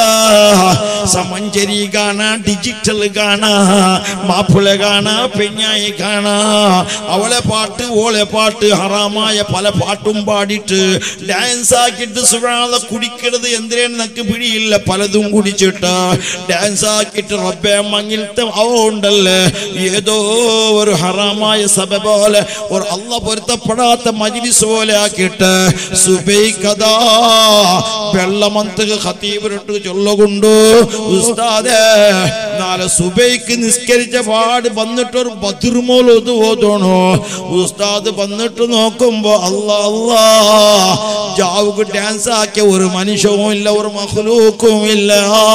സമഞ്ചരി കാണാ, ഡിജിറ്റൽ കാണാ, മാപ്പിള കാണാ, പെഞ്ഞായി കാണാ, അവളെ പാട്ട് ഓളെ പാട്ട് ഹറാമായ പല പാട്ടും പാടിയിട്ട് ഡാൻസ് ആക്കിയിട്ട് സുബ്ഹാനല്ലാഹ് കുടിക്കരുത് എന്തിനേന്ന് നമുക്ക് പിടിയില്ല, പലതും കുടിച്ചിട്ട് ഡാൻസ് ആക്കിയിട്ട് റബ്ബേ മങ്ങിലത്തെ അവണ്ടല്ലേ ഏതോ ഒരു ഹറാമായ സഭ പോലെ ഒരു അള്ളാഹ് പൊരുത്തപ്പെടാത്ത മജ്ലിസ് പോലെ ആക്കിയിട്ട് സുബൈക്കദാ വെള്ളമന്തക ഖതീബിട്ട് ചൊല്ലുകൊണ്ടു ഉസ്താദേ നാളെ സുബൈക്ക് നിസ്കരിച്ച പാട് വന്നിട്ടൊരു ബദ്റുമോലത് ഓതണോ. ഉസ്താദ് വന്നിട്ട് നോക്കുമ്പോ അല്ലാ അല്ലാ ജാവുക്ക് ഡാൻസ് ആക്കിയ ഒരു മനുഷ്യവും ഇല്ല, ഒരു മഖ്ലൂക്കും ഇല്ല.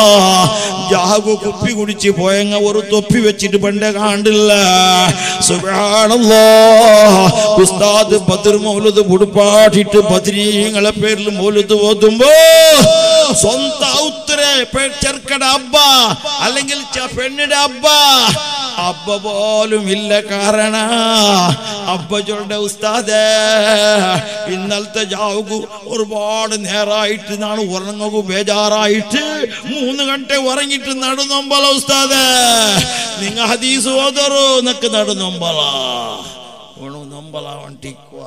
ജാവു കുപ്പി കുടിച്ച് പോയങ്ങ ഒരു തൊപ്പി വെച്ചിട്ട് പണ്ടേ കാണ്ടില്ല. സുബ്ഹാനല്ലാഹ് ഉസ്താദ് ബദ്ർ മൗലൂദ് പുടുപ്പാട്ടിട്ട് ബദ്രീങ്ങളെ പേരിൽ മൗലൂദ് ഓതുമ്പോ സ്വന്തം ഔത്തരെ ചെറുക്കട അബ്ബ അല്ലെങ്കിൽ പെണ്ണിന്റെ അബ്ബ അബ്ബ പോലും ഇല്ല. കാരണ അബ്ബ ചൊല്ലുടെ ഉസ്താദേ ഇന്നലത്തെ ജാവുകു ഒരുപാട് നേരായിട്ട് നാണ് ഉറങ്ങു ബേജാറായിട്ട് മൂന്ന് ഗಂಟೆ ഉറങ്ങിട്ട് നടന്നൊമ്പല ഉസ്താദേ നിങ്ങ ഹദീസ് ഓതറോ എന്നൊക്കെ നടന്നൊമ്പല ഉണു നൊമ്പല വണ്ടിക്കുക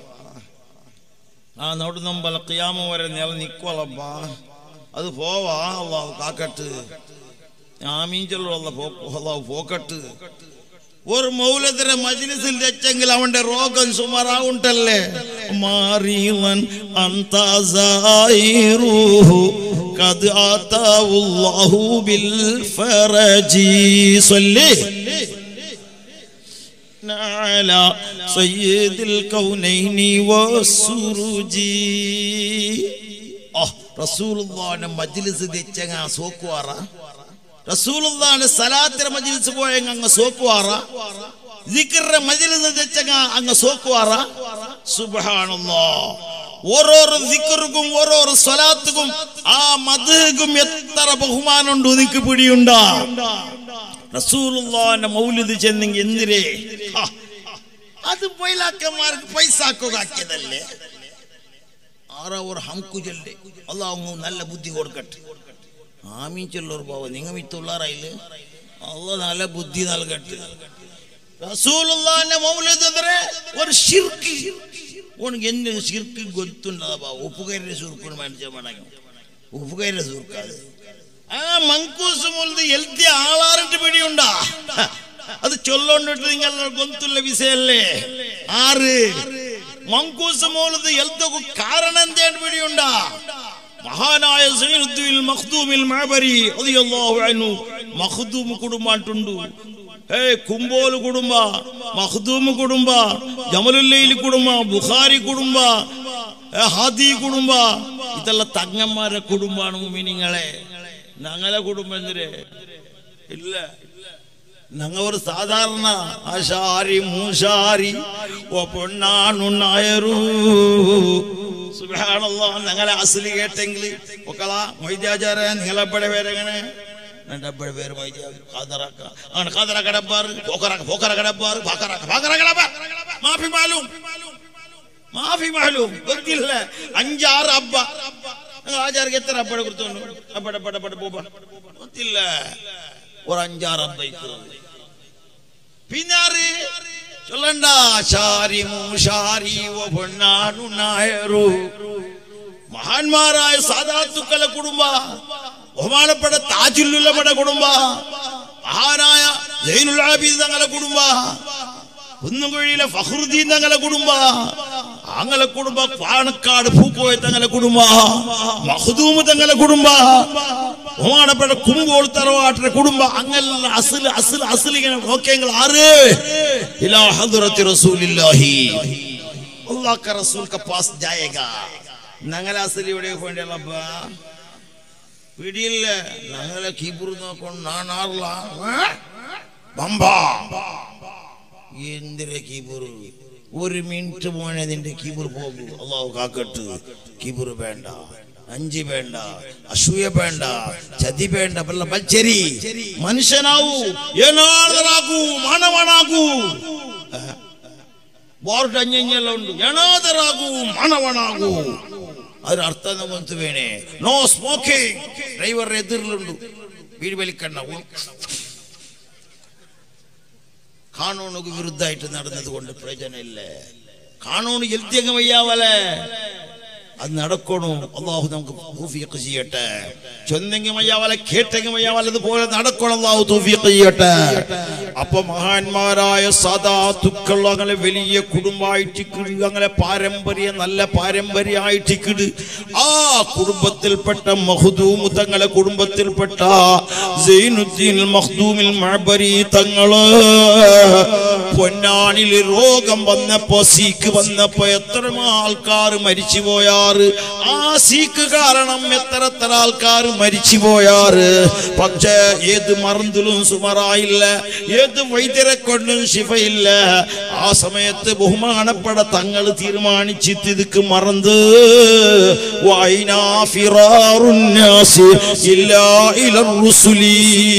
ആ നടുന്നൊമ്പല ഖിയാമ വരെ നില നിൽക്കുവല്ലപ്പ അത് പോവാ അള്ളാഹു കാക്കട്ട് ആമീൻ ചൊല്ലു അള്ളാഹു പോക്കട്ട്. ഒരു മൗലദിന്റെ മജ്ലിസിൽ വെച്ചെങ്കിൽ അവന്റെ രോഗം സുമാറാവുണ്ടല്ലേ. മാറിവൻ അന്തസായിറുഹു ഖദ് ആതാവുല്ലാഹു ബിൽ ഫറജി സ്വല്ലി നഅലാ സയ്യിദിൽ കൗനൈനി വസ്സുറുജി. റസൂലുള്ളാഹിന്റെ മജ്ലിസ് വെച്ചങ്ങ സോക്കുവാറ, റസൂലുള്ളാഹിന്റെ സലാത്തിന്റെ മജ്ലിസ് പോയങ്ങ അങ്ങ് സോക്കുവാറ, ദിക്റിന്റെ മജ്ലിസ് വെച്ചങ്ങ അങ്ങ് സോക്കുവാറ. സുബ്ഹാനല്ലാഹ് ഓരോരോ ദിക്റുക്കും ഓരോരോ സ്വലാത്തുക്കും ആ മദ്ഹുക്കും എത്ര ബഹുമാനമുണ്ട് നിനക്ക് പിടിയുണ്ടാ. റസൂലുള്ളാഹിന്റെ മൗലിദ് ചെന്നെങ്കിൽ എന്തിരേ അത് പൈലാക്കന്മാർക്ക് പൈസാക്കൊക്കെ ആറാ ഒരു ഹംക്കു ചൊല്ലേ അള്ളാഹു നല്ല ബുദ്ധി കൊടുക്കട്ടെ. ആമീൻ ചൊല്ലൊരു പോവ നിങ്ങൾ മിത്തുള്ളാറായില്ലേ അള്ളാഹ് നല്ല ബുദ്ധി നൽകട്ടെ. റസൂലുള്ളാഹിന്റെ മൗലിദ് എന്തരെ ഒരു ശിർക്ക് ഓനക്ക് എന്ത് ശിർക്ക് ഗൊത്തുണ്ടതാ ഉപ്പുകൈരുടെ സുർക്കുന്ന് മനസ്സിൽ മടങ്ങി ഉപ്പുകൈരുടെ സുർക്കാത് ആ മങ്കൂസ് മൗലിദ് എൽത്തിയ ആളാറിട്ട് പിടിയുണ്ടാ അത് ചൊല്ലോണ്ടിട്ട് നിങ്ങൾ ഗൊന്തുള്ള വിഷയല്ലേ. ആറ് മങ്കൂസ് മൗലിദ് എൽത്തക്കു കാരണം എന്തേണ്ട പിടിയുണ്ടാ. മഹാനായ സയ്യിദുൽ മഖ്ദൂമിൽ മഅബരി റളിയല്ലാഹു അൻഹു മഖ്ദൂം കുടുംബാട്ടുണ്ട്. ഏ കുംബോൽ കുടുംബ, മഖ്ദൂം കുടുംബ, ജമലുല്ലൈൽ കുടുംബ, ബുഖാരി കുടുംബ, ഹാദി കുടുംബ ഇതെല്ലാം തങ്ങന്മാരുടെ കുടുംബാണ് മുഅ്മിനീങ്ങളെ. ഞങ്ങളെ കുടുംബം എന്തിരെ ഇല്ല. ഞങ്ങൾ ഒരു സാധാരണ ആശാരി മൂശാരി ഓ പൊണ്ണാണു നായരു. സുബ്ഹാനല്ലാഹ് ഞങ്ങളെ അസ്ലി കേട്ടെങ്കിൽ ഒക്കള മൊയ്താചാര നിങ്ങളെപ്പടെ പേരെങ്ങനെ ഡബ്ബടെ പേര് അങ്ങനെ ഖദറ കടപ്പാർ പോക്കറ പോക്കറ കടപ്പാർ പാക്കറ പാക്കറ കടപ്പാർ മാഫി മാലൂം മാഫി മാലൂം ಗೊತ್ತಿಲ್ಲ. അഞ്ചാറ് അബ്ബ ആചാർക്ക് എത്ര അപ്പട കൊടുത്തോണ്ട് അപ്പട പട പട പോപ്പ ಗೊತ್ತಿಲ್ಲ ഒരു അഞ്ചാറ് അമ്പൈത്ത് പിന്നാറ് ചൊല്ലണ്ട ശാരി മൂശാരി ഓ പൊന്നാണു നായരു മഹാന്മാരായ സാദാത്തുക്കളെ കുടുംബ ബഹുമാനപ്പെട്ട താജുല്ലുലമയുടെ കുടുംബ മഹാനായ സൈനുൽ ആബിദ് തങ്ങളുടെ കുടുംബ കുന്നുകുഴിയിലെ ഫഖ്റുദ്ദീൻ തങ്ങളുടെ കുടുംബ അങ്ങനെ കുടുംബ പാണക്കാട് പൂക്കോയ തങ്ങളുടെ കുടുംബ മഖ്ദൂം തങ്ങളുടെ കുടുംബ ബഹുമാനപ്പെട്ട കുമ്പോൾ തറവാട്ടിലെ കുടുംബ അങ്ങനെ അസ്ൽ അസ്ൽ അസ്ൽ ഇങ്ങനെ നോക്കിയെങ്കിൽ ആറ് ഇലാ ഹദ്റത്തി റസൂലില്ലാഹി അല്ലാഹ് का रसूल का पास जाएगा ഞങ്ങളെ അസ്ൽ ഇവിടെ പോയിണ്ടല്ല പിടിയില്ല ഞങ്ങളെ കീബുർ നോಕೊಂಡು ನಾನು ಆರ್ಲ ബംബ എന്തിരെ കീബുർ ഒരു മിനിറ്റ് പോണേ നിന്റെ കീബുർ പോകും അല്ലാഹു കാക്കട്ടെ കീബുർ വേണ്ട അഞ്ചി വേണ്ട അസൂയ വേണ്ട ചതി വേണ്ട ಬಲ್ಲ ಬಚ್ಚರಿ ಮನುಷ್ಯನಾಗು ಏನಾದರಾಗು ಮಾನವನಾಗು ಬೋರ್ಡ್ ಅಂಜೆಲ್ಲ ಉಂಟು ಏನಾದರಾಗು ಮಾನವನಾಗು ಅದರ ಅರ್ಥ ನಮಂತ ವೇಣೆ ನೋ ಸ್ಮೋಕಿಂಗ್ ಡ್ರೈವರ್ ಎದುರುಂಡು ಬೀಡಿ വലിക്കണ്ട കാനൂനുക്ക് വിരുദ്ധമായിട്ട് നടന്നത് കൊണ്ട് പ്രയോജനമില്ല കാനൂന് എൽത്തിയങ്ങ് വയ്യാവല്ലേ അത് നടക്കണു അല്ലാഹു നമുക്ക് തൗഫീഖ് ചെയ്യട്ടെ ചൊന്നെങ്കിൽ വയ്യാവല കേട്ടെങ്കിൽ വയ്യാവല അതുപോലെ നടക്കണം അല്ലാഹു തൗഫീഖ് ചെയ്യട്ടെ അപ്പൊ മഹാന്മാരായ സാദാത്തുക്കൾ അങ്ങനെ വലിയ കുടുംബമായിട്ട് അങ്ങനെ പാരമ്പര്യ നല്ല പാരമ്പര്യമായിട്ട് ആ കുടുംബത്തിൽപ്പെട്ട മഖ്ദൂം തങ്ങളെ കുടുംബത്തിൽപ്പെട്ട സൈനുദ്ദീൻ മഖ്ദൂമിൽ മഅബരി തങ്ങള് പൊന്നാനിൽ രോഗം വന്നപ്പോ സീക്ക് വന്നപ്പോ എത്ര ആൾക്കാർ മരിച്ചു പോയാറ് ആ സീക്ക് കാരണം എത്ര എത്ര ആൾക്കാർ മരിച്ചു പോയാറ് പക്ഷേ ഏത് മരുന്നിലും സുമറായില്ല ഏത് വൈദ്യരെ കൊണ്ടും ശിഫയില്ല ആ സമയത്ത് ബഹുമാനപ്പെട്ട തങ്ങൾ തീരുമാനിച്ചിട്ട് ഇതൊക്കെ മറന്ന് വൈനാ ഫിറാറുന്നാസി ഇല്ലാ ഇലർ റുസുലി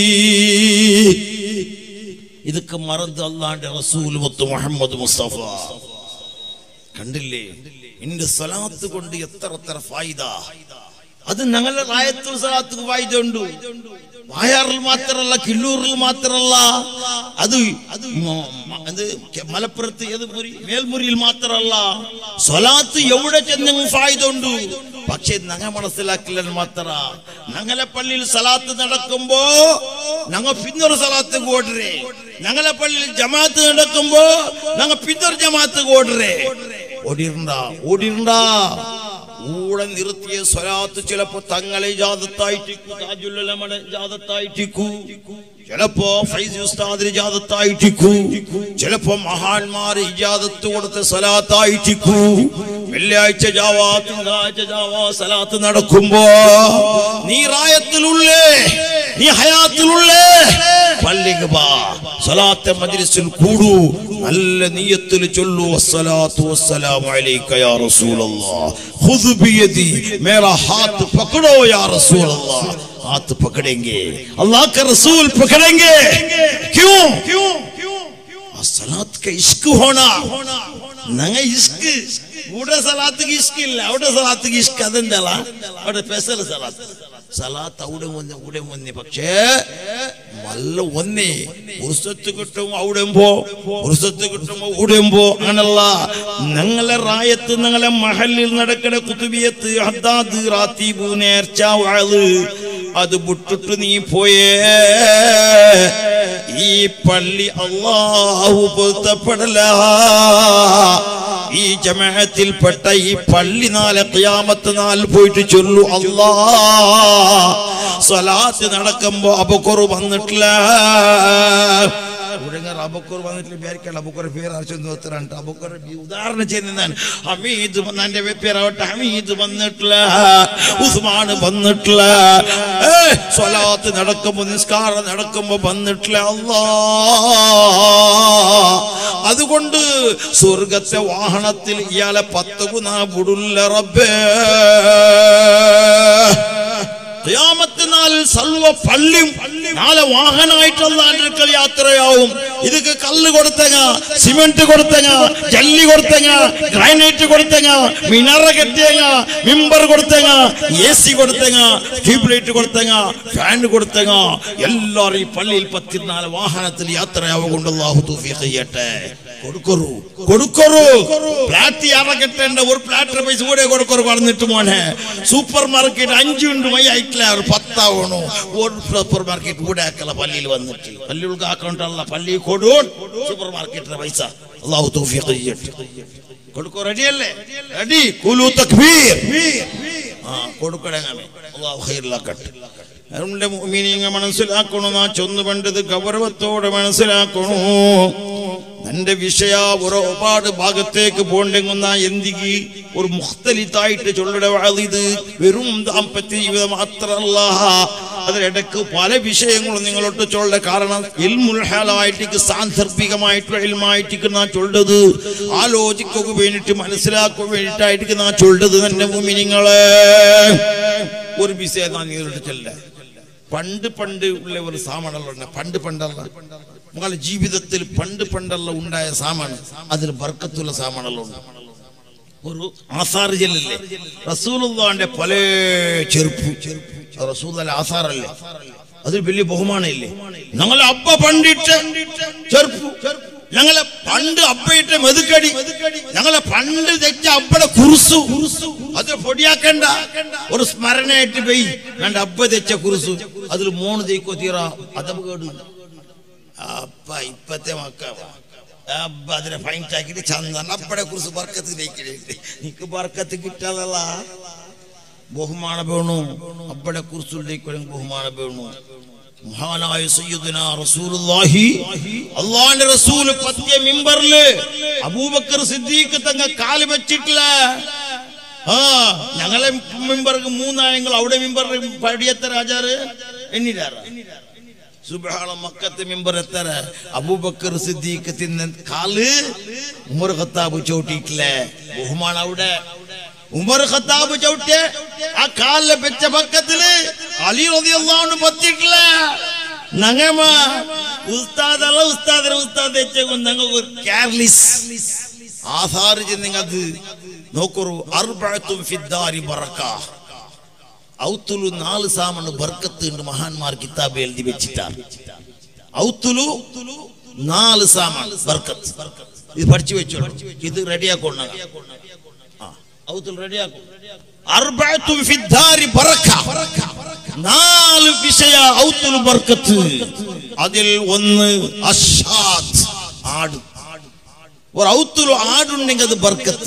ഇതൊക്കെ മറന്ന് അല്ലാഹുവിന്റെ റസൂൽ മുഹമ്മദ് മുസ്തഫ കണ്ടില്ലേ ഇന്റെ സ്വലാത്ത് കൊണ്ട് എത്ര എത്ര ഫായിദ അത് ഞങ്ങളുടെ റായത്തുൽ സ്വലാത്ത് ഫായിദ ഉണ്ട് വായാറിൽ മാത്രമല്ല കിള്ളൂരിൽ മാത്രമല്ല അത് അത് മലപ്പുറത്ത് ഏത് മുറി മേൽമുറിയിൽ മാത്രമല്ല സ്വലാത്ത് എവിടെ ചെന്നെങ്കിലും ഫായിദ ഉണ്ട് പക്ഷെ ഞങ്ങൾ മനസ്സിലാക്കില്ല മാത്ര ഞങ്ങളെ പള്ളിയിൽ സ്വലാത്ത് നടക്കുമ്പോ ഞങ്ങൾ പിന്നൊരു സ്വലാത്ത് ഓടരേ ഞങ്ങളെ പള്ളിയിൽ ജമാഅത്ത് നടക്കുമ്പോ ഞങ്ങൾ പിന്നൊരു ജമാഅത്ത് ഓടരേ ഓടിരണ്ട ഓടിരണ്ട ഊടെ നിർത്തിയ സ്വലാത്ത് ചിലപ്പോ തങ്ങളെ ഇജാദത്തായിട്ടിക്കു താജുല്ലുലമയുടെ ഇജാദത്തായിട്ടിക്കു ചിലപ്പോ ഫൈസി ഉസ്താദിന് ഇജാദത്തായിട്ടിക്കു ചിലപ്പോ മഹാന്മാർ ഇജാദത്ത് കൊടുത്ത സ്വലാത്തായിട്ടിക്കു വെള്ളിയാഴ്ച ജാവാ തിങ്കളാഴ്ച ജാവാ സ്വലാത്ത് നടക്കുമ്പോ നീ റായത്തിലുള്ളേ നീ ഹയാത്തിലുള്ളേ പള്ളിക്ക് വാ സ്വലാത്തെ മജ്ലിസിൽ കൂടൂ നല്ല നിയ്യത്തിൽ ചൊല്ലൂ വസ്സലാത്തു വസ്സലാമു അലൈക യാ റസൂലല്ലാഹ് ഖുദ് ബിയദി മേരാ ഹാത്ത് പകടോ യാ റസൂലല്ലാഹ് हाथ पकड़ेंगे अल्लाह का रसूल पकड़ेंगे क्यों सलात का इश्क होना नंगे इश्क ऊड़ा सलात की इश्क इल्ला ऊड़ा सलात की इश्क अदंदला ऊड़ा पैसा सलात സലാത്ത് അവിടെ വന്ന് അവിടെ വന്ന് പക്ഷേ നല്ല ഒന്നേ പുരുഷത്ത് കിട്ടുമ്പോ അവിടെയുമ്പോ പുരുഷത്ത് കിട്ടുമ്പോ അവിടെയുമ്പോ അങ്ങനല്ല ഞങ്ങളെ റായത്ത് ഞങ്ങളെ മഹലിൽ നടക്കണ കുത്തുബിയത്ത് ഹദ്ദാദ് റാത്തീബ് നേർച്ച വാള് അത് വിട്ടിട്ട് നീ പോയേ ഈ പള്ളി അല്ലാഹു പൊരുത്തപ്പെടല ഈ ജമാഅത്തിൽപ്പെട്ട ഈ പള്ളി നാളെ ഖിയാമത്ത് നാൾ പോയിട്ട് ചൊല്ലു അല്ലാഹ് സ്വലാത്ത് നടക്കുമ്പോ അബൂബക്കർ വന്നിട്ടില്ല അബൂബക്കർ വന്നിട്ടില്ല വിചാരിക്കല്ല അബൂബക്കർ പേര് അർച്ചോത്തരണ്ട് അബൂബക്കർ ഉദാഹരണം ചെയ്യുന്നതാണ് ഹമീദ് എന്റെ പേരാവട്ടെ ഹമീദ് വന്നിട്ടില്ല ഉസ്മാൻ വന്നിട്ടില്ല സ്വലാത്ത് നടക്കുമ്പോ നിസ്കാരം നടക്കുമ്പോ വന്നിട്ടില്ല അല്ലാഹ് അതുകൊണ്ട് സ്വർഗത്തെ വാഹനത്തിൽ ഇയാളെ പത്ത് ഗുണ വിടുല്ല റബ്ബേ ഖിയാമത്ത് നാളിൽ സർവ്വ പള്ളിയും നാളെ വാഹനമായിട്ട് അള്ളാന്റെ അടുക്കൽ യാത്രയാവും. ഇതൊക്കെ കല്ല് കൊടുത്തങ്ങ, സിമെന്റ് കൊടുത്തങ്ങ, ജല്ലി കൊടുത്തങ്ങ, ഗ്രാനൈറ്റ് കൊടുത്തങ്ങ, മിനറ കെട്ടിയങ്ങ, മിമ്പർ കൊടുത്തങ്ങ, എ സി കൊടുത്തങ്ങ, ട്യൂബ് ലൈറ്റ് കൊടുത്തങ്ങ, ഫാൻ കൊടുത്തങ്ങ, എല്ലാവരും ഈ പള്ളിയിൽ പത്തിനാല് വാഹനത്തിൽ യാത്രയാവുകൊണ്ട് അല്ലാഹു തൗഫീഖ് ചെയ്യട്ടെ. കൊടുക്കൊരു കൊടുക്കൊരു ഫ്ലാറ്റ് യാത്ര കെട്ടേണ്ട ഒരു ഫ്ലാറ്റിന്റെ പൈസ കൂടെ കൊടുക്കൊരു പറഞ്ഞിട്ട് മോനെ. സൂപ്പർ മാർക്കറ്റ് അഞ്ചു ഉണ്ട് മൈ ആയിട്ടില്ല, ഒരു പത്താവണു ഒരു സൂപ്പർ മാർക്കറ്റ് കൂടെ ആക്കല പള്ളിയിൽ വന്നിട്ട് പള്ളി ഉൾക്കാക്കണ്ടല്ല പള്ളി കൊടു സൂപ്പർ മാർക്കറ്റിന്റെ പൈസ അല്ലാഹു തൗഫീഖ് ചെയ്യട്ടെ. കൊടുക്കോ റെഡിയല്ലേ? റെഡി ഖുലു തക്ബീർ. ആ കൊടുക്കടേ അല്ലാഹു ഖൈറിലാക്കട്ടെ. നമ്മുടെ മുഅ്മിനീങ്ങൾ മനസ്സിലാക്കണോ, നാ ചൊന്നു പണ്ടത് ഗൗരവത്തോടെ മനസ്സിലാക്കണോ. എന്റെ വിഷയ ഒരുപാട് ഭാഗത്തേക്ക് പോണ്ടെങ്കുന്ന എന്തിക്ക് ഒരു മുഖ്തലിത്തായിട്ട് ചൊല്ലട ഇത് വെറും ദാമ്പത്യ ജീവിതം മാത്രല്ല, അതിനിടക്ക് പല വിഷയങ്ങളും നിങ്ങളോട്ട് ചൊല്ല. കാരണം ഇൽമുൽ ഹലായിട്ട് സാന്ദർഭികമായിട്ടുള്ള ഇൽമായിട്ട് നാ ചൊല്ലത് ആലോചിക്കുക വേണ്ടിട്ട് മനസ്സിലാക്കുക വേണ്ടിട്ടായിട്ട് നാ ചൊല്ലത്. എന്റെ മുഅ്മിനീങ്ങളെ ഒരു വിഷയം നാ നിങ്ങളോട്ട് ചൊല്ല. പണ്ട് പണ്ട് ഉള്ള ഒരു സാമാനല്ല, പണ്ട് പണ്ടല്ല നിങ്ങളുടെ ജീവിതത്തിൽ പണ്ട് പണ്ടല്ല ഉണ്ടായ സാമാണ്, അതിൽ ബർക്കത്തുള്ള സാമാനല്ലോ. ഒരു ആസാറ് ചെല്ലല്ലേ റസൂലുള്ളാഹിന്റെ പല ചെറുപ്പ് റസൂലുള്ളാഹിന്റെ ആസാറല്ലേ, അതിൽ വലിയ ബഹുമാനമില്ലേ. ഞങ്ങളെ അബ്ബ പണ്ടിട്ട് ചെറുപ്പ്, ഞങ്ങളെ പണ്ട് അബ്ബയിട്ട് മെതുക്കടി, ഞങ്ങളെ പണ്ട് തെറ്റ അബ്ബടെ കുറുസു, അത് പൊടിയാക്കണ്ട ഒരു സ്മരണയായിട്ട് പോയി രണ്ട് അബ്ബ തെച്ച കുറുസു അതിൽ മൂന്ന് തെയ്ക്കോ തീറ അതബ് കേട്. അപ്പ ഇപ്പത്തെ മക്ക അബ്ബ അതിനെ ഫൈൻറ്റ് ആക്കിയിട്ട് ചന്ദൻ അബ്ബടെ കുറിച്ച് ബർക്കത്ത് തേക്കിടേ. നിനക്ക് ബർക്കത്ത് കിട്ടാതല്ല, ബഹുമാന വേണു. അബ്ബടെ കുറിച്ചുള്ള ബഹുമാന വേണു. മഹാനായ സയ്യിദുനാ റസൂലുള്ളാഹി അല്ലാഹുവിന്റെ റസൂൽ പത്തിയ മിമ്പറില് അബൂബക്കർ സിദ്ദീഖ് തങ്ങ കാല് വെച്ചിട്ടില്ല. ആ ഞങ്ങളെ മിമ്പർക്ക് മൂന്നായങ്ങൾ അവിടെ മിമ്പറിൽ പടിയത്ത രാജാറ് എണ്ണിരാറ സുബ്ഹാന മക്കത്തെ മിമ്പർ എത്തര അബൂബക്കർ സിദ്ദീഖ് തിന്ന കാല് ഉമർ ഖത്താബ് ചവിട്ടിയിട്ടില്ല. ബഹുമാന അവിടെ ഉമർ ഖത്താബ് ചവിട്ടിയ ആ കാലിലെ വെച്ച പക്കത്തില് അലി റളിയല്ലാഹു അൻഹു പത്തിയിട്ടില്ല. നങ്ങമ ഉസ്താദല്ല ഉസ്താദിനെ ഉസ്താദ് വെച്ചേക്കും ഞങ്ങൾ കെയർലെസ് ആധാറ് ചെന്നത് നോക്കൂ. അർബഅത്തും ഫിദ്ദാരി ബറക, ഔത്തുലു നാല് സാമണ് ബർക്കത്ത് ഉണ്ട്. മഹാന്മാർ കിതാബ് എഴുതി വെച്ചിട്ടാണ്. ഔത്തുലു നാല് സാമൺ ബർക്കത്ത്. ഇത് പഠിച്ചു വെച്ചോളൂ, ഇത് റെഡിയാക്കോണ. ഔത്തുൽ റെഡിയാക്കും. അർബഅത്തും ഫിദ്ദാരി ബറക, നാല് വിഷയ ഔത്തുൽ ബർക്കത്ത്. അതിൽ ഒന്ന് അഷാത്ത്, ആട്. ഒരു ഔത്തുലു ആടുണ്ടെങ്കിൽ അത് ബർക്കത്ത്.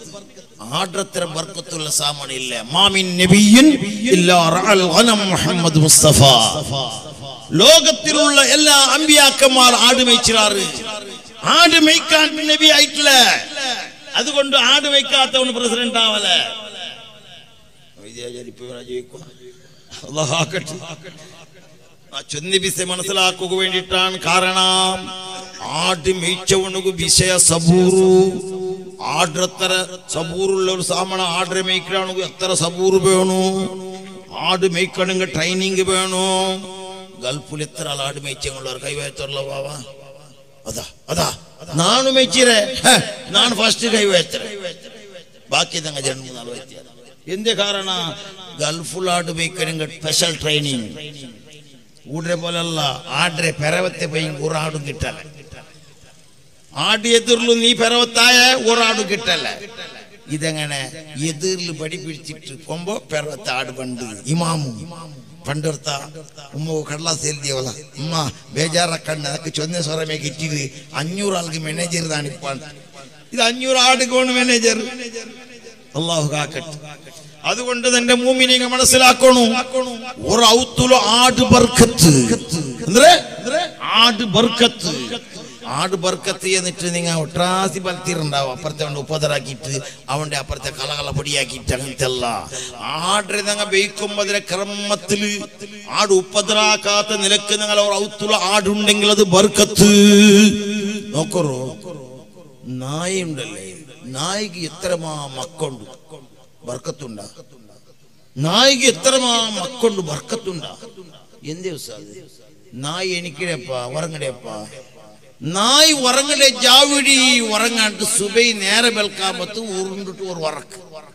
ആടത്ര ബർക്കത്തുള്ള സാമണില്ല. മാമിൻ നബിയിൻ ഇല്ലാ റഅൽ ഗനം മുഹമ്മദ് മുസ്തഫ. ലോകത്തിലുള്ള എല്ലാ അമ്പിയാക്കന്മാർ ആട് മേയ്ച്ചിറാറ്. ആട് മേയ്ക്കാൻ നബി ആയിട്ടില്ല. അതുകൊണ്ട് ആട് മേയ്ക്കാത്തവന് പ്രസിഡന്റ് ആവല. ചൊന്നിബിസെ മനസ്സിലാക്കുക വേണ്ടിയിട്ടാണ്. കാരണം ആട് മേയ്ച്ചവണു വിഷയ സബൂറു. ആടത്ര സബൂറുള്ള ഒരു സാമണ ആടരെ മേയ്ക്കണമെങ്കിൽ എത്ര സബൂറ് വേണു. ആട് മേയ്ക്കണമെങ്കിൽ ട്രെയിനിങ് വേണു. ഗൾഫിൽ എത്ര ആൾ ആട് മേയ്ച്ചുള്ള കൈവയത്തുള്ള വാവ അതാ അതാ നാണു മേയ്ച്ചിരെ നാണ് ഫസ്റ്റ് കൈവയത്ര. ബാക്കി തങ്ങ രണ്ട് മൂന്നാൾ വ്യത്യ. എന്ത് കാരണ ഗൾഫിൽ ആട് മേയ്ക്കണമെങ്കിൽ സ്പെഷ്യൽ ട്രെയിനിങ്. ഊടരെ പോലല്ല ആടരെ പെരവത്തെ പോയി ഒരാടും കിട്ടല. ആട് എതിർലു നീ പെരവത്തായ ഒരാടും കിട്ടല. ഇതെങ്ങനെ എതിർല് പടി പിടിച്ചിട്ട് പോകുമ്പോ പെരവത്ത ആട് പണ്ട് ഇമാമു പണ്ടെടുത്ത ഉമ്മ കടലാസ് എഴുതിയവള ഉമ്മ ബേജാറാക്കണ്ട അതൊക്കെ ചൊന്ന സ്വറമേ കിട്ടിയത് അഞ്ഞൂറ് ആൾക്ക് മാനേജർ താണിപ്പാൻ. ഇത് അഞ്ഞൂറ് ആടുകോണ് മാനേജർ. അള്ളാഹു കാക്കട്ടെ. അതുകൊണ്ട് തന്റെ മൂമിനിനെ മനസ്സിലാക്കണു. ഒരു ഔത്തുല ആട് ബർക്കത്ത്. ആട് ബർക്കത്ത് ആട് ബർക്കത്ത് എന്നിട്ട് നിങ്ങൾ ഒട്ടാസി ബലത്തിരുണ്ടാവും. അപ്പുറത്തെ കൊണ്ട് ഉപതറാക്കിയിട്ട് അവന്റെ അപ്പുറത്തെ കളകള പൊടിയാക്കിയിട്ട് അങ്ങനത്തെ അല്ല. ആടിനെ നിങ്ങൾ ബേക്കുമ്പോ അതിലെ ക്രമത്തില് ആട് ഉപദ്രാക്കാത്ത നിലക്ക് നിങ്ങൾ ഔത്തുള്ള ആടുണ്ടെങ്കിൽ അത് ബർക്കത്ത്. നോക്കറോ നായുണ്ടല്ലേ, നായിക്ക് എത്രമാ മക്കൊണ്ട് ബർക്കത്തുണ്ടാ. നായിക്ക് എത്രമാ മക്കൊണ്ട് ബർക്കത്തുണ്ടാ. എന്തേ ഉസ്താദ് നായ് എനിക്കിടപ്പാ ഉറങ്ങടപ്പാ നായ് ഉറങ്ങടെ ജാവിടി ഉറങ്ങാണ്ട് സുബൈ നേരെ വെൽക്കാമത്ത് ഉരുണ്ടിട്ട് ഒരു ഉറക്ക്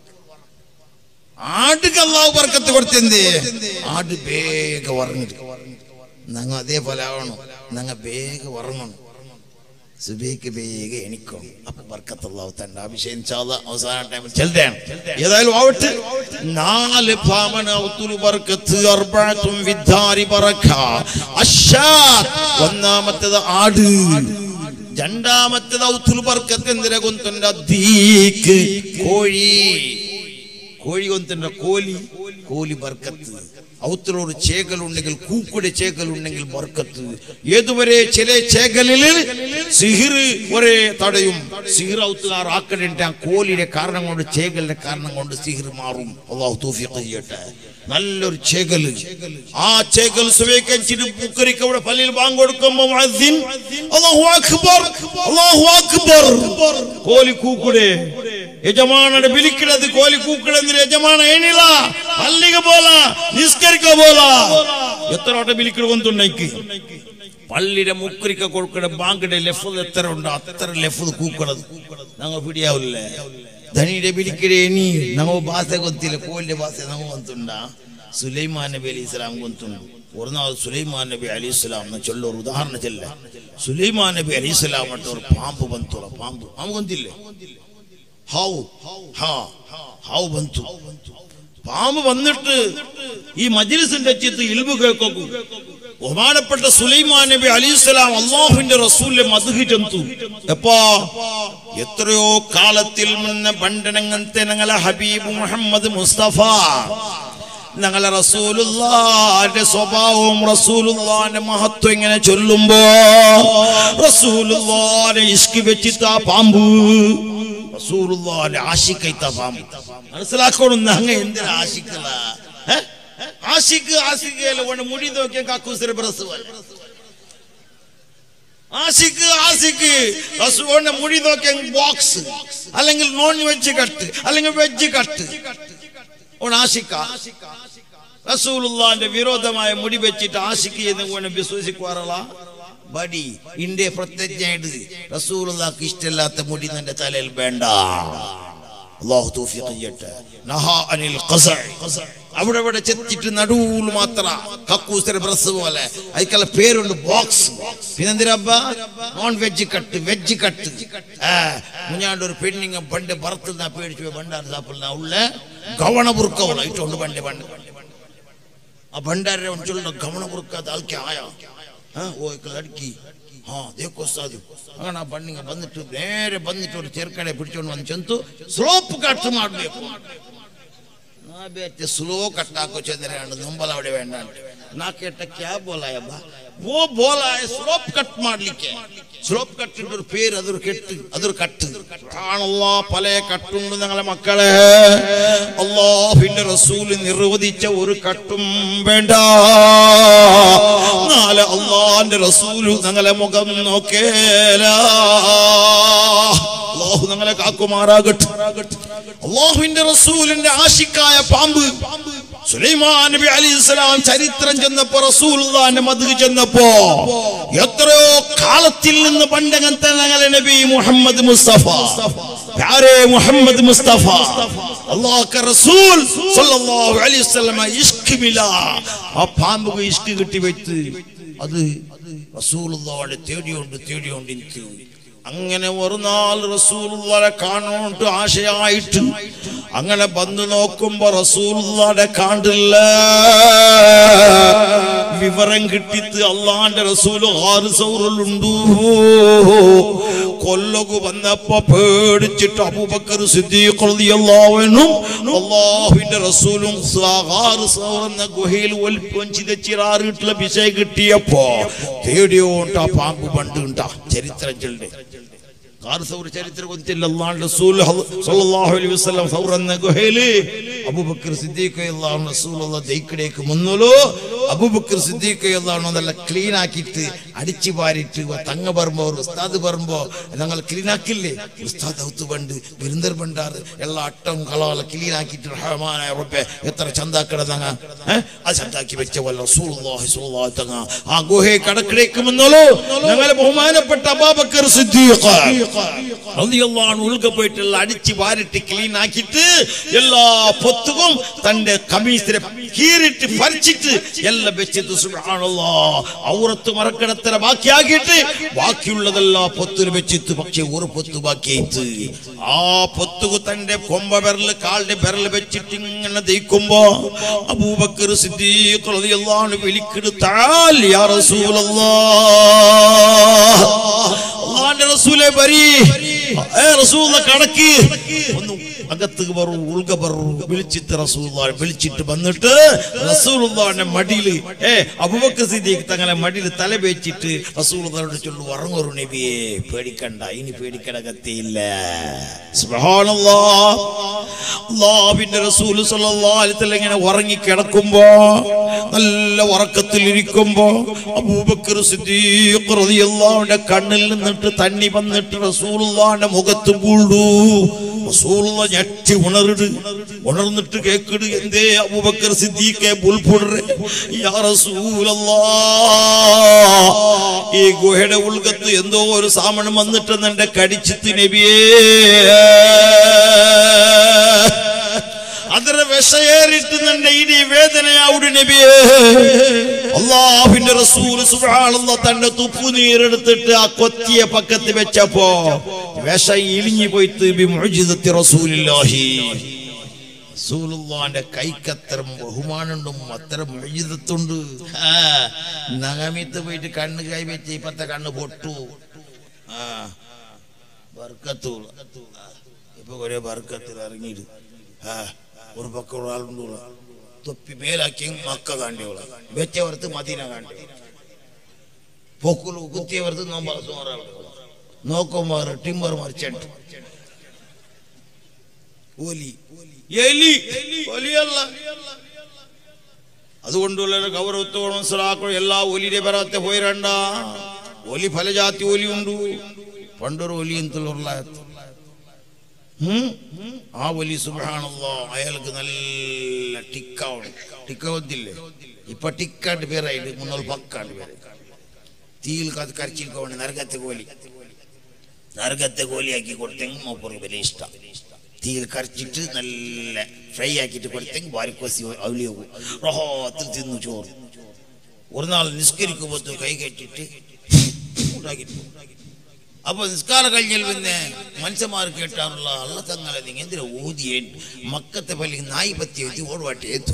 ആടുക്ക് അല്ലാഹു ബർക്കത്ത് കൊടുത്തെന്തേ ആട് വേഗം ഉറങ്ങിട്ട് ഞങ്ങ അതേപോലെ ആവണം ഞങ്ങ വേഗം ഉറങ്ങണം സുബൈക്ക് വേഗം എണിക്കും അപ്പൊ ബർക്കത്ത് അല്ലാഹു തന്റെ ആ വിഷയം അവസാന ടൈമിൽ ചെല്ലുകയാണ്. ഏതായാലും ആവട്ടെ നാല് ഭാമനൗത്തുൽ ബർക്കത്ത് അർബഅത്തും വിദ്ദാരി ബറക അശ്ശാത്ത് ഒന്നാമത്തേത് ആട് രണ്ടാമത്തേത് ഔത്തുൽ ബർക്കത്ത് എന്തിനെ കൊന്തുണ്ട് ദീക്ക് കോഴി കോഴി കൊന്തുണ്ട് കോലി കോലി ബർക്കത്ത് ഔത്തിലൊരു ചേകൽ ഉണ്ടെങ്കിൽ കൂക്കുടെ ചേകൽ ഉണ്ടെങ്കിൽ ബർക്കത്ത് ഏതുവരെ ചില ചേകലിൽ സിഹിർ ഒരേ തടയും സിഹിർ ഔത്തുകാർ ആക്കലിന്റെ ആ കോലിയുടെ കാരണം കൊണ്ട് ചേകലിന്റെ കാരണം കൊണ്ട് സിഹിർ മാറും. അല്ലാഹു തൗഫീഖ് ചെയ്യട്ടെ. നല്ലൊരു ചേകല് ആ ചേകൽ സുബൈക്കഞ്ചിന് മുക്കരിക്ക് അവിടെ പള്ളിയിൽ ബാങ്ക് കൊടുക്കുമ്പോൾ മുഅദ്ദിൻ അല്ലാഹു അക്ബർ അല്ലാഹു അക്ബർ കോലി കൂക്കുടെ യജമാനയുടെ വിളിക്കുന്നത് കോലി കൂക്കണെന്ന് യജമാന ഏണില്ല പള്ളിക്ക് പോല നിസ്കരിക്ക പോല എത്ര വട്ടം വിളിക്കണ കൊണ്ടുണ്ടെങ്കിൽ പള്ളിയുടെ മുക്കരിക്ക കൊടുക്കണ ബാങ്കിന്റെ ലെഫ്ത് എത്ര ഉണ്ട് അത്ര ലെഫ്ത് കൂക്കണത് ഞങ്ങൾ പിടിയാവില്ലേ ധനിയുടെ വിളിക്കടേ ഇനി ഞങ്ങൾ ഭാഷ കൊത്തില്ല കോലിന്റെ ഭാഷ ഞങ്ങൾ കൊണ്ടുണ്ടാ സുലൈമാൻ നബി അലി ഇസ്ലാം കൊണ്ടുണ്ട് ഒരു നാൾ സുലൈമാൻ നബി അലി ഇസ്ലാം ചൊല്ല ഒരു ഉദാഹരണം ചെല്ല സുലൈമാൻ നബി അലി ഇസ്ലാം ഒരു പാമ്പ് ബന്തുള്ള പാമ്പ് പാമ്പ് കൊന്തില്ലേ ഹാവ് ഹാ ഹാവ് ബന്തു പാമ്പ് വന്നിട്ട് ഈ മജ്ലിസിന്റെ ചിത്ത് ഇൽബ് കേൾക്കൂ ബഹുമാനപ്പെട്ട സുലൈമാൻ നബി അലൈഹിസ്സലാം അല്ലാഹുവിന്റെ റസൂലിനെ മദ്ഹ് ചൊന്തു എപ്പോ എത്രയോ കാലത്തിൽ മുന്നേ ബണ്ടനങ്ങനത്തെ ഞങ്ങളെ ഹബീബ് മുഹമ്മദ് മുസ്തഫ ഞങ്ങളെ റസൂലുള്ളാഹിന്റെ സ്വഭാവവും റസൂലുള്ളാഹിന്റെ മഹത്വം ഇങ്ങനെ ചൊല്ലുമ്പോ റസൂലുള്ളാഹിനെ ഇഷ്ക് വെച്ചിട്ട് ആ പാമ്പ് റസൂലുള്ളാഹിനെ ആശിക്കൈത്ത പാമ്പ് മനസ്സിലാക്കണം ഞങ്ങ എന്തിനാ ആശിക്കല ആശിക്ക് ആശിക്കല്ല കൊണ്ട് മുടി നോക്കിയ കാക്കൂസിന്റെ പ്രസവം ആശിക്ക് ആശിക്ക് റസൂലിന്റെ മുടി നോക്കിയ ബോക്സ് അല്ലെങ്കിൽ നോൺ വെജ് കട്ട് അല്ലെങ്കിൽ വെജ് കട്ട് ആശിക്ക റസൂലുള്ളാഹിന്റെ വിരോധമായ മുടി വെച്ചിട്ട് ആശിക്ക് എന്ന് വിശ്വസിക്കാറുള്ള ബടി ഇന്ത്യ പ്രത്യേകമായിട്ട് റസൂലുള്ളാഹിക്ക് ഇഷ്ടമില്ലാത്ത മുടി നിന്റെ തലയിൽ വേണ്ട. അല്ലാഹു തൗഫീഖ് ചെയ്യട്ടെ. നഹാ അനിൽ ഖസഅ അവിടെ അവിടെ ചെത്തിട്ട് നടുവിൽ മാത്ര കക്കൂസിന്റെ ബ്രസ് പോലെ അതിക്കുള്ള പേരുണ്ട് ബോക്സ്. പിന്നെന്തിനബ്ബ non veg cut veg cut മുഞ്ഞാണ്ട് ഒരു പെണ്ണിങ് പണ്ട് ഭർത്തുന്ന പേടിച്ചു ഭണ്ടാർ സാപ്പിടുന്ന ഉള്ള ഗവണ ബുർക്കവള ഇട്ടുണ്ട് പണ്ട് പണ്ട് ആ ഭണ്ടാരെ ചൊല്ലുന്ന ഗവണ ബുർക്ക താൽക്കി ആയ ഓ ലड़की हाँ देखो साधु അങ്ങനെ ആ പെണ്ണിങ് വന്നിട്ട് നേരെ വന്നിട്ട് ഒരു ചെറുക്കടെ പിടിച്ചോണ്ട് വന്ന് ചെന്തു സ്ലോപ്പ് കട്ട് ಮಾಡಬೇಕು ना बेटे स्लो कट्टा को चंद्रयान नुंबल आवड़े वेंडान ना केट क्या बोला है बा वो बोला है स्लोप कट ಮಾಡ್ಲಿಕ್ಕೆ സ്ലോപ്പ് കട്ട് ഒരു പേര് അതൊരു കെട്ട് അതൊരു കട്ട് ആണല്ലോ പല കട്ടുണ്ട് ഞങ്ങളെ മക്കളെ അല്ലാഹുവിന്റെ റസൂൽ നിർവചിച്ച ഒരു കട്ടും വേണ്ട. നാളെ അല്ലാഹുവിന്റെ റസൂൽ ഞങ്ങളെ മുഖം നോക്കേല. അല്ലാഹു ഞങ്ങളെ കാക്കുമാറാകട്ടെ. അല്ലാഹുവിന്റെ റസൂലിന്റെ ആശിക്കായ പാമ്പ് സുലൈമാൻ നബി അലൈഹിസ്സലാം ചരിത്രം ചെന്നപ്പോ റസൂലുള്ളാഹിന്റെ മദ്ഹ് ചെന്നപ്പോ എത്രയോ കാലത്തിൽ നിന്ന് പണ്ടങ്ങനത്തെ ഞങ്ങളെ നബി മുഹമ്മദ് മുസ്തഫ പ്യാരെ മുഹമ്മദ് മുസ്തഫ അല്ലാഹുവിന്റെ റസൂൽ സല്ലല്ലാഹു അലൈഹി വസല്ലം ഇഷ്ക് മിലാ ആ പാമ്പ് ഇഷ്ക് കിട്ടി വെച്ച് അത് റസൂലുള്ളാഹിനെ തേടിയോണ്ട് തേടിയോണ്ട് ഇൻക്ക് അങ്ങനെ ഒരു നാൾ റസൂലുള്ളാഹിനെ കാണോണ്ട് ആശയായിട്ട് അങ്ങനെ വന്നു നോക്കുമ്പോ റസൂലുള്ളാഹിനെ കണ്ടില്ല. വിവരം കിട്ടിത്ത് അള്ളാന്റെ റസൂല് ഹാറ് സൗറിലുണ്ടു. കൊല്ലകു വന്നപ്പോ പേടിച്ചിട്ട് അബൂബക്കർ സിദ്ദീഖ് റളിയല്ലാഹു അൻഹു അല്ലാഹുവിന്റെ റസൂലും ഹാറ് സൗർ എന്ന ഗുഹയിൽ ഒൽപ്പിച്ചിറാറിട്ടുള്ള വിഷയം കിട്ടിയപ്പോ തേടിയോണ്ട് ആ പാമ്പ് പണ്ട് ഉണ്ടാ ചരിത്രം ചെല്ലേ ചരിത്രം കൊത്തില്ല. അല്ലാഹുവിന്റെ റസൂൽ സല്ലല്ലാഹു അലൈഹി വസല്ലം സൗർ എന്ന ഗുഹയില് അബൂബക്കർ സിദ്ദീഖ് റളിയല്ലാഹു അൻഹു റസൂലുള്ളാഹി ദൈക്കടേക്ക് മുന്നോലോ അബൂബക്കർ സിദ്ദീഖ് റളിയല്ലാഹു അൻഹു നല്ല ക്ലീൻ ആക്കിയിട്ട് അടിച്ചു വാരിട്ട് തങ്ങ പറമ്പോ ഉസ്താദ് പറമ്പോ ഞങ്ങൾ ക്ലീൻ ആക്കില്ലേ ഉസ്താദ് ഔത്ത് ബണ്ട് ബിരുന്ദർ ബണ്ടാറ് എല്ലാ അട്ടം കളാല ക്ലീൻ ആക്കിയിട്ട് റഹ്മാനായ റബ്ബേ എത്ര ചന്താക്കട തങ്ങ ആ ചന്താക്കി വെച്ച വല്ല റസൂലുള്ളാഹി സ്വല്ലല്ലാഹു അലൈഹി വസല്ലം ആ ഗുഹേ കടക്കിടേക്ക് മുന്നോലോ ഞങ്ങളെ ബഹുമാനപ്പെട്ട അബൂബക്കർ സിദ്ദീഖ് റളിയല്ലാഹു അൻഹു ഉൾക പോയിട്ടുള്ള അടിച്ചു വാരിട്ട് ക്ലീൻ ആക്കിയിട്ട് എല്ലാ പൊത്തും തന്റെ കമീസിനെ കീറിട്ട് പരിച്ചിട്ട് എല്ലാം വെച്ചിട്ട് സുബ്ഹാനല്ലാഹ് ഔറത്ത് മറക്കടത്തര ബാക്കിയാക്കിയിട്ട് ബാക്കിയുള്ളതെല്ലാം പൊത്തിന് വെച്ചിട്ട് പക്ഷേ ഒരു പൊത്ത് ബാക്കിയായിട്ട് ആ പൊത്തുകു തന്റെ കൊമ്പ വിരല് കാലിന്റെ വിരല് വെച്ചിട്ട് ഇങ്ങനെ ദയിക്കുമ്പോ അബൂബക്കർ സിദ്ദീഖ് റളിയല്ലാഹു അൻഹു വിളിക്കിട്ട് തആൽ യാ റസൂലല്ലാഹ് അല്ലാഹുവിന്റെ റസൂലേ വരി ഏ റസൂല കടക്കി ഒന്ന് അകത്തേക്ക് വരൂ ഉൾക വരൂ വിളിച്ചിട്ട് റസൂലുള്ളാഹി വിളിച്ചിട്ട് വന്നിട്ട് റസൂലുള്ളാഹിന്റെ മടിയിൽ ഏ അബൂബക്കർ സിദ്ദീഖ് തങ്ങളെ മടിയിൽ തല വെച്ചിട്ട് റസൂലുള്ളാഹിയോട് ചൊല്ലു ഉറങ്ങൊരു നബിയേ പേടിക്കണ്ട ഇനി പേടിക്കണ ഗതിയില്ല സുബ്ഹാനല്ലാഹ് അല്ലാഹുവിന്റെ റസൂൽ സ്വല്ലല്ലാഹു അലൈഹി വസല്ലം ഇങ്ങനെ ഉറങ്ങി കിടക്കുമ്പോ നല്ല ഉറക്കത്തിൽ ഇരിക്കുമ്പോ അബൂബക്കർ സിദ്ദീഖ് റളിയല്ലാഹു അൻഹു കണ്ണിൽ നിന്നിട്ട് തണ്ണി വന്നിട്ട് റസൂലുള്ളാഹിന്റെ മുഖത്ത് വീണു റസൂലുള്ളാഹി ഞെട്ടി ഉണർട് ഉണർന്നിട്ട് കേക്കിട് എന്തേ അബൂബക്കർ സിദ്ദീഖേ ബുൽപുടറെ യാ റസൂലല്ലാഹ് ഈ ഗുഹയുടെ ഉൾഗത്ത് എന്തോ ഒരു സാമണം വന്നിട്ട് എന്നെ കടിച്ചിട്ട് നബിയേ ಅದರ ವಿಷಯೇರಿಟ್ಟು ನನ್ನ ಇಡೀ ವೇದನೆಯಾವುಡು ನಬಿಯೇ അല്ലാഹുവിന്റെ റസൂൽ സുബ്ഹാനല്ലാഹ് തന്റെ തുപ്പു നീരെടുത്തിട്ട് ആ കൊത്തിയ പക്കത്ത് വെച്ചപ്പോ വിഷം ഇളിഞ്ഞു പോയിട്ട് ബി മുഅ്ജിസത്തി റസൂലില്ലാഹി റസൂലുള്ളാഹിന്റെ കൈക്കത്ര ബഹുമാനമുണ്ടും അത്ര മുഅ്ജിസത്തുണ്ട് നഗമിത്ത് പോയിട്ട് കണ്ണ് കൈ വെച്ച് ഇപ്പത്തെ കണ്ണ് പൊട്ടു ആ ബർക്കത്തു ഇപ്പൊ ഒരേ ബർക്കത്തിൽ ഇറങ്ങിയിട്ട് ആ ഒരു പക്കം ഒരാളുണ്ട് തൊപ്പി മേലാക്കി മക്ക കാണ്ടിയോള വെച്ചവർത്ത് മദീന കാണ്ടി പൊക്കുలు കുത്തിയവർത്ത് നോമ്പറ നോക്കുമ്പോൾ ടിമ്പർ മറിച്ചണ്ട് ഓലി എലി ഒലിയല്ല അതുകൊണ്ടുള്ള ഗൗരവത്തോടെ മനസ്സിലാക്കണം എല്ലാ ഒലിയുടെ പെറാത്തെ പോയിരണ്ട ഒലി പല ജാതി ഒലി ഉണ്ട് പണ്ടൊരു ഒലി എന്നുള്ള ആ വലി സുബ്ഹാനല്ലാഹ് അയാൾക്ക് നല്ല ടിക്കാവണം ടിക്ക ഒന്നില്ലേ ഇപ്പൊ ടിക്കാണ്ട് പേരായിട്ട് മുന്നോട്ട് പക്കാണ്ട് പേര് തീയിൽ കാത്ത് കരച്ചിരിക്കോണ്ട് നരകത്തെ കോലി നരകത്തെ കോലിയാക്കി കൊടുത്തെങ്കിൽ മൂപ്പർക്ക് വലിയ ഇഷ്ടം തീയിൽ കരച്ചിട്ട് നല്ല ഫ്രൈ ആക്കിയിട്ട് കൊടുത്തെങ്കിൽ വാരിക്കോസി അവലിയാകും റോഹത്തിൽ തിന്നു ചോറ് ഒരു നാൾ നിസ്കരിക്കുമ്പോൾ കൈ കെട്ടിട്ട് ഉണ്ടാക്കിട്ട് അപ്പൊ നിസ്കാരം കഴിഞ്ഞാൽ പിന്നെ മനുഷ്യന്മാർ കേട്ടാറുള്ള അള്ള തങ്ങളെ നിങ്ങൾ എന്തിനാ ഊതിയേ മക്കത്തെ പള്ളി നായി പത്തി വെച്ച് ഓടുവാട്ടെ ഏത്തു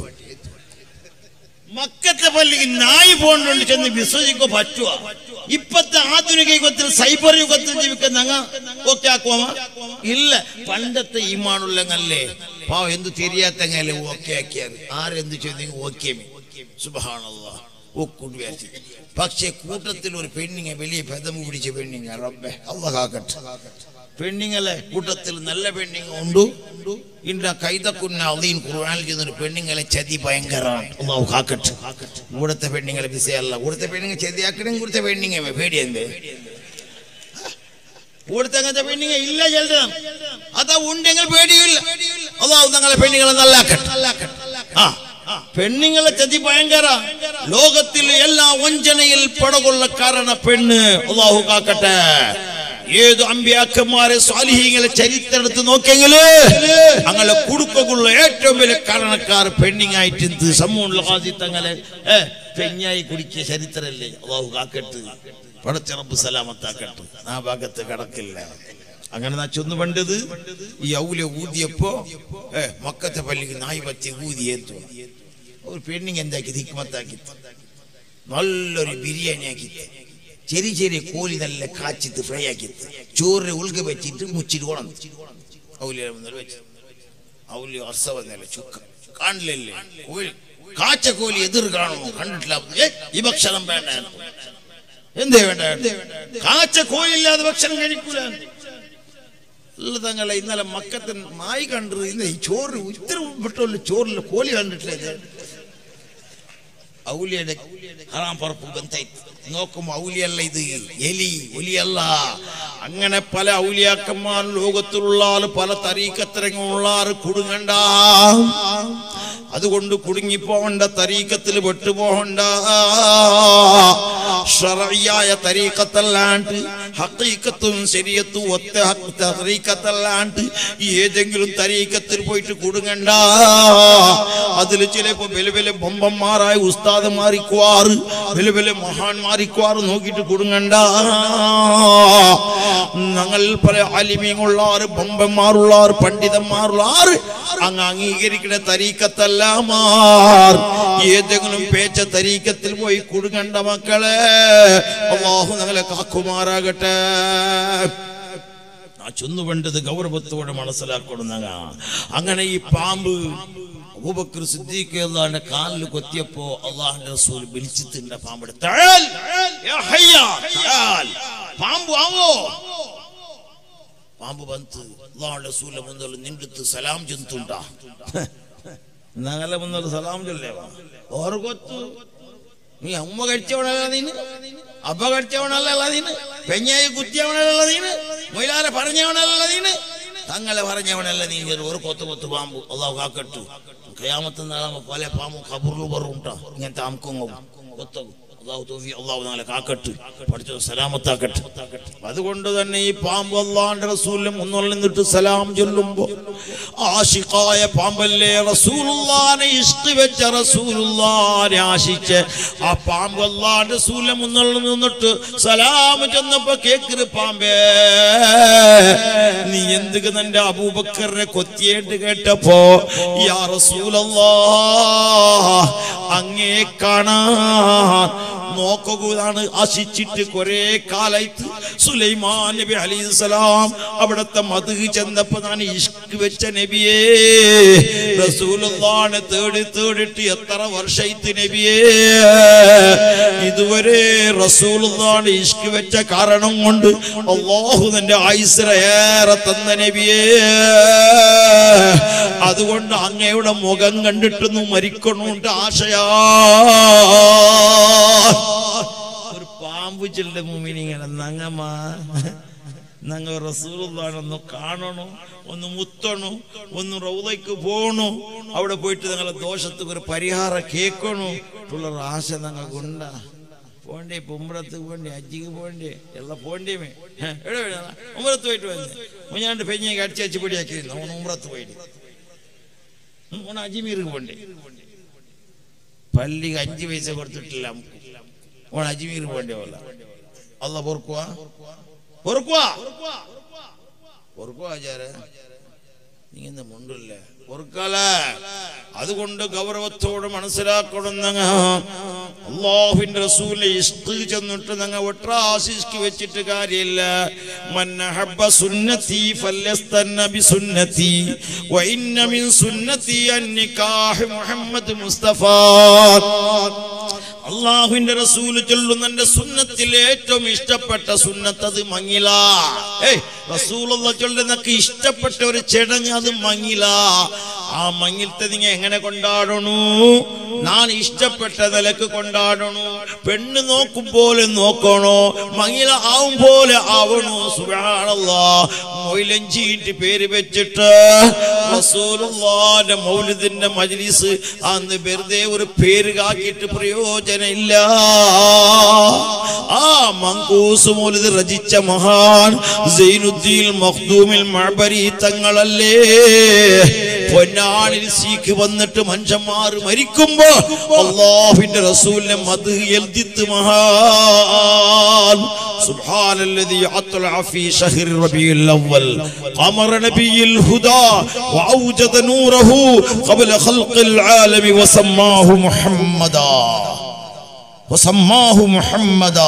മക്കത്തെ പള്ളിക്ക് നായി പോകണ്ടുണ്ട് ചെന്ന് വിശ്വസിക്കോ പറ്റുക ഇപ്പത്തെ ആധുനിക യുഗത്തിൽ സൈബർ യുഗത്തിൽ ജീവിക്കുന്ന ഓക്കെ ആക്കുവാ ഇല്ല പണ്ടത്തെ ഈമാനുള്ളങ്ങല്ലേ പാവം എന്ത് തിരിയാത്തങ്ങല്ലേ ഓക്കെ ആക്കിയത് ആരെന്ത് ചെയ്തെങ്കിൽ ഓക്കെ സുബ്ഹാനല്ലാഹ് ഒക്കൂട്ട് വിചാരിച്ചു പക്ഷെ കൂട്ടത്തിൽ ഒരു പെണ്ണിങ്ങെ വലിയ ഭേദം പിടിച്ച പെണ്ണിങ്ങ റബ്ബേ അല്ലാഹ് കാക്കട്ടെ പെണ്ണിങ്ങളെ കൂട്ടത്തിൽ നല്ല പെണ്ണിങ്ങ ഉണ്ട് ഇന്ന കൈതക്കുന്ന അള്ളീൻ ഖുർആനിൽ ചെന്നൊരു പെണ്ണിങ്ങളെ ചതി ഭയങ്കരമാണ് അല്ലാഹു കാക്കട്ടെ ഇവിടുത്തെ പെണ്ണിങ്ങളെ വിസയല്ല ഇവിടുത്തെ പെണ്ണിങ്ങ ചതിയാക്കണേ ഇവിടുത്തെ പെണ്ണിങ്ങ പേടിയെന്തേ ഇവിടുത്തെ അങ്ങനത്തെ പെണ്ണിങ്ങ ഇല്ല ചെല്ലണം അതാ ഉണ്ടെങ്കിൽ പേടിയില്ല അല്ലാഹു ഞങ്ങളെ പെണ്ണിങ്ങളെ നല്ലാക്കട്ടെ ആ പെണ്ണുങ്ങളെ ചതി ഭയങ്കര ലോകത്തിൽ എല്ലാ വഞ്ചനയിൽ പടകൊള്ള കാരണ പെണ്ണ് അല്ലാഹു കാക്കട്ടെ ഏത് അമ്പിയാക്കന്മാരെ സ്വാലിഹീങ്ങളെ ചരിത്രം എടുത്ത് നോക്കിയെങ്കില് അങ്ങനെ കുടുക്കുള്ള ഏറ്റവും വലിയ കാരണക്കാർ പെണ്ണിങ്ങായിട്ട് സമൂഹമുള്ള തങ്ങളെ പെഞ്ഞായി കുടിക്കിയ ചരിത്രല്ലേ അല്ലാഹു കാക്കട്ടെ പടച്ചറബ് സലാമത്താക്കട്ടെ ആ ഭാഗത്ത് കടക്കില്ല അങ്ങനെ നാ ചൊന്നു പണ്ടത് ഈ ഔല ഊതിയപ്പോ ഏ മക്കത്തെ പള്ളിക്ക് നായി പറ്റി ഊതിയേത്തു ഒരു പെണ്ണിങ് എന്താക്കി ഹിക്മത്താക്കി നല്ലൊരു ബിരിയാണി ആക്കി ചെറിയ ചെറിയ കോഴി നല്ല കാച്ചിത്ത് ഫ്രൈ ആക്കി ചോറിനെ ഉൾക വെച്ചിട്ട് മുച്ചിട്ട് കൊണ്ടു ഔലിയ വെച്ച് ഔലിയ അർസ വന്നല്ലേ ചുക്ക കാണില്ലല്ലേ കോഴി കാച്ച കോഴി എതിർ കാണുമോ കണ്ടിട്ടില്ല ഈ ഭക്ഷണം വേണ്ട എന്തേ വേണ്ട കാച്ച കോഴി ഇല്ലാതെ ഭക്ഷണം കഴിക്കൂല തങ്ങളെ ഇന്നലെ മക്കത്തെ നായി കണ്ടത് ഇന്ന് ഈ ചോറ് ഇത്ര വിട്ടുള്ള ചോറിൽ കോലി കണ്ടിട്ടില്ലേ ഔലിയുടെ ഹറാം പറപ്പ് ബന്ധായി നോക്കുമ്പോ ഔലിയല്ല ഇത് എലി ഒലിയല്ല അങ്ങനെ പല ഔലിയാക്കന്മാർ ലോകത്തിലുള്ള ആള് പല തരീക്കത്തരങ്ങളുള്ള ആറ് കുടുങ്ങണ്ട അതുകൊണ്ട് കുടുങ്ങിപ്പോകണ്ട തരീക്കത്തിൽ പെട്ടുപോകണ്ട ശറഈയായ തരീക്കത്തല്ലാണ്ട് ഹഖീഖത്തും ശരീഅത്തും ഒത്ത തരീക്കത്തല്ലാണ്ട് ഏതെങ്കിലും തരീക്കത്തിൽ പോയിട്ട് കുടുങ്ങണ്ട അതിൽ ചിലപ്പോ വലിയ വലിയ ബൊമ്പന്മാരായ ഉസ്താദന്മാരിക്കുവാറ് വലിയ വലിയ മഹാന്മാരിക്കുവാറ് നോക്കിയിട്ട് കുടുങ്ങണ്ട ഞങ്ങൾ പല ആലിമീങ്ങളുള്ള ആറ് ബൊമ്പന്മാരുള്ള ആറ് പണ്ഡിതന്മാരുള്ള ആറ് അങ്ങ് അംഗീകരിക്കുന്ന തരീക്കത്തല്ല ഏതെങ്കിലും പേച്ച തരീക്കത്തിൽ പോയി കുടുങ്ങണ്ട മക്കളെ അല്ലാഹു ഞങ്ങളെ കാക്കുമാറാകട്ടെ ആ ചൊന്നുവേണ്ടത് ഗൗരവത്തോടെ മനസ്സിലാക്കണം അങ്ങനെ ഈ പാമ്പ് അബൂബക്കർ സിദ്ദീഖ് അള്ളാന്റെ കാലിൽ കൊത്തിയപ്പോ അള്ളാഹുന്റെ റസൂൽ വിളിച്ചിട്ടുണ്ട് പാമ്പ് പാമ്പ് ആവോ പാമ്പ് ಬಂತು അള്ളാഹുന്റെ റസൂലിന്റെ മുന്നിൽ നിന്നിട്ട് സലാം ചെന്നുണ്ടാ ഞങ്ങളെ മുന്നിൽ സലാം ചൊല്ലേവാ ഓർ ಗೊತ್ತು നീ അമ്മ കഴിച്ചവനല്ല നീന് അബ്ബ കഴിച്ചവനല്ല നീന് പെഞ്ഞായി കുത്തിയവനല്ല നീന് മൊയിലാരെ പറഞ്ഞവനല്ല നീന് തങ്ങളെ പറഞ്ഞവനല്ല നീ ഒരു കൊത്തു കൊത്തു പാമ്പ് അള്ളാഹു കാക്കട്ടു ഖിയാമത്ത് നാളെ പല പാമ്പ് ഖബറിൽ വറുണ്ടാ ഇങ്ങനത്തെ അമുക്കും കൊത്തകും അല്ലാഹു തൗഫീഖ് അല്ലാഹു തആല കാക്കട്ടെ പഠിച്ചു സലാമത്താക്കട്ടെ അതുകൊണ്ട് തന്നെ ഈ പാമ്പ് അല്ലാഹുവിന്റെ റസൂലിനെ മുന്നിൽ നിന്നിട്ട് സലാം ചൊല്ലുമ്പോൾ ആശിഖായ പാമ്പല്ലേ റസൂലുള്ളാഹിനെ ഇഷ്ക് വെച്ച റസൂലുള്ളാഹിനെ ആശിച്ച് ആ പാമ്പ് അല്ലാഹുവിന്റെ റസൂലിനെ മുന്നിൽ നിന്നിട്ട് സലാം ചെന്നപ്പോൾ കേക്കറ് പാമ്പേ നീ എന്തിക്ക് നിന്റെ അബൂബക്കറിനെ കൊത്തിയിട്ട് കേട്ടപ്പോ യാ റസൂലല്ലാഹ് അങ്ങേ കാണാൻ നോക്കുകയാണ് ആശിച്ചിട്ട് കുറെ കാലായിട്ട് സുലൈമാൻ നബി അലൈഹിസ്സലാം അവിടത്തെ മദ്ഹ് ചെന്നപ്പോ ഞാൻ ഇഷ്ക് വെച്ച നബിയേ റസൂലുള്ളാഹിനെ തേടി തേടിട്ട് എത്ര വർഷായിട്ട് നബിയേ ഇതുവരെ റസൂലുള്ളാഹിനെ ഇഷ്ക് വെച്ച കാരണം കൊണ്ട് അല്ലാഹു നിന്റെ ആയുസ്സിനെ ഏറെ തന്ന നബിയേ അതുകൊണ്ട് അങ്ങയുടെ മുഖം കണ്ടിട്ടൊന്നും മരിക്കണോണ്ട് ആശയാ ഒരു പാമ്പ് ചെല്ലുന്ന മുഅ്മിനീങ്ങളെ നങ്ങമാ ഞങ്ങൾ റസൂലുള്ളാഹിനെ ഒന്ന് കാണണോ ഒന്ന് മുത്തണോ ഒന്ന് റൗളയ്ക്ക് പോകണോ അവിടെ പോയിട്ട് ഞങ്ങളെ ദോഷത്തിന് ഒരു പരിഹാരം കേൾക്കണോ ഉള്ള ആശ ഞങ്ങൾക്കുണ്ടാ പോണ്ടേ ഉംറത്ത് പോണ്ടേ ഹജ്ജിക്ക് പോണ്ടേ എല്ലാം പോണ്ടേമേ എവിടെ ഉംറത്ത് പോയിട്ട് വന്നേ ഞാണ്ട് പെഞ്ഞ അടിച്ച് അടിച്ച് പൊടിയാക്കി ഓൻ ഉംറത്ത് പോയിട്ട് ഓൻ അജ്മീർക്ക് പോണ്ടേ പള്ളിക്ക് അഞ്ച് പൈസ കൊടുത്തിട്ടില്ല ഓൻ അജ്മീർ പോണ്ടേ പോലെ അല്ല പൊറുക്കുവാ പൊറുക്കുവാ പൊറുക്കുവാ ആചാര നീ എന്താ മുണ്ടല്ലേ പൊറുക്കാല അതുകൊണ്ട് ഗൗരവത്തോട് മനസ്സിലാക്കണം അല്ലാഹുവിന്റെ റസൂലിനെ ഇഷ്ക് ചെന്നിട്ട് ഞങ്ങൾ ഒട്രാശിഷ്കി വെച്ചിട്ട് കാര്യമില്ല മൻ അഹബ്ബ സുന്നതി ഫലസ്തന്ന ബിസുന്നതി വഇന്ന മിൻ സുന്നതി അന്നികാഹ് മുഹമ്മദ് മുസ്തഫ അല്ലാഹുവിന്റെ റസൂൽ ചൊല്ലുന്ന എന്റെ സുന്നത്തിൽ ഏറ്റവും ഇഷ്ടപ്പെട്ട സുന്നത്ത് അത് മങ്ങില ഏയ് റസൂലുള്ളാഹി ചൊല്ലുന്നക്ക് ഇഷ്ടപ്പെട്ട ഒരു ചടങ്ങ് അത് മങ്ങില ആ മങ്ങിലത്തെ നിങ്ങൾ എങ്ങനെ കൊണ്ടാടണു ഞാൻ ഇഷ്ടപ്പെട്ട നിലക്ക് കൊണ്ടാടണു പെണ്ണ് നോക്കും പോലെ നോക്കണോ മങ്ങില ആവും പോലെ ആവണോ സുബ്ഹാനല്ലാഹ് മൊയിലഞ്ചിന്റെ പേര് വെച്ചിട്ട് റസൂലുള്ളാഹിന്റെ മൗലിദിന്റെ മജ്ലിസ് അന്ന് വെറുതെ ഒരു പേര് കാക്കിയിട്ട് പ്രയോജനം ഇല്ല ആ മങ്കൂസ് മൗലിദ് രചിച്ച മഹാൻ സൈനുദ്ദീൻ മഖ്ദൂമിൽ മഅബരി തങ്ങളല്ലേ പൊന്നാളിൽ സീഖ് വന്നിട്ട് മനുഷ്യന്മാർ മരിക്കുമ്പോ അല്ലാഹുവിന്റെ റസൂലിനെ മദ്ഹ് എഴുതിത്ത് മഹാൻ സുബ്ഹാനല്ലദി അത്ലഅ ഫീ ശഹ്രി റബീഉൽ അവ്വൽ ഖമറ നബിയിൽ ഹുദാ വഔജദ നൂറഹു ഖബ്ല ഖൽഖിൽ ആലമി വസമ്മാഹു മുഹമ്മദാ വസമ്മാഹു മുഹമ്മദാ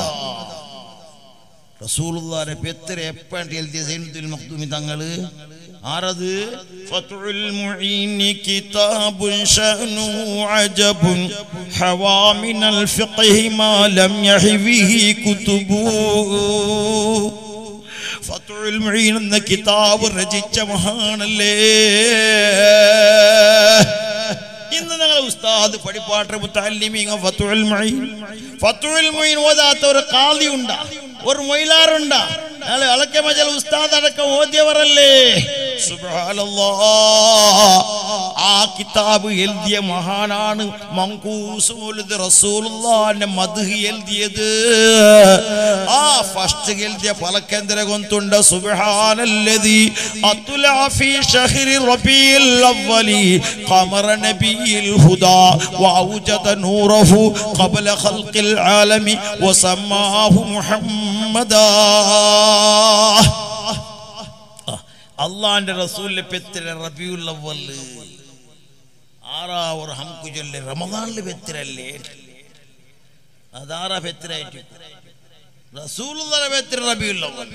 റസൂലുള്ളാഹിനെ പെത്ര എപ്പണ്ട് എഴുതിയ സൈനുദ്ദീൻ മഖ്ദൂമി തങ്ങള് ആരത് ഫത്ഉൽ മുഈൻ കിതാബുൻ ശഅനുഹു അജബുൻ ഹവാ മിനൽ ഫിഖ്ഹി മാ ലം യഹ്വിഹി കുതുബു ഫത്ഹുൽ മുഈൻ എന്ന കിതാബ് രചിച്ച മഹാനല്ലേ. ഇന്ന് ഞങ്ങൾ ഉസ്താദ് പഠിപ്പാട്ട് മുത്തഅല്ലിമീങ്ങൾ ഫത്ഹുൽ മുഈൻ ഫത്ഹുൽ മുഈൻ ഓതാത്ത ഒരു ഖാദി ഉണ്ടാ, ഒരു മൊയിലാറുണ്ടാ? നാളെ അളക്കെ മജൽ ഉസ്താദ് അടക്കം ഓതിയവരല്ലേ. സുബ്ഹാനല്ലാഹ്. ആ കിതാബ് എഴുതിയ മഹാനാണ് മങ്കൂസ് മൗലിദ് റസൂലുള്ളാഹിന്റെ മദ്ഹ് എഴുതിയത്. ആ ഫസ്റ്റ് എഴുതിയ പലക്കെന്തര കൊന്തുണ്ട്. സുബ്ഹാനല്ലദി അത്ലഅ ഫീ ശഹ്രി റബീഉൽ അവ്വലി ഖമറ നബിയിൽ ഹുദാ വഔജദ നൂറഹു ഖബല ഖൽഖിൽ ആലമി വസമ്മാഹു മുഹമ്മദാ. അള്ളാന്റെ റസൂലിനെ പെത്തിര റബീഉൽ അവ്വൽ ആറാ ഒരു ഹംകു ചൊല്ലി റമദാനിൽ പെത്തിരല്ലേ. അതാറാ പെത്തിരായിട്ട് റസൂലുള്ളാഹിന്റെ പെത്തിര റബീഉൽ അവ്വൽ.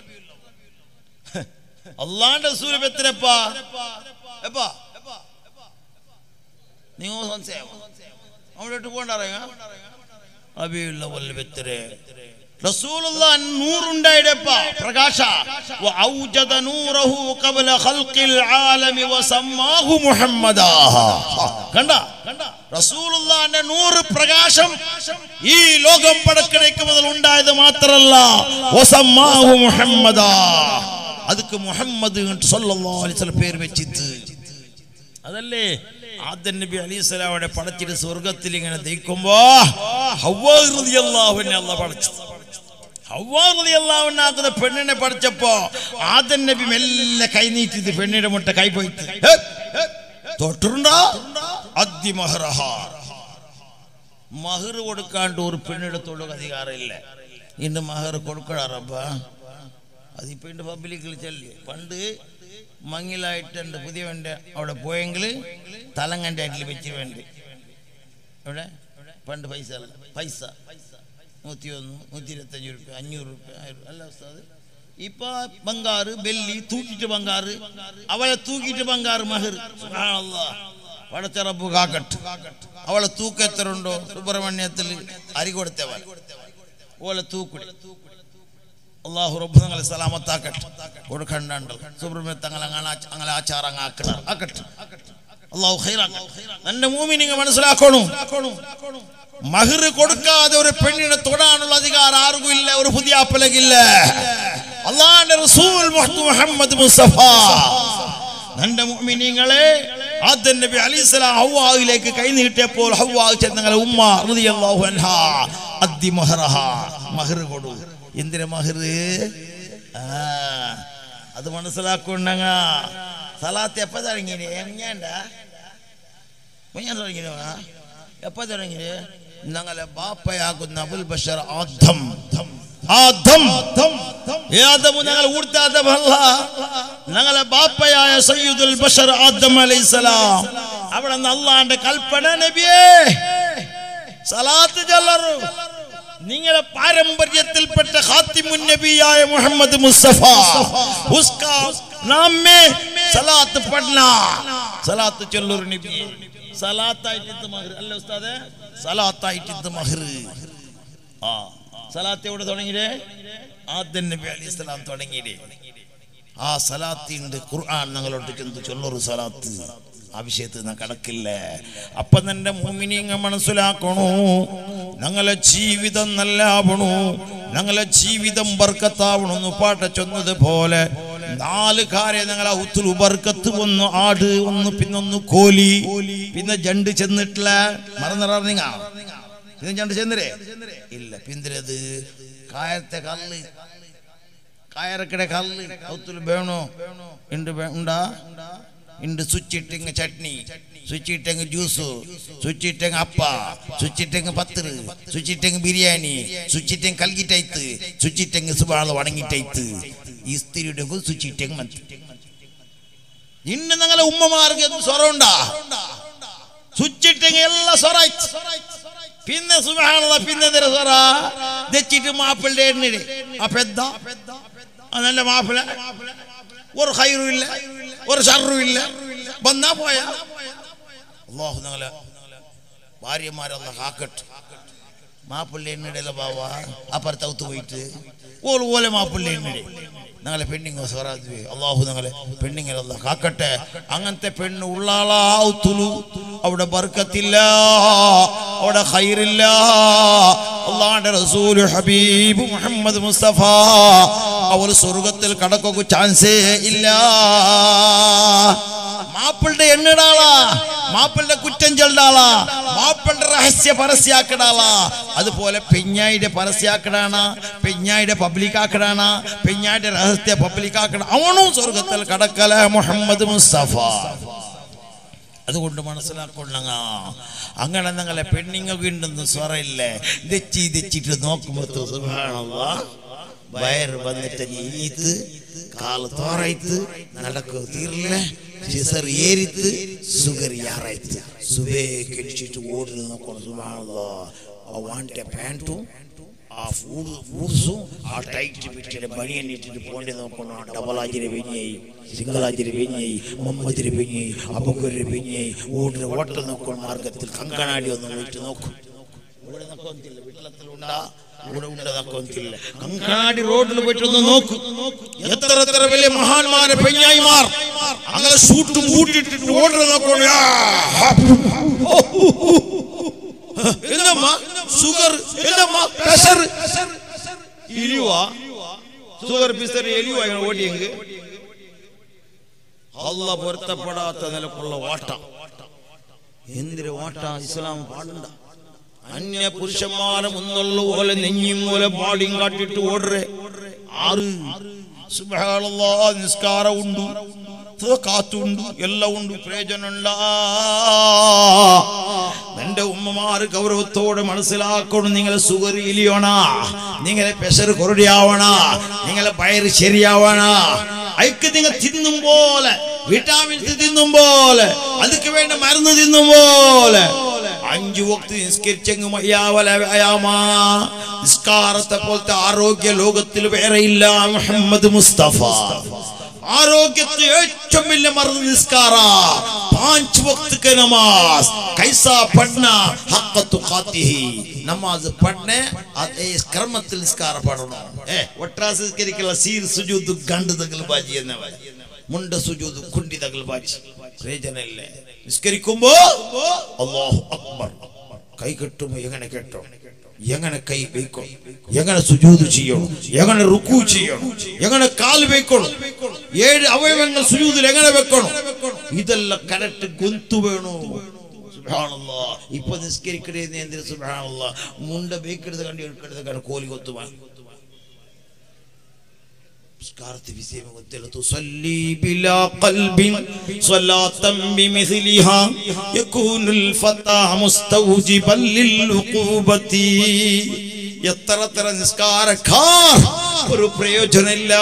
അള്ളാന്റെ റസൂൽ പെത്തിരപ്പാ എപ്പാ നിങ്ങൾ സംശയം അവിടെ ഇട്ട് പോകണ്ടറിയ റബീഉൽ അവ്വൽ പെത്തിരേ. റസൂലുള്ളാഹി നൂറുണ്ടായിടപ്പ പ്രകാശ വഔജദ നൂറഹു ഖബല ഖൽഖിൽ ആലമി വസമ്മാഹു മുഹമ്മദാ. കണ്ട റസൂലുള്ളാഹിന്റെ നൂറ് പ്രകാശം ഈ ലോകം പടക്കടയ്ക്ക് മുതൽ ഉണ്ടായത് മാത്രമല്ല, വസമ്മാഹു മുഹമ്മദാ, അതുക്ക് മുഹമ്മദ് സല്ലല്ലാഹു അലൈഹി വസല്ലം പേര് വെച്ചിട്ട്. അതല്ലേ ആദം നബി അലൈഹിസ്സലാമിനെ പടച്ചിട്ട് സ്വർഗ്ഗത്തിൽ ഇങ്ങനെ ദയിക്കുമ്പോ ഹവ്വാ റളിയല്ലാഹു അൻഹ അല്ലാഹു പടച്ചു. ഹവ്വാ റളിയല്ലാഹു അൻഹ ആകുന്ന പെണ്ണിനെ പഠിച്ചപ്പോ ആദം നബി മെല്ലെ കൈ നീട്ടിട്ട് പെണ്ണിന്റെ മുട്ട കൈ പോയിട്ട് തൊട്ടുണ്ടോ അദ്ദി മഹറഹ. മഹർ കൊടുക്കാണ്ട് ഒരു പെണ്ണെടുത്തോളൂ അധികാരമില്ല. ഇന്ന് മഹർ കൊടുക്കടാറപ്പ അതിപ്പോ ഇന്റെ പബ്ലിക്കിൽ ചെല്ലി. പണ്ട് മങ്ങിലായിട്ടുണ്ട് പുതിയ വേണ്ട അവിടെ പോയെങ്കിൽ തലങ്ങൻ്റെ ആറ്റിൽ വെച്ച് വേണ്ടി അവിടെ പണ്ട് പൈസ അല്ല പൈസ നൂറ്റി ഒന്ന് നൂറ്റി ഇരുപത്തഞ്ച് റുപ്യ അഞ്ഞൂറ് റുപ്യ അല്ല ഉസ്താദ്. ഇപ്പൊ ബംഗാറ് ബെല്ലി തൂക്കിട്ട് ബംഗാറ് അവളെ തൂക്കിട്ട് ബംഗാറ് മഹർ. സുബ്ഹാനല്ലാഹ്. പടച്ചറബ് കാക്കട്ട്. അവളെ തൂക്കം എത്ര ഉണ്ടോ സുബ്രഹ്മണ്യത്തിൽ അരി കൊടുത്തവൻ ഓലെ തൂക്കുടി. അള്ളാഹു റബ്ബ് തങ്ങളെ സലാമത്താക്കട്ടെ. കൊടുക്കണ്ടോ സുബ്രഹ്മണ്യ തങ്ങൾ അങ്ങനെ ആചാരം ആക്കണം ആക്കട്ടെ. അള്ളാഹു ഖൈറാക്കട്ടെ. നല്ല മുഅ്മിനീങ്ങൾ മനസ്സിലാക്കണം, മഹർ കൊടുക്കാതെ ഒരു പെണ്ണിനെ തൊടാനുള്ള അധികാരം ആർക്കും ഇല്ല, ഒരു പുതിയ അപ്പലകില്ല. അള്ളാഹുവിന്റെ റസൂൽ മുഹമ്മദ് മുസ്തഫ. നല്ല മുഅ്മിനീങ്ങളെ, ആദം നബി അലൈഹിസ്സലാം ഹവ്വായിലേക്ക് കൈ നീട്ടിയപ്പോൾ ഹവ്വാ ചെന്നങ്ങളെ ഉമ്മ റളിയല്ലാഹു അൻഹാ അദ്ദി മഹറഹ, മഹർ കൊടു. എന്തിനാ മഹർ? ആ അത് മനസ്സിലാക്കുണ്ടങ്ങ. സലാത്ത് എപ്പ തുടങ്ങിയത്? എങ്ങനെയാണ്ടാ ഞാൻ തുടങ്ങിയോ? എപ്പ തുടങ്ങിയത്? ഞങ്ങളെ ബാപ്പയാകുന്ന അബുൽ ബഷർ ആദം. ആദം ആദം ഞങ്ങൾ ഊർത്താദമല്ല, ഞങ്ങളെ ബാപ്പയായ സയ്യിദുൽ ബഷർ ആദം അലൈഹിസ്സലാം. അവിടെ നിന്ന് അള്ളാന്റെ കൽപ്പന, നബിയേ സലാത്ത് ചൊല്ലറു. നിങ്ങളുടെ പാരമ്പര്യത്തിൽപ്പെട്ട ഖാത്തിമുൻ നബിയായ മുഹമ്മദ് മുസ്തഫ ഉസ്കാ നാം മേ സലാത്ത് പഠന. സലാത്ത് ചൊല്ലറു നബിയേ. സലാത്തായിട്ട് മഹർ അല്ല ഉസ്താദേ, സലാത്തായിട്ട് മഹർ. ആ സലാത്ത് എവിടെ തുടങ്ങിയേ? ആദം നബി അലൈഹിസ്സലാം തുടങ്ങിയേ. ആ സലാത്തിന്റെ ഖുർആൻ ഞങ്ങളോട്ട് ചെന്ന് ചൊല്ലൊരു സലാത്ത്. ആ വിഷയത്തിൽ ഞാൻ കടക്കില്ല. അപ്പൊ തന്നെ മുഅ്മിനീങ്ങൾ മനസ്സിലാക്കണു, ഞങ്ങളെ ജീവിതം നല്ലാവണു, ഞങ്ങളെ ജീവിതം ബർക്കത്താവണമെന്ന് പാട്ട ചൊന്നത് പോലെ നാല് കാര്യം ഞങ്ങളെ ഔത്തുൽ ബർക്കത്ത്. ഒന്ന് ആട്, ഒന്ന് പിന്നൊന്ന് കോലി, പിന്നെ ജണ്ട് ചെന്നിട്ടില്ല. മറന്നിറങ്ങ പിന്നെ ജണ്ട് ചെന്നരേ ഇല്ല. പിന്തിരത് കായത്തെ കല്ല്, കായറക്കടെ കല്ല് ഔത്തുൽ വേണോ ഉണ്ട് ഉണ്ടാ ഉണ്ട്. സ്വിച്ചിട്ടെങ്ങ് ചട്നി, സ്വിച്ചിട്ടെങ്ങ് ജ്യൂസ്, സ്വിച്ചിട്ടെങ്ങ് അപ്പ, സ്വിച്ചിട്ടെങ്ങ് പത്തറ്, സ്വിച്ചിട്ടെങ്ങ് ബിരിയാണി, സ്വിച്ചിട്ടെങ്ങ് കൽകിട്ടൈത്ത്, സ്വിച്ചിട്ടെങ്ങ് സുബാള വണങ്ങിട്ടൈത്ത്, ഇസ്തിരിയുടെ സ്വിച്ചിട്ടെങ്ങ് മന്ത്. ഇന്ന് ഞങ്ങളെ ഉമ്മമാർക്ക് സ്വരമുണ്ടാ? സ്വിച്ചിട്ടെങ്ങ് എല്ലാ സ്വറായി. പിന്നെ സുബഹാനല്ലാ, പിന്നെ സ്വറ തെച്ചിട്ട് മാപ്പിളുടെ എണ്ണിടെ ആ പെദ്ദ നല്ല മാപ്പിള. ഒരു ഖൈറും ഇല്ല, ഒരു ഷർറും ഇല്ല, വന്നാ പോയാ. അല്ലാഹു ഞങ്ങളെ ഭാര്യമാരല്ല കാക്കട്ട്. മാപ്പിള്ള എണ്ണിടല ബാവ അപ്പുറത്തൗത്ത് പോയിട്ട് ഓല് ഓലെ മാപ്പിള്ള എണ്ണിടെ ഞങ്ങളെ പെണ്ണിങ്ങോ സ്വരാജ് അള്ളാഹു ഞങ്ങളെ പെണ്ണിങ്ങനല്ല കാക്കട്ടെ. അങ്ങനത്തെ പെണ്ണ് ഉള്ളാളാവുത്തുലു അവിടെ ബർക്കത്തില്ല, അവിടെ ഖൈറില്ല. അള്ളാഹുവിന്റെ റസൂൽ ഹബീബ് മുഹമ്മദ് മുസ്തഫ അവർ സ്വർഗത്തിൽ കടക്കൊക്കെ ചാൻസേ ഇല്ല. മാപ്പിളുടെ എണ്ണിടാളാ, മാപ്പിളുടെ കുറ്റം ചെല്ലാളാ, മാപ്പിളുടെ രഹസ്യ പരസ്യാക്കടാളാ. അതുപോലെ പെഞ്ഞായിയുടെ പരസ്യാക്കടാണ്, പെഞ്ഞായിയുടെ പബ്ലിക്കാക്കടാണ്, പെഞ്ഞായിയുടെ രഹസ്യ പബ്ലിക്കാക്കട. അവനും സ്വർഗത്തിൽ കടക്കല മുഹമ്മദ് മുസ്തഫ. അതുകൊണ്ട് മനസ്സിലാക്കൊള്ളങ്ങ. അങ്ങനെ നിങ്ങളെ പെണ്ണിങ്ങൊക്കെ ഉണ്ടെന്ന് സ്വറയില്ലേ, തെച്ചി തെച്ചിട്ട് നോക്കുമ്പോ സുബ്ഹാനല്ലാഹ് വയറ് വന്നിട്ട് ഈത്ത് കാല് തോറയിത്ത് നടക്കു തീർല്ലേ, സിസർ ഏരിത്ത് സുഗർ യാറായിത്ത് സുബേ കെടിച്ചിട്ട് ഓടുന്നത് നോക്കണം. സുബ്ഹാനല്ലാഹ് ആ വാന്റെ പാൻറ്റും ആ ഫൂസും ആ ടൈറ്റ് പിറ്റിയുടെ ബനിയനിട്ടിട്ട് പോണ്ടി നോക്കണം. ആ ഡബലാജിരെ പെഞ്ഞായി, സിംഗളാജിരെ പെഞ്ഞായി, മുഹമ്മദിരെ പെഞ്ഞായി, അബുക്കറിന്റെ പെഞ്ഞായി ഓടുന്ന ഓട്ടം നോക്കണം. മാർഗത്തിൽ കങ്കണാടി ഒന്ന് വിട്ട് നോക്കും. ഇവിടെ നോക്കൊന്നില്ല, വീട്ടിലത്തിലുണ്ടാ ഇവിടെ ഉണ്ട് നോക്കൊന്നില്ല. കങ്കണാടി റോഡിൽ പോയിട്ടൊന്ന് നോക്കും. എത്ര എത്ര വലിയ മഹാന്മാരെ പെഞ്ഞായിമാർ അങ്ങനെ ഷൂട്ടും കൂട്ടിട്ടിട്ട് ഓടുന്ന നോക്കണം. என்னம்மா சுகர், என்னம்மா பிரஷர், இலிவா சுகர் பிசர் எலிவா ஓட்டிங்க. അല്ലാഹ് പൊരുത്തപ്പെടാത്ത നിലക്കുള്ള ഓട്ട, എന്തിന് ഓട്ട? ഇസ്ലാം പാടണ്ട. അന്യ പുരുഷന്മാരെ മുന്നുള്ള പോലെ നെഞ്ഞും പോലെ പാടിയും കാട്ടിട്ട് ഓടറെ ആറ്. സുബ്ഹാനല്ലാഹ് നിസ്കാരം ഉണ്ട്, കാത്തുണ്ട്, എല്ലാം ഉണ്ട്, പ്രയോജനമുണ്ട. എന്റെ ഉമ്മമാര് ഗൗരവത്തോടെ മനസ്സിലാക്കണം. നിങ്ങളെ സുഗർ ഇലിയോണ, നിങ്ങളെ പ്രഷർ കുറയാവണ, നിങ്ങളെ വയറ് ശരിയാവണ. അയക്ക് നിങ്ങൾ തിന്നും പോലെ, വിറ്റാമിൻസ് തിന്നും പോലെ, അതൊക്കെ വേണ്ട മരുന്ന് തിന്നും പോലെ അഞ്ചു വക്ത് നിസ്കരിച്ചെങ്ങ് മയ്യാവലയാമാ. നിസ്കാരത്തെ പോലത്തെ ആരോഗ്യ ലോകത്തിൽ വേറെയില്ല മുഹമ്മദ് മുസ്തഫ. ആരോഗ്യത്തെ ഏറ്റവും വലിയ മരുന്ന് നിസ്കാര. പാഞ്ച് വക്ത് के नमाज कैसा पढ़ना हक तुकातिही. नमाज पढ़ने അതേ ക്രമത്തിൽ നിസ്കാരം പഠണം. ഏ ഒട്ടാസ് നിസ്കരിക്കല സീർ സുജൂദ് ഗണ്ട് തകൽ ബാജി എന്ന മുണ്ട സുജൂദ് കുണ്ടി തകൽ ബാജി പ്രയോജനമില്ല. നിസ്കരിക്കുമ്പോ അല്ലാഹു അക്ബർ കൈ കെട്ടുമ്പോ എങ്ങനെ കെട്ടോ, എങ്ങനെ കൈ വെക്കണം, എങ്ങനെ സുജൂദ് ചെയ്യണം, എങ്ങനെ റുക്കൂ ചെയ്യണം, എങ്ങനെ കാൽ വെക്കണം, ഏഴ് അവയവങ്ങൾ സുജൂദിൽ എങ്ങനെ വെക്കണം, ഇതെല്ലാം കറക്റ്റ് ഗൊന്തു വേണോ. സുബ്ഹാനല്ലാഹ് ഇപ്പൊ നിസ്കരിക്കണേ എന്തിന്? സുബ്ഹാനല്ലാഹ് മുണ്ട ബേക്കെടുത്ത് കണ്ടി എടുക്കെടുത്ത് കണ്ട് കോലി കൊത്തുവാൻ നിസ്കാരത്തെ വിഷയം കൊത്തില്ല. തുസല്ലി ബിലാ ഖൽബിൻ സ്വലാത്തൻ ബിമിസ്ലിഹാ യകൂനുൽ ഫതാ മുസ്തൗജിബൻ ലിൽഉഖൂബതി. എത്ര എത്ര നിസ്കാരക്കാർ ഒരു പ്രയോജനമില്ല.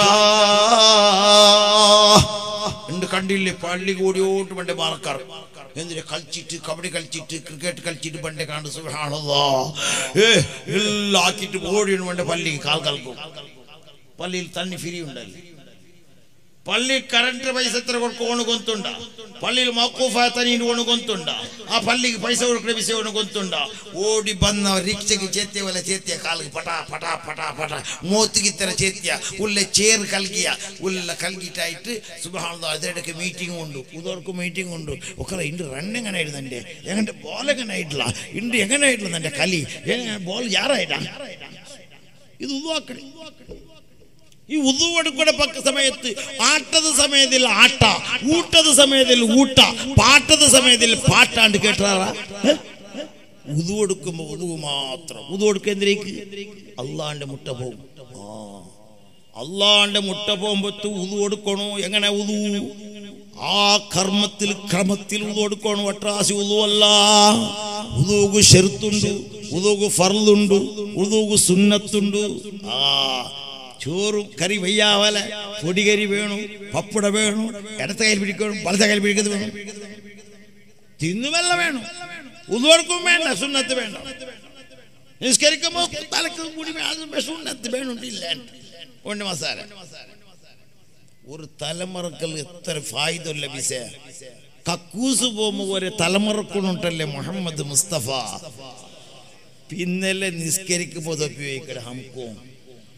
ഉണ്ട് കണ്ടില്ലേ പള്ളി കൂടിയോട്ട് പണ്ടേ പാലക്കാർ എന്തിനാ കളിച്ചിട്ട് കബഡി കളിച്ചിട്ട് ക്രിക്കറ്റ് കളിച്ചിട്ട് പണ്ടേ കണ്ട്. സുബ്ഹാനല്ലാഹ് ഏ എല്ലാം ആക്കിയിട്ട് ഓടിയാണ് പണ്ടേ പള്ളി കാൽ കളിക്കും. പള്ളിയിൽ തണ്ണി ഫിരി ഉണ്ടല്ലേ, പള്ളി കറണ്ട് പൈസ എത്ര കൊടുക്കോണ് കൊന്തുണ്ട, പള്ളിയിൽ മൗഖൂഫായ തനീന് കൊണ്ട് കൊന്തുണ്ട, ആ പള്ളിക്ക് പൈസ കൊടുക്കുന്ന വിഷയ കൊണ്ട് കൊന്തുണ്ട. ഓടി വന്ന റിക്ഷയ്ക്ക് ചേത്തിയ പോലെ ചേത്തിയ കാലിക്ക് പട്ടാ പട്ടാ പട്ടാ പട്ടാ മൂത്തിക്ക് ഇത്ര ചേത്തിയ ഉള്ള ചേർ കൽകിയ ഉള്ള കൽകിട്ടായിട്ട്. സുബ്ഹാനല്ലാഹ് അതിനിടയ്ക്ക് മീറ്റിംഗ് ഉണ്ട്, ഉദോർക്ക് മീറ്റിംഗ് ഉണ്ട്. ഒക്കെ ഇണ്ട് റൺ എങ്ങനെ ആയിരുന്നു എൻ്റെ, എങ്ങനെ ബോൾ എങ്ങനെ ആയിട്ടില്ല, ഇണ്ട് എങ്ങനെ ആയിട്ടില്ല എൻ്റെ കലി, ബോൾ യാറായിട്ടാ. ഇത് ഉദുവാക്കണേ. ഈ ഉദുവെടുക്കുന്ന പക്ക സമയത്ത് ആട്ടത് സമയത്തിൽ ആട്ട, ഊട്ടത് സമയത്തിൽ ഊട്ട, പാട്ടത് സമയത്തിൽ പാട്ടാണ്ട് കേട്ടാറാ. ഉദുവെടുക്കുമ്പോ ഉദുവ് മാത്രം. ഉദുവെടുക്കുക എന്തിനേക്ക്? അള്ളാന്റെ മുട്ട പോകും. ആ അള്ളാന്റെ മുട്ട പോകുമ്പോ ഉദു കൊടുക്കണോ. എങ്ങനെ ഉദു? ആ കർമ്മത്തിൽ ക്രമത്തിൽ ഉദു കൊടുക്കണോ. ഒട്രാസി ഉദു അല്ല. ഉദുക്ക് ഷെർത്തുണ്ട്, ഉദുക്ക് ഫർളുണ്ട്, ഉദുക്ക് സുന്നത്തുണ്ട്. ആ ചോറും കറി വയ്യാവല, പൊടികരി വേണം, പപ്പട വേണം, ഇടത്ത കയ്യിൽ പിടിക്കണം, വലത്തെ കയ്യിൽ പിടിക്കുന്നത് വേണം, തിന്നുവെല്ല വേണം. ഉദുവർക്കും വേണ്ട, സുന്നത്ത് വേണ്ട. നിസ്കരിക്കുമ്പോ തലക്ക് കൂടി സുന്നത്ത് വേണ്ടില്ല. ഒന്ന് മസാല ഒരു തലമുറക്കൽ എത്ര ഫായിദുള്ള വിസ. കക്കൂസ് പോകുമ്പോ ഒരു തലമുറക്കുന്നുണ്ടല്ലേ മുഹമ്മദ് മുസ്തഫ. പിന്നല്ലേ നിസ്കരിക്കുമ്പോ തൊപ്പി വയ്ക്കട ഹംക്കും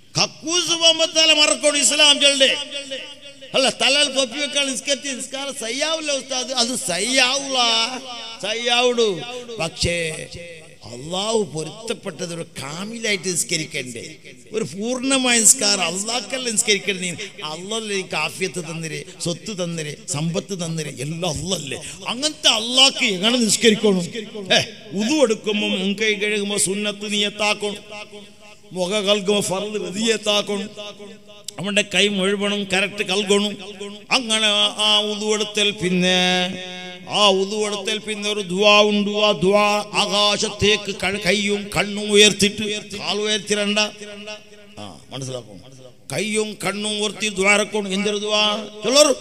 കക്കൂസ് പോകുമ്പോ തല മറക്കണം ഇസ്ലാം ചൊല്ലേ അല്ല തലയിൽ തൊപ്പി വെക്കാൻ നിസ്കരിച്ച് നിസ്കാരം സയ്യാവില്ല ഉസ്താദ് അത് സയ്യാവൂല സയ്യാവുടു പക്ഷേ അള്ളാഹു പൊരുത്തപ്പെട്ടത് ഒരു കാമിലായിട്ട് നിസ്കരിക്കണ്ടേ ഒരു പൂർണ്ണമായ നിസ്കാരം അള്ളാഹ്ക്കല്ല നിസ്കരിക്കണ്ടേ അള്ളല്ലേ എനിക്ക് ആഫിയത്ത് തന്നിരെ സ്വത്ത് തന്നിരെ സമ്പത്ത് തന്നിരെ എല്ലാം അള്ളല്ലേ അങ്ങനത്തെ അള്ളാഹ്ക്ക് എങ്ങനെ നിസ്കരിക്കണം ഏ ഉദു എടുക്കുമ്പോ മുൻകൈ കഴുകുമ്പോ സുന്നത്ത് നിയത്താക്കണം മുഖ കൽക്കുമ്പോ ഫർദ് നിയത്താക്കണം അവന്റെ കൈ മുഴുവനും കറക്റ്റ് കൽക്കണം അങ്ങനെ ആ ഉദു എടുത്തൽ പിന്നെ ആ ഉദു എടുത്തൽ പിന്നെ ഒരു ദുആ ഉണ്ട് ആ ദുആ ആകാശത്തേക്ക് കൈയും കണ്ണും ഉയർത്തിട്ട് കാൽ ഉയർത്തിരണ്ട ആ മനസ്സിലാക്കും കൈയും കണ്ണും ഉയർത്തി ദുആ ഇറക്കണം എന്തൊരു ദുആ ചൊല്ലറു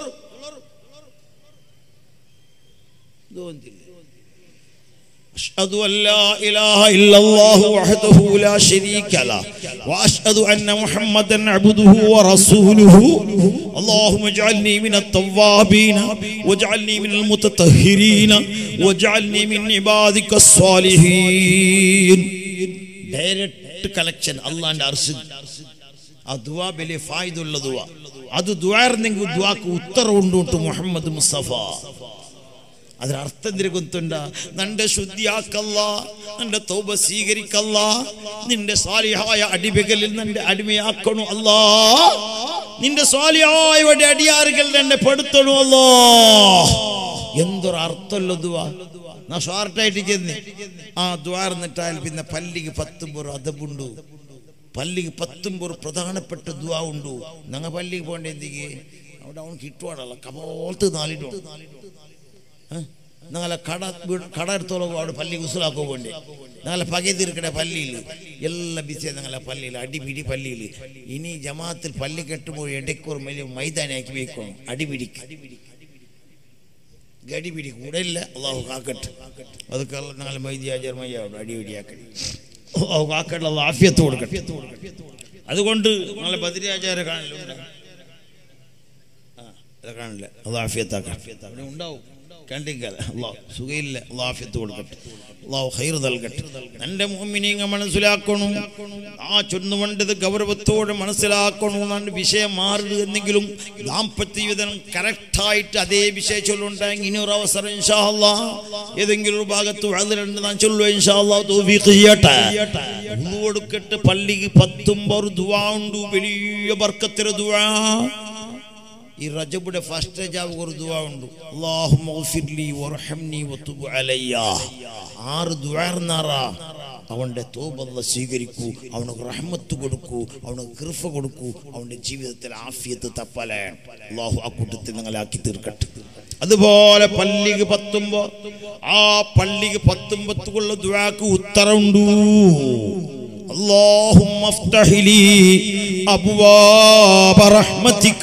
أشهد أن لا إله إلا الله وحده لا شريك له وأشهد أن محمدا عبده ورسوله اللهم اجعلني من التوابين واجعلني من المتطهرين واجعلني من عبادك الصالحين direct collection അല്ലാഹുവിന്റെ അർശ് ആ ദുആ വലിയ ഫായിദുള്ള ദുആ അത് ദുആ ആയിരുന്നെങ്കിൽ ദുആക്ക് ഉത്തരവുണ്ട് മുഹമ്മദ് മുസ്തഫ അതിന് അർത്ഥം തിരകൊത്തുണ്ട നിന്റെ ശുദ്ധിയാക്കല്ല നിന്റെ തൗബ സ്വീകരിക്കല്ല നിന്റെ സാലിഹായ അടിമകളിൽ നിന്റെ അടിമയാക്കണു അല്ലാ നിന്റെ സാലിഹായ അടിയാറുകൾ എന്നെ പെടുത്തണു അല്ലാ എന്തൊരു അർത്ഥമല്ലോ ദുആ ഞാൻ ഷോർട്ടായിട്ട് ചെന്ന് ആ ദുആ എന്നിട്ടാൽ പിന്നെ പല്ലിക്ക് പത്തുമ്പോൾ അതബുണ്ടു പല്ലിക്ക് പത്തുമ്പോൾ പ്രധാനപ്പെട്ട ദുആ ഉണ്ടു ഞങ്ങൾ പല്ലിക്ക് പോകേണ്ട എന്തിക്ക് അവിടെ അവൻ കിട്ടുവാണല്ലോ കപോലത്ത് നാലിട്ടു ഞങ്ങളെ കട കട എടുത്തോളം അവിടെ പള്ളി ഉസുലാക്കോ പോണ്ടേ ഞങ്ങളെ പകതിരിക്കണ പള്ളിയിൽ എല്ലാം ബിസിയാ ഞങ്ങളെ പള്ളിയിൽ അടിപിടി പള്ളിയിൽ ഇനി ജമാഅത്തിൽ പള്ളി കെട്ടുമ്പോൾ ഇടയ്ക്കൊരു വലിയ മൈതാനാക്കി വെക്കണം അടിപിടിക്ക് ഗടിപിടി കൂടെ ഇല്ല അള്ളാഹു കാക്കട്ടെ അതൊക്കെ ഞങ്ങളെ മൈദിയാചാർ മയ്യാവും അടിപിടിയാക്കട്ടെ അള്ളാഹു കാക്കട്ടെ അള്ളാഹു ആഫിയത്ത് കൊടുക്കട്ടെ അതുകൊണ്ട് ഞങ്ങളെ ബദരിയാചാര കാണില്ല ആ അത് കാണില്ല അത് ആഫിയത്താക്കാം ഉണ്ടാവും കണ്ടിക്കല്ല അള്ളാഹു സുഖയില്ല അള്ളാഹു ആഫിയത്ത് കൊടുക്കട്ടെ അള്ളാഹു ഖൈർ നൽകട്ടെ എൻ്റെ മുഅ്മിനീങ്ങൾ മനസ്സിലാക്കണം ആ ചൊന്നുകൊണ്ടത് ഗൗരവത്തോടെ മനസ്സിലാക്കണം എന്നാണ് വിഷയം മാറുക എന്നെങ്കിലും ദാമ്പത്യ ജീവിതം കറക്റ്റായിട്ട് അതേ വിഷയം ചൊല്ലുണ്ടായെങ്കിൽ ഇനി ഒരു അവസരം ഇൻഷാ അല്ലാഹ് ഏതെങ്കിലും ഒരു ഭാഗത്ത് വഅദിലുണ്ട് ഞാൻ ചൊല്ലുക ഇൻഷാ അല്ലാഹ് തൗഫീഖ് ചെയ്യട്ടെ ഉളു കൊടുക്കട്ടെ പള്ളിക്ക് പത്തുമ്പോൾ ദുആ ഉണ്ട് വലിയ ബർക്കത്തുള്ള ദുആ ഈ റജബുടെ ഫസ്റ്റ് റജബ് ഒരു ദുആ ഉണ്ട് അല്ലാഹുമ്മ ഗഫിർലി വർഹംനി വതുബ് അലയ്യ ആറ് ദുആ എന്നാറാ അവന്റെ തൗബ അല്ലാഹ് സ്വീകരിക്കൂ അവനക്ക് റഹ്മത്ത് കൊടുക്കൂ അവനക്ക് കൃപ കൊടുക്കൂ അവന്റെ ജീവിതത്തിൽ ആഫിയത്ത് തപ്പലേ അല്ലാഹു ആ കൂട്ടത്തിൽ നിങ്ങളെ ആക്കി തീർക്കട്ടെ അതുപോലെ പള്ളിക്ക് പത്തുമ്പോ ആ പള്ളിക്ക് പത്തുമ്പത്തുള്ള ദുആക്ക് ഉത്തരമുണ്ട് اللهم افتح لي أبواب رحمتك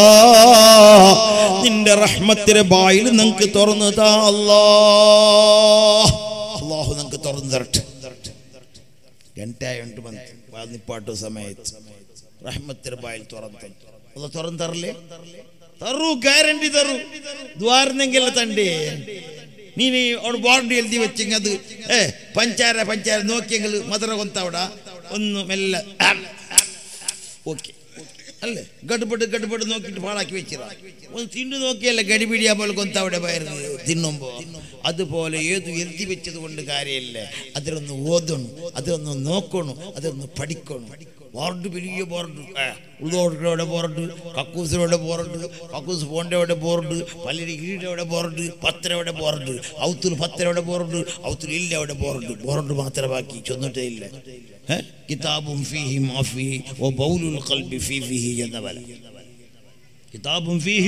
നിന്റെ റഹ്മത്തിന്റെ വായിൽ നിങ്ങൾക്ക് തുറന്നു താ അല്ലാഹ് അല്ലാഹു നിങ്ങൾക്ക് തുറന്നു തരട്ടെ രണ്ടായിട്ട് വന്നിപ്പാട്ട് സമയത്ത് റഹ്മത്തിന്റെ വായിൽ തുറന്നു അല്ലാഹു തുറന്നു തരല്ലേ തറു ഗ്യാരണ്ടി തറു ദ്വാരനെങ്കിൽ തണ്ടേ നീ അവിടെ ബോർഡ് എഴുതി വെച്ചെങ്കിൽ അത് ഏ പഞ്ചാര പഞ്ചാര നോക്കിയെങ്കിൽ മധുര കൊന്തവിടെ ഒന്ന് മെല്ലെ ഓക്കെ അല്ലേ ഗഡ്പെട്ട് ഗഡ്പെട്ട് നോക്കിയിട്ട് പാടാക്കി വെച്ചിടാ ഒന്ന് തിന്നു നോക്കിയല്ലേ ഗഡിപിടിയാ പോലെ കൊന്തവിടെ പയർന്ന് തിന്നുമ്പോ അതുപോലെ ഏത് എഴുതി വെച്ചത് കൊണ്ട് കാര്യമില്ല അതിലൊന്ന് ഓതണം അതിലൊന്ന് നോക്കണം അതിലൊന്ന് പഠിക്കണം ബോർഡ് വലിയ ബോർഡ് ഉള്ളോടെ ബോർഡ് കക്കൂസിനോടെ ബോർഡ് കക്കൂസ് പോണ്ടയുടെ ബോർഡ് പല്ലിരി കീഴയുടെ ബോർഡ് പത്തരയുടെ ബോർഡ് ഔത്തിൽ പത്തരയുടെ ബോർഡ് ഔത്തിൽ ഇല്ലയുടെ ബോർഡ് ബോർഡ് മാത്രം ബാക്കി ചൊന്നിട്ടേ ഇല്ല കിതാബും ഫീഹി മാഫി ഓ ബൗലുൽ ഖൽബി ഫീ ഫീഹി എന്ന പോലെ കിതാബും ഫീഹി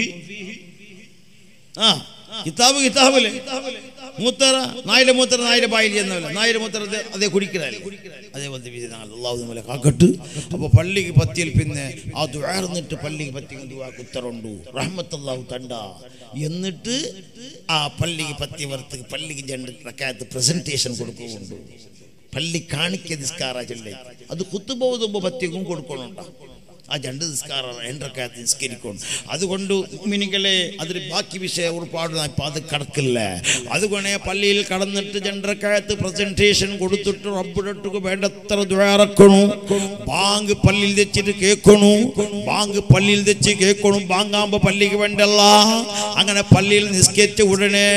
ആ കിതാബ് കിതാബല്ലേ മൂത്തറ നായിലെ മൂത്തറ നായിലെ ബായിൽ എന്നല്ല നായിലെ മൂത്തറ അതേ കുടിക്കണല്ലേ അതേപോലത്തെ വിധി അള്ളാഹു നമ്മളെ കാക്കട്ട് അപ്പോൾ പള്ളിക്ക് പത്തിയിൽ പിന്നെ ആ ദുആർന്നിട്ട് പള്ളിക്ക് പത്തിക്ക് ദുആക്ക് ഉത്തരമുണ്ട് റഹ്മത്തുള്ളാഹു തണ്ട എന്നിട്ട് ആ പള്ളിക്ക് പത്തി വർത്ത് പള്ളിക്ക് രണ്ട് റക്അത്ത് പ്രസന്റേഷൻ കൊടുക്കുന്നുണ്ട് പള്ളി കാണിക്ക നിസ്കാര ചൊല്ലി അത് ഖുത്ബ ഓതുമ്പോൾ പത്തിക്കും കൊടുക്കണുണ്ട ആ രണ്ട് നിസ്കാരം രണ്ടരക്കാലത്ത് നിസ്കരിക്കണം. അതുകൊണ്ട് മുഅ്മിനീങ്ങളെ അതിൽ ബാക്കി വിഷയം ഒരുപാട് ഇപ്പം അത് കടക്കില്ല. അതുകൊണ്ട് പള്ളിയിൽ കടന്നിട്ട് രണ്ടരക്കാലത്ത് പ്രസന്റേഷൻ കൊടുത്തിട്ട് റബ്ബിടട്ടുക്ക് വേണ്ടത്ര ദുആ ഇറക്കണു. ബാങ്ക് പള്ളിയിൽ വെച്ചിട്ട് കേൾക്കണു. ബാങ്ക് പള്ളിയിൽ വെച്ച് കേൾക്കണു. ബാങ്കാകുമ്പോൾ പള്ളിക്ക് വേണ്ടല്ല. അങ്ങനെ പള്ളിയിൽ നിസ്കരിച്ച ഉടനെ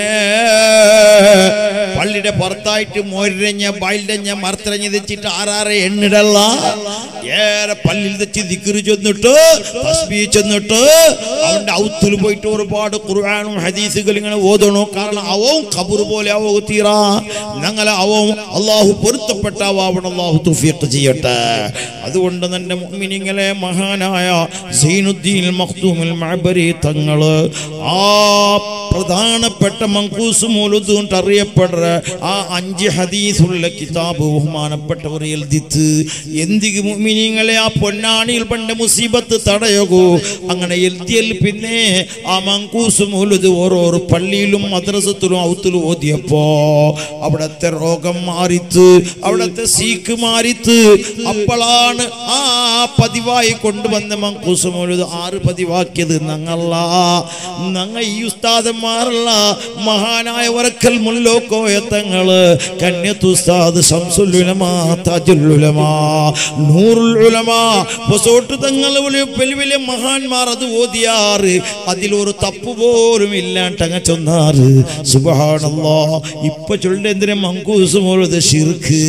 പള്ളിയുടെ പുറത്തായിട്ട് മോരഞ്ഞ ബൈലഞ്ഞ മറത്തരഞ്ഞ് വെച്ചിട്ട് ആറാറെ എണ്ണിടല്ല. ഏറെ പള്ളിയിൽ വെച്ച് ദിക്ർ ചെന്നിട്ട് തസ്ബീഹ് ചെന്നിട്ട് അവന്റെ ഔത്തിൽ പോയിട്ട് ഒരുപാട് ഖുർആനും ഹദീസുകൾ ഇങ്ങനെ ഓതണോ. കാരണം അവവും ഖബർ പോലെ അവ തീരാ. ഞങ്ങളെ അവവും അള്ളാഹു പൊരുത്തപ്പെട്ടാവണം. അള്ളാഹു തൗഫീഖ് ചെയ്യട്ടെ. അതുകൊണ്ട് തന്നെ മുഅ്മിനീങ്ങളെ മഹാനായ സൈനുദ്ദീൻ മഖ്ദൂമുൽ മഅബരി തങ്ങള് ആ പ്രധാനപ്പെട്ട മങ്കൂസ് മൗലൂദ് കൊണ്ട് അറിയപ്പെടുന്ന ആ അഞ്ച് ഹദീസുള്ള കിതാബ് ബഹുമാനപ്പെട്ടവർ എഴുതിത്ത് എന്തിക്ക് മുഅ്മിനീങ്ങളെ ആ പൊന്നാണിയിൽ പണ്ട് മുസീബത്ത് തടയകൂ. അങ്ങനെ എഴുതിയൽ പിന്നെ ആ മങ്കൂസ് മൗലൂദ് ഓരോരോ പള്ളിയിലും മദ്രസത്തിലും ഔത്തിലും ഓതിയപ്പോ അവിടത്തെ രോഗം മാറിത്ത്, അവിടത്തെ സീക്ക് മാറിത്ത്. അപ്പോഴാണ് ആ പതിവായി കൊണ്ടുവന്ന മങ്കൂസ് മൗലൂദ് ആറ് പതിവാക്കിയത് ഞങ്ങള ഞങ്ങ ഈ ഉസ്താദ് മാറല്ല മഹാനായ വറക്കൽ മുല്ലോക്കോയ തങ്ങള് കന്യത്ത് ഉസ്താദ് ശംസുൽ ഉലമാ താജുൽ ഉലമാ നൂറുൽ ഉലമാ പൊസോട്ട് തങ്ങൾ വലിയ വലിയ മഹാന്മാർ അത് ഓതിയാറ് അതിലൊരു തപ്പ് പോലും ഇല്ലാണ്ടങ്ങ ചൊന്നാറ്. സുബ്ഹാനല്ലാഹ്. ഇപ്പൊ ചൊല്ലേണ്ട എന്തിനാ മങ്കൂസ് മൗലൂദ് ശിർക്ക്.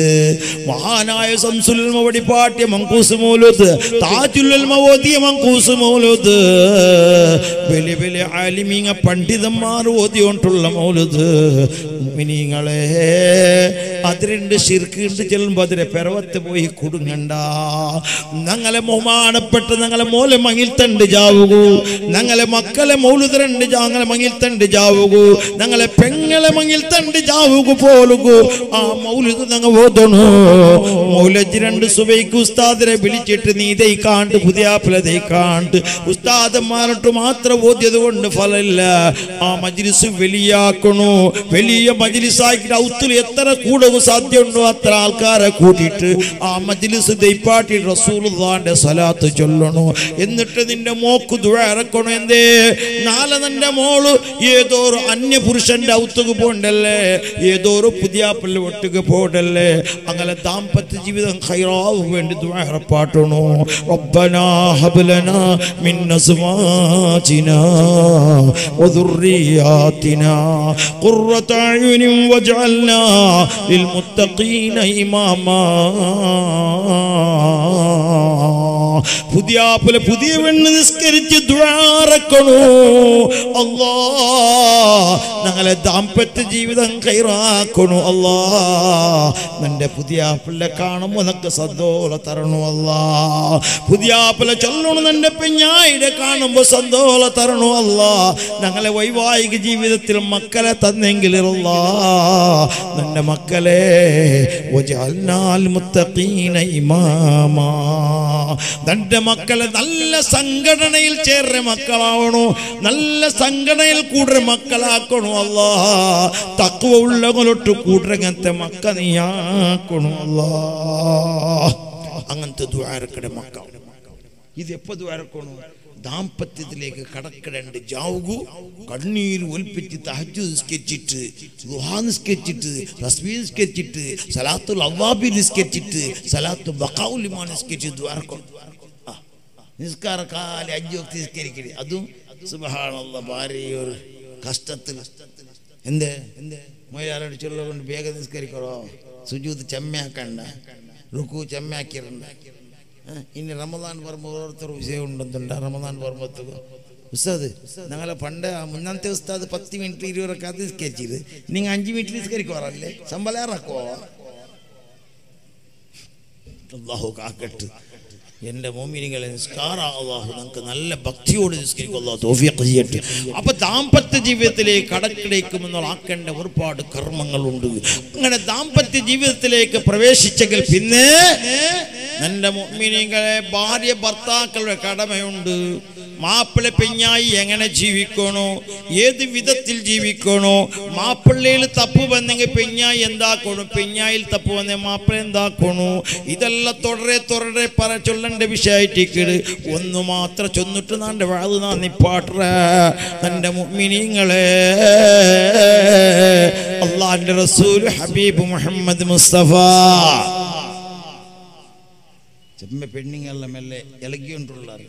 മഹാനായ ശംസുൽ ഉലമ വടിപാട്ടിയ മങ്കൂസ് മൗലൂദ്, താജുൽ ഉലമ ഓതിയ മങ്കൂസ് മൗലൂദ്, വലിയ വലിയ ആലിമീങ്ങ പണ്ഡിതന്മാർ ഓതിയോണ്ടുള്ള മൗലൂദ്. മുഅ്മിനീങ്ങളെ അത് രണ്ട് ശിർക്ക് ഉണ്ട്. ചെല്ലുമ്പോൾ അതിലെ പിറവത്ത് പോയി കുടുങ്ങണ്ട. ഞങ്ങളെ ബഹുമാനപ്പെട്ട ഞങ്ങളെ മോലെ മങ്ങിൽ തണ്ട് ജാവുകൂ. ഞങ്ങളെ മക്കളെ മൗലൂദ് രണ്ട് ഞങ്ങളെ മങ്ങിൽ തണ്ട് ജാവുകൂ. ഞങ്ങളെ പെങ്ങളെ മങ്ങിൽ തണ്ട് ജാവുകൂ പോലുകൂ. ആ മൗലൂദ് ഞങ്ങൾ ഓതണു. മൗലജ് രണ്ട് സുബൈക്ക് ഉസ്താദിനെ വിളിച്ചിട്ട് നീ ദൈക്കാണ്ട് പുതിയാപ്പില ദൈക്കാണ്ട് ഉസ്താദന്മാരിട്ട് മാത്രം ഓതിയത് കൊണ്ട് ഫലമില്ല. ആ മജ്ലിസ് വലിയാക്കണു. വലിയ മജ്ലിസാക്കി ഔത്തിൽ എത്ര കൂടുക സാധ്യമുണ്ടോ അത്ര ആൾക്കാരെ കൂട്ടിയിട്ട് ആ മജ്ലിസ് ദൈപ്പാട്ടി റസൂലുള്ളാഹിന്റെ സ്വലാത്ത് ചൊല്ലണു. എന്നിട്ട് നിന്റെ മോക്ക് ദുആ ഇറക്കണം. എന്തേ നാളെ നിന്റെ മോള് ഏതോ ഒരു അന്യപുരുഷന്റെ ഔത്തുക്ക് പോണ്ടല്ലേ, ഏതോ ഒരു പുതിയാപ്പിള്ള ഒട്ടുക്ക് പോണ്ടല്ലേ. അങ്ങനെ ദാമ്പത്യ ജീവിതം ഖൈറാവാൻ വേണ്ടി ദുആ ഇറപ്പാട്ടണു. റബ്ബനാ ഹബ് ലനാ മിൻ അസ്വാജിനാ وذرياتنا قرة أعين واجعلنا للمتقين إماما. പുതിയാപ്പില പുതിയ വെണ്ണ് നിസ്കരിച്ച് ദുആ ഇറക്കണു. അല്ലാഹ് ഞങ്ങളെ ദാമ്പത്യ ജീവിതം ഖൈറാക്കണു. അല്ലാഹ് നിന്റെ പുതിയാപ്പിള്ള കാണുമ്പോൾ നിനക്ക് സന്തോഷം തരണു. അല്ലാഹ് പുതിയാപ്പില ചൊല്ലണു. നിന്റെ പെഞ്ഞായിടെ കാണുമ്പോൾ സന്തോഷം തരണു. അല്ലാഹ് ഞങ്ങളെ വൈവാഹിക ജീവിതത്തിൽ മക്കളെ തന്നെങ്കിൽ അല്ലാഹ് നിന്റെ മക്കളെ വജഅൽനാൽ മുത്തഖീന ഇമാമാ. നിന്റെ മക്കളെ നല്ല സംഘടനയിൽ ചേർന്ന മക്കളാവണോ, നല്ല സംഘടനയിൽ കൂടുതൽ മക്കളാക്കണോ. അല്ലാഹ് തഖ്വ ഉള്ളവരോട്ട് കൂടരങ്ങനത്തെ മക്ക നീയാക്കണോ. അല്ലാഹ് അങ്ങനത്തെ ദുആ ഇറക്കണേ മക്ക. ഇത് എപ്പോ ദുആ ഇറക്കണോ? ദാമ്പത്യത്തിലേക്ക് കടക്കിടേണ്ട ജാവുകു. കണ്ണീര് ഒൽപ്പിച്ച് തഹജ്ജുദ് നിസ്കരിച്ചിട്ട് ദുആ നിസ്കരിച്ചിട്ട് തസ്ബീഹ് നിസ്കരിച്ചിട്ട് സലാത്തുൽ അവ്വാബി നിസ്കരിച്ചിട്ട് സലാത്തു ബഖാഉൽ ഇമാൻ നിസ്കരിച്ചിട്ട് ദുആ ഇറക്കണം. നിസ്കാര കാലം അഞ്ചു വക്ത് നിസ്കരിക്കരുത്. അതും സുബ്ഹാനല്ലാഹ് ഭാര്യ ഒരു കഷ്ടത്തിൽ. എന്തേ മൊയ്യാരോട് ചൊല്ല കൊണ്ട് വേഗം നിസ്കരിക്കണോ. സുജൂദ് ചെമ്മയാക്കണ്ട, റുക്കു ചെമ്മയാക്കിരണ്ട. ഇനി റമദാൻ പറയുമ്പോൾ ഓരോരുത്തർ വിഷയം ഉണ്ടെന്നുണ്ട്. റമദാൻ പറയുമ്പോഴത്തേക്ക് ഉസ്താദ് ഞങ്ങളെ പണ്ട് മുന്നാമത്തെ ഉസ്താദ് പത്ത് മിനിറ്റ് ഇരുപതൊക്കെ അത് നിസ്കരിച്ചത് നിങ്ങൾ അഞ്ച് മിനിറ്റ് നിസ്കരിക്കുവാറല്ലേ, സമ്പലേറാക്കുവോ? അല്ലാഹു കാക്കട്ട്. എൻ്റെ മോമിനികളെ നിസ്കാര അല്ലാഹു നമുക്ക് നല്ല ഭക്തിയോട് നിസ്കരിക്കും. അല്ലാഹു തൗഫീഖ് ചെയ്യട്ടെ. അപ്പൊ ദാമ്പത്യ ജീവിതത്തിലേക്ക് കടക്കിടയ്ക്കുമെന്നുള്ള ആക്കേണ്ട ഒരുപാട് കർമ്മങ്ങളുണ്ട്. അങ്ങനെ ദാമ്പത്യ ജീവിതത്തിലേക്ക് പ്രവേശിച്ചെങ്കിൽ പിന്നെ നിന്റെ മുഅ്മിനീങ്ങളെ ഭാര്യ ഭർത്താക്കളുടെ കടമയുണ്ട്. മാപ്പിള പെഞ്ഞായി എങ്ങനെ ജീവിക്കണോ, ഏത് വിധത്തിൽ ജീവിക്കണോ. മാപ്പിള്ളയിൽ തപ്പ് വന്നെങ്കിൽ പെഞ്ഞായി എന്താക്കണു, പെഞ്ഞായിൽ തപ്പ് വന്നെ മാപ്പിള എന്താക്കണു. ഇതെല്ലാം തുടരെ തുടരെ പറ ചൊല്ലേണ്ട വിഷയമായിട്ടിക്കട്. ഒന്ന് മാത്രം ചൊന്നിട്ട് നാന്റെ വാത് നാ നിപ്പാട്ട തന്റെ മുഅ്മിനീങ്ങളെ. അല്ലാഹുവിന്റെ റസൂൽ ഹബീബ് മുഹമ്മദ് മുസ്തഫ ചെമ്മ പെണ്ണിങ്ങെല്ലാം മെല്ലെ ഇളകിക്കൊണ്ടുള്ളാറ്.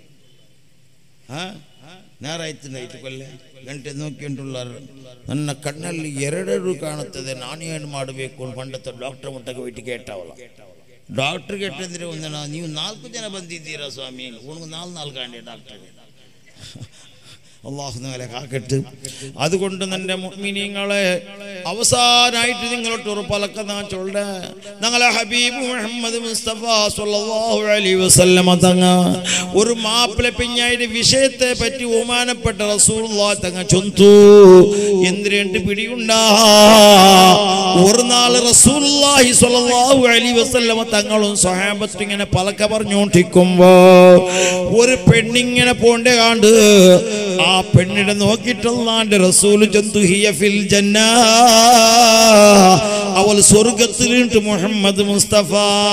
ಆ ನಾರಾಯ್ತು ನೈಟ್ ಕೊಲ್ಲೆ ಗಂಟೆ ನೋಕಿಕೊಂಡುಳ್ಳಾರು. ನನ್ನ ಕಣ್ಣಲ್ಲಿ ಎರಡೆರಡು ಕಾಣುತ್ತದೆ. ನಾನೇನು ಮಾಡಬೇಕು ಅಂತ ಪಂಡತ ಡಾಕ್ಟರ್ ಮುಟ್ಟಕ್ಕೆ ಬಿಟ್ಟು ಕೇಟಾವಲ್ಲ. ಡಾಕ್ಟರ್ ಕೆಟ್ಟಂದ್ರೆ ಒಂದು ನೀವು ನಾಲ್ಕು ಜನ ಬಂದಿದ್ದೀರಾ ಸ್ವಾಮಿ, ಉಣಗು ನಾಲ್ಕು ನಾಲ್ಕು ಗಂಟೆ ಡಾಕ್ಟರ್ಗೆ. അള്ളാഹുവിനെ കാക്കട്ടെ. അതുകൊണ്ട് എൻ്റെ മുഅ്മിനീങ്ങളെ അവസാനായിട്ട് നിങ്ങളോട്ട് ഉറപ്പലക്ക ഞാൻ ചൊല്ലേ. ഞങ്ങളെ ഹബീബ് മുഹമ്മദ് മുസ്തഫ സ്വല്ലല്ലാഹു അലൈഹി വസല്ലമ തങ്ങ ഒരു മാപ്പിള പെഞ്ഞായുടെ വിഷയത്തെ പറ്റി ബഹുമാനപ്പെട്ട റസൂലുള്ളാഹി തങ്ങ ചൊന്തു എന്തിരണ്ട് പിടിയുണ്ടാ. ഒരു നാൾ റസൂലുള്ളാഹി സ്വല്ലല്ലാഹു അലൈഹി വസല്ലമ തങ്ങളും സ്വഹാബത്തും ഇങ്ങനെ പലക്ക പറഞ്ഞുകൊണ്ടിരിക്കുമ്പോ ഒരു പെണ്ണിങ്ങനെ പോണ്ടേ കാണ്ട് ആ പെണ്ണിനെ നോക്കിയിട്ടുള്ള റസൂൽ ചന്തു ഹിയ ഫിൽ ജന്ന, അവൾ സ്വർഗത്തിലുണ്ട് മുഹമ്മദ് മുസ്തഫ.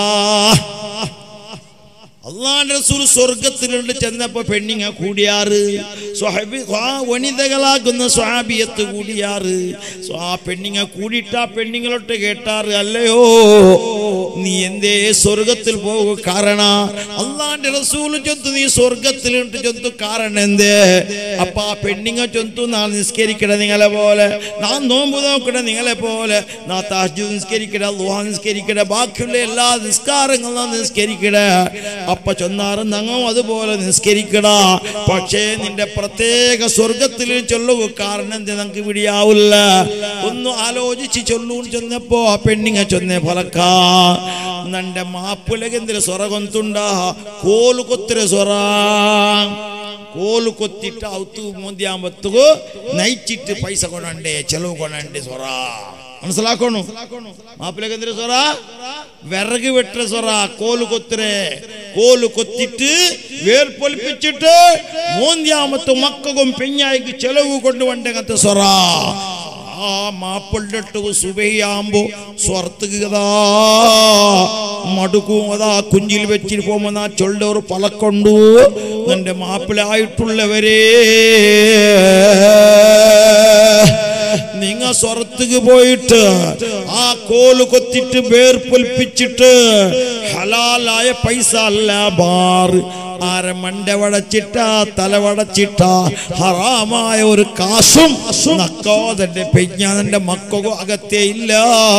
അള്ളാഹുവിന്റെ റസൂൽ സ്വർഗത്തിലുണ്ട്. ചെന്നപ്പോ പെണ്ണിങ്ങ കൂടിയാറ്, സ്വഹാബി ആ വനിതകളാകുന്ന സ്വഹാബിയത്ത് കൂടിയാറ്. ആ പെണ്ണിങ്ങ കൂടിയിട്ട് ആ പെണ്ണിങ്ങളോട്ട് കേട്ടാറ്, അല്ലയോ നീ എന്തേ സ്വർഗത്തിൽ പോകും? കാരണ അള്ളാഹുവിന്റെ റസൂൽ ചൊന്തു നീ സ്വർഗത്തിലുണ്ട് ചൊന്തു, കാരണം എന്തേ? അപ്പൊ ആ പെണ്ണിങ്ങ ചൊന്തു നാം നിസ്കരിക്കട നിങ്ങളെ പോലെ, നാം നോമ്പ് നോക്കട നിങ്ങളെ പോലെ, നാ തഹജ്ജുദ് നിസ്കരിക്കട, ദുആ നിസ്കരിക്കട, ബാക്കിയുള്ള എല്ലാ നിസ്കാരങ്ങളും നിസ്കരിക്കട. അപ്പ ചൊന്നാറും ഞങ്ങളും അതുപോലെ നിസ്കരിക്കടാ. പക്ഷേ നിന്റെ പ്രത്യേക സ്വർഗത്തിൽ ചൊല്ലു, കാരണം എന്ത് നമുക്ക് പിടിയാവില്ല. ഒന്ന് ആലോചിച്ച് ചൊല്ലൂന്ന് ചൊന്നപ്പോ ആ പെണ്ണിങ്ങ ചൊന്നേ ഫലക്കാ നന്റെ മാപ്പിളകെന്തിന് സ്വറകൊന്തുണ്ടാ കോಲು കൊത്തിര സ്വറ ಕೋಲು ಕೊತ್ತಿಟ್ಟ ಅವತ್ತು ಮುಂದೆ ಆಂಬತ್ತುಗು ನೈಚಿಟ್ಟು ಪೈಸ ಕೊಡಂಡೆ ಚೆಲವು ಕೊಡಂಡೆ ಸ್ವರ മനസ്സിലാക്കണു. മാപ്പിളക്കെന്തിന് സ്വറ? വിറക് വെട്ട സ്വറ. കോല് കൊത്തരെ കോല് കൊത്തിട്ട് വേർപ്പൊലിപ്പിച്ചിട്ട് മൂന്തിയാമത്ത് മക്കും പെഞ്ഞായിക്ക് ചെലവ് കൊണ്ടുവണ്ടങ്ങത്തെ സ്വറ. ആ മാപ്പിളിട്ട് സുബഹിയാകുമ്പോ സ്വർത്തുകതാ മടുക്കും. അതാ കുഞ്ചിൽ വെച്ചിട്ട് പോകുമ്പോ ആ ചൊല്ലൊരു പലക്കൊണ്ടു നിന്റെ മാപ്പിളായിട്ടുള്ളവരെ നിങ്ങ സ്വർത്തുക്ക് പോയിട്ട് ആ കോല് കൊത്തിട്ട് വേർപ്പൊലിപ്പിച്ചിട്ട് ഹലാലായ പൈസ അല്ല ബാർ ആരെ മണ്ട വടച്ചിട്ട തല വടച്ചിട്ട ഹറാമായ ഒരു കാശും നക്കോതന്റെ പെഞ്ഞാന്റെ മക്കോ അകത്തേ ഇല്ല.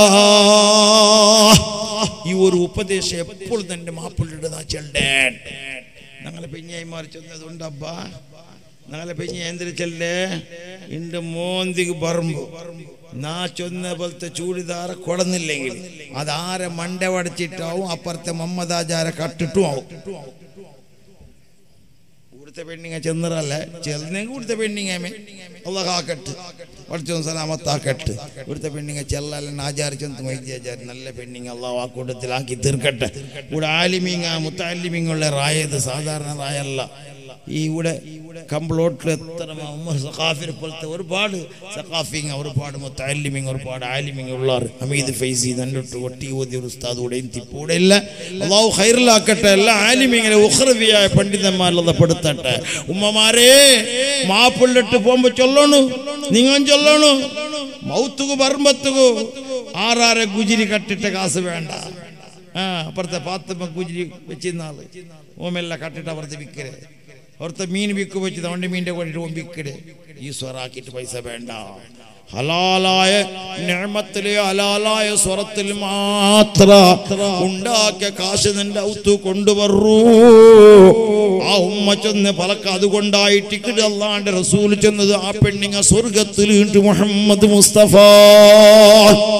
ഈ ഒരു ഉപദേശം എപ്പോഴും തന്റെ മാപ്പിളിടുന്ന ചെല്ലേ. ഞങ്ങളെ പെഞ്ഞായിമാർ ചെന്നതുണ്ടപ്പാ. ഞങ്ങളെ പെഞ്ഞ എന്തിനു ചെല്ലേ ഇന്റെ മോന്തിക്ക് പറമ്പ് നാ ചൊന്ന പോലത്തെ ചൂടിദാറ കൊടന്നില്ലെങ്കിൽ അതാരെ മണ്ട വടച്ചിട്ടാവും, അപ്പുറത്തെ മമ്മദാചാര കട്ടിട്ടും ആവും. ഇവിടുത്തെ പെണ്ണിങ്ങ ചെന്നറല്ലേ ചെന്നെങ്കിൽ ഇവിടുത്തെ പെണ്ണിങ്ങമേ അള്ള കാക്കട്ട് പഠിച്ചോ സലാമത്താക്കട്ട്. ഇവിടുത്തെ പെണ്ണിങ്ങ ചെല്ലല്ല ആചാരിച്ചെന്ന് വൈദ്യാചാരി നല്ല പെണ്ണിങ്ങ അള്ളാഹ് ആ കൂട്ടത്തിലാക്കി തീർക്കട്ടെ. ഇവിടെ ആലിമിങ്ങ മുത്താലിമിങ്ങുള്ള റായത് സാധാരണ റായല്ല. ഈ ഇവിടെ കംപ്ലോട്ടിൽ എത്ര സഖാഫിനെ പോലത്തെ ഒരുപാട് സഖാഫിങ് ഒരുപാട് മുത്തഅല്ലിമിങ് ഒരുപാട് ആലിമിങ് ഉള്ളാറ്. ഹമീദ് ഫൈസി നല്ലൊട്ട് ഒട്ടി ഓതി ഒരു ഉസ്താദ് കൂടെയും തിപ്പൂടെ ഇല്ല. അള്ളാഹു ഖൈറിലാക്കട്ടെ. എല്ലാ ആലിമിങ്ങനെ ഉഖ്റവിയായ പണ്ഡിതന്മാരുള്ളത് പെടുത്തട്ടെ. ഉമ്മമാരെ മാപ്പിള്ളിട്ട് പോകുമ്പോ ചൊല്ലണു, നിങ്ങൾ ചൊല്ലണു മൗത്തുകു പറമ്പത്തുകു ആറാരെ ഗുജിരി കട്ടിട്ട് കാശ് വേണ്ട. ആ അപ്പുറത്തെ പാത്തമ്മ ഗുജിരി വെച്ചിരുന്നാള് ഓമെല്ലാം കട്ടിട്ട് അപ്പുറത്ത് വിൽക്കരെ, അവിടുത്തെ മീൻ വിൽക്കു വെച്ച് തവണ്ടി മീൻ്റെ കൊണ്ടിട്ട് ഓം വിൽക്കരെ. ഈ സ്വറാക്കിയിട്ട് പൈസ വേണ്ട. ഹലാലായ നിഅമത്തിലെ ഹലാലായ സ്വറത്തിൽ മാത്രം ഉണ്ടാക്കിയ കാശ് നിന്റെ ഔത്തു കൊണ്ടുവരൂ. ആ ഉമ്മ ചെന്ന് പലക്ക അതുകൊണ്ടായിട്ട് അല്ലാണ്ട് റസൂൽ ചെന്നത് ആ പെണ്ണിങ്ങ സ്വർഗത്തിൽ മുഹമ്മദ് മുസ്തഫ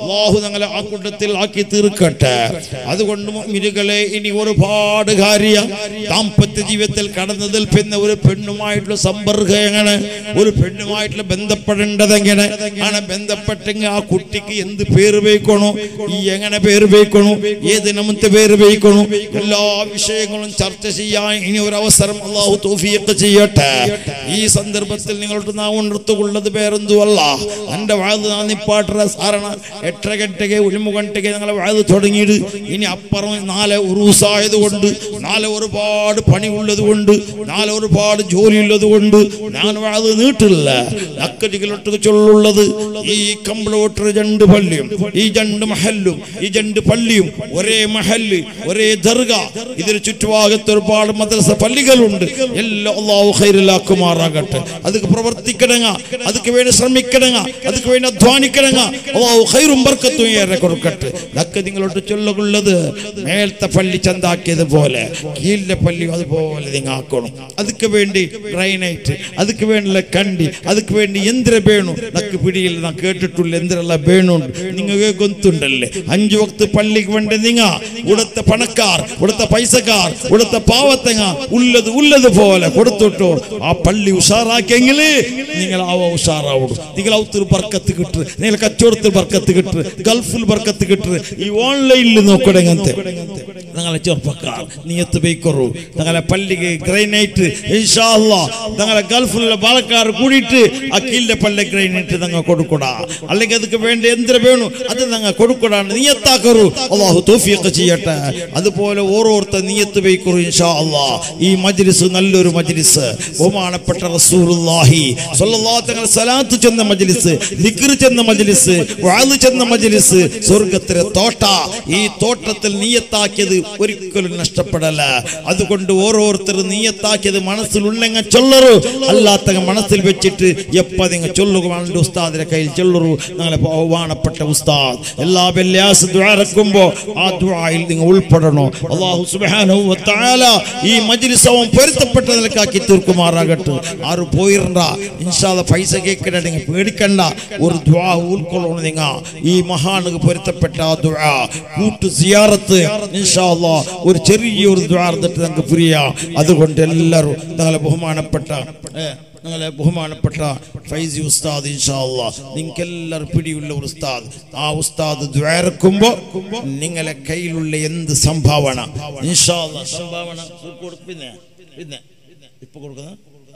അല്ലാഹു ഞങ്ങളെ ആ കൂട്ടത്തിൽ ആക്കി തീർക്കട്ടെ. അതുകൊണ്ട് മുഅ്മിനുകളെ, ഇനി ഒരുപാട് കാര്യം ദാമ്പത്യ ജീവിതത്തിൽ കടന്നതിൽ പിന്നെ ഒരു പെണ്ണുമായിട്ടുള്ള സമ്പർക്കം എങ്ങനെ, ഒരു പെണ്ണുമായിട്ടുള്ള ബന്ധപ്പെടേണ്ടത് എങ്ങനെ ആണ്, ബന്ധപ്പെട്ടെങ്കിൽ ആ കുട്ടിക്ക് എന്ത് പേര് വയ്ക്കണോ, ഈ എങ്ങനെ പേര് വയ്ക്കണോ, ഏത് നമത്തെ പേര് വയ്ക്കണോ, എല്ലാ വിഷയങ്ങളും ചർച്ച ചെയ്യാൻ ഇനി ഒരു അവസരം അല്ലാഹു തൗഫീഖ് ചെയ്യട്ടെ. ഈ സന്ദർഭത്തിൽ നിങ്ങളോട് നാം ഉണർത്തുകൊള്ളത് പേരെന്തുമല്ല, എൻ്റെ വാത് നാന്നിപ്പാട്ട സാരണ എട്ടര ഗಂಟೆಗೆ ഒളിമു ഗಂಟೆಗೆ ഞങ്ങളെ വാത് തുടങ്ങിയിട്ട് ഇനി അപ്പുറം നാളെ ഉറൂസായത് കൊണ്ട്, നാളെ ഒരുപാട് പണിയുള്ളത് കൊണ്ട്, നാളെ ഒരുപാട് ജോലിയുള്ളത് കൊണ്ട് ഞാൻ വാത് നീട്ടില്ല. നക്കടികളൊട്ട് ചൊല്ലുള്ളത് ഈ കമ്പളോട്ട് രണ്ട് പള്ളിയും ഈ രണ്ട് മഹല്ലും ഈ രണ്ട് പള്ളിയും ഒരേ മഹല്ല് ഒരേ ദർഗ, ഇതിന് ചുറ്റുഭാഗത്ത് ഒരുപാട് മദ്രസ പള്ളികളുണ്ട്. എല്ലാം അല്ലാഹു ഖൈറിലാക്കുമാറാകട്ടെ. അതൊക്കെ പ്രവർത്തിക്കണങ്ങ, അതൊക്കെ വേണ്ടി ശ്രമിക്കണങ്ങ, അതൊക്കെ വേണ്ടി അധ്വാനിക്കണങ്ങ. അല്ലാഹു ഖൈറും ബർക്കത്തും ഏറെ കൊടുക്കട്ടെ. അതൊക്കെ നിങ്ങളോട്ട് ചൊല്ലുള്ളത് മേലത്തെ പള്ളി ചന്താക്കിയത് പോലെ കീഴിലെ പള്ളി അതുപോലെ നിങ്ങൾ ആക്കണം. അതൊക്കെ വേണ്ടി ഡ്രൈനൈറ്റ്, അതൊക്കെ വേണ്ടിയുള്ള കണ്ടി, അതൊക്കെ വേണ്ടി എന്തിര വേണു നക്ക് പിടിയിൽ നാ കേട്ടിട്ടുള്ള എന്തിനുള്ള വേണുണ്ട്. നിങ്ങൾക്ക് ഗൊന്തുണ്ടല്ലേ അഞ്ചു വക്ത് പള്ളിക്ക് വേണ്ടി നിങ്ങ ഇവിടുത്തെ പണക്കാർ, ഇവിടുത്തെ പൈസക്കാർ, ഇവിടുത്തെ പാവത്തങ്ങ ഉള്ളത് ഉള്ളത് പോലെ കൊടുത്തിട്ടോ ആ പള്ളി ഉഷാറാക്കിയെങ്കിൽ നിങ്ങൾ അവ ഉഷാറാവും. നിങ്ങൾ ഔത്തിൽ ബർക്കത്ത് കിട്ടും, നിങ്ങൾ കച്ചവടത്തിൽ ബർക്കത്ത് കിട്ടും, ഗൾഫിൽ ബർക്കത്ത് കിട്ടും. ഈ ഓൺലൈനിൽ നോക്കണേ അങ്ങനത്തെ നിങ്ങളെ ചെറുപ്പക്കാർ നീയത്ത് ബൈക്കറു നിങ്ങളെ പള്ളിക്ക് ഗ്രൈനൈറ്റ് ഇൻഷാ അല്ലാഹ് നിങ്ങളെ ഗൾഫിലുള്ള ബാലക്കാർ കൂടിയിട്ട് അക്കീലിന്റെ പള്ളി ഗ്രൈനൈറ്റ് നിങ്ങൾ കൊടുക്കൂടാ. അല്ലെങ്കിൽ അതൊക്കെ വേണ്ട എന്തിനു വേണു അത് നിങ്ങൾ കൊടുക്കൂടാണ് നീയത്താക്കറു. അല്ലാഹു തൗഫീഖ് ചെയ്യട്ടെ. അതുപോലെ ഓരോരുത്തർ നീയത്ത് ബൈക്കറു ഇൻഷാ അല്ലാഹ്. ഈ മജ്ലിസ് നല്ലൊരു മജ്ലിസ്, ബഹുമാനപ്പെട്ട റസൂലുള്ളാഹി സ്വല്ലല്ലാഹു അലൈഹി വസല്ലം സലാത്ത് ചെന്ന മജ്ലിസ്, ദിക്ർ ചെന്ന മജ്ലിസ്, വഅദ് ചെന്ന മജ്ലിസ്, സ്വർഗ്ഗത്തിലെ തോട്ട. ഈ തോട്ടത്തിൽ നീയത്താക്കിയത് ഒരിക്കലും നഷ്ടപ്പെടല. അതുകൊണ്ട് ഓരോരുത്തർ നീയത്താക്കിയത് മനസ്സിലുണ്ടെങ്കിൽ ചൊല്ലറു, അല്ലാത്ത മനസ്സിൽ വെച്ചിട്ട് എപ്പ നിങ്ങൾ ചൊല്ലുക ഉസ്താദിന്റെ കയ്യിൽ ചൊല്ലറു. നിങ്ങളെ ബഹുമാനപ്പെട്ട ഉസ്താദ് എല്ലാ വെള്ളിയാഴ്ച ദുആ ഇറക്കുമ്പോ ആ ദുആയിൽ നിങ്ങൾ ഉൾപ്പെടണോ. അല്ലാഹു സുബ്ഹാനഹു വ തആല ഈ മജ്ലിസവും പൊരുത്തപ്പെട്ട നിലക്കാക്കി തീർക്കുമാറാകട്ടെ. ആരും പോയിരണ്ട ഇൻഷാ അല്ലാഹ് പൈസ കേൾക്കണ്ട, നിങ്ങൾ പേടിക്കണ്ട. ഒരു ദുആ ഉൾക്കൊള്ളണം. നിങ്ങൾ ഈ മഹാനുക്ക് പൊരുത്തപ്പെട്ട ആ ദുആ കൂട്ടു സിയാറത്ത് ഇൻഷാ അല്ലാഹ് ഒരു ചെറിയൊരു ദുആ എടുത്തിട്ട് നിങ്ങൾക്ക് പ്രിയ. അതുകൊണ്ട് എല്ലാവരും നിങ്ങളെ ബഹുമാനപ്പെട്ട നിങ്ങളെ ബഹുമാനപ്പെട്ട ഫൈസി ഉസ്താദ് ഇൻഷാ അല്ലാഹ് നിങ്ങൾക്ക് എല്ലാവരും പിടിയുള്ള ഒരു ഉസ്താദ്, ആ ഉസ്താദ് ദുആ ഇറക്കുമ്പോൾ നിങ്ങളെ കയ്യിലുള്ള എന്ത് സംഭാവന ഇൻഷാ അല്ലാഹ് സംഭാവന പിന്നെ പിന്നെ ഇപ്പൊ കൊടുക്കുന്ന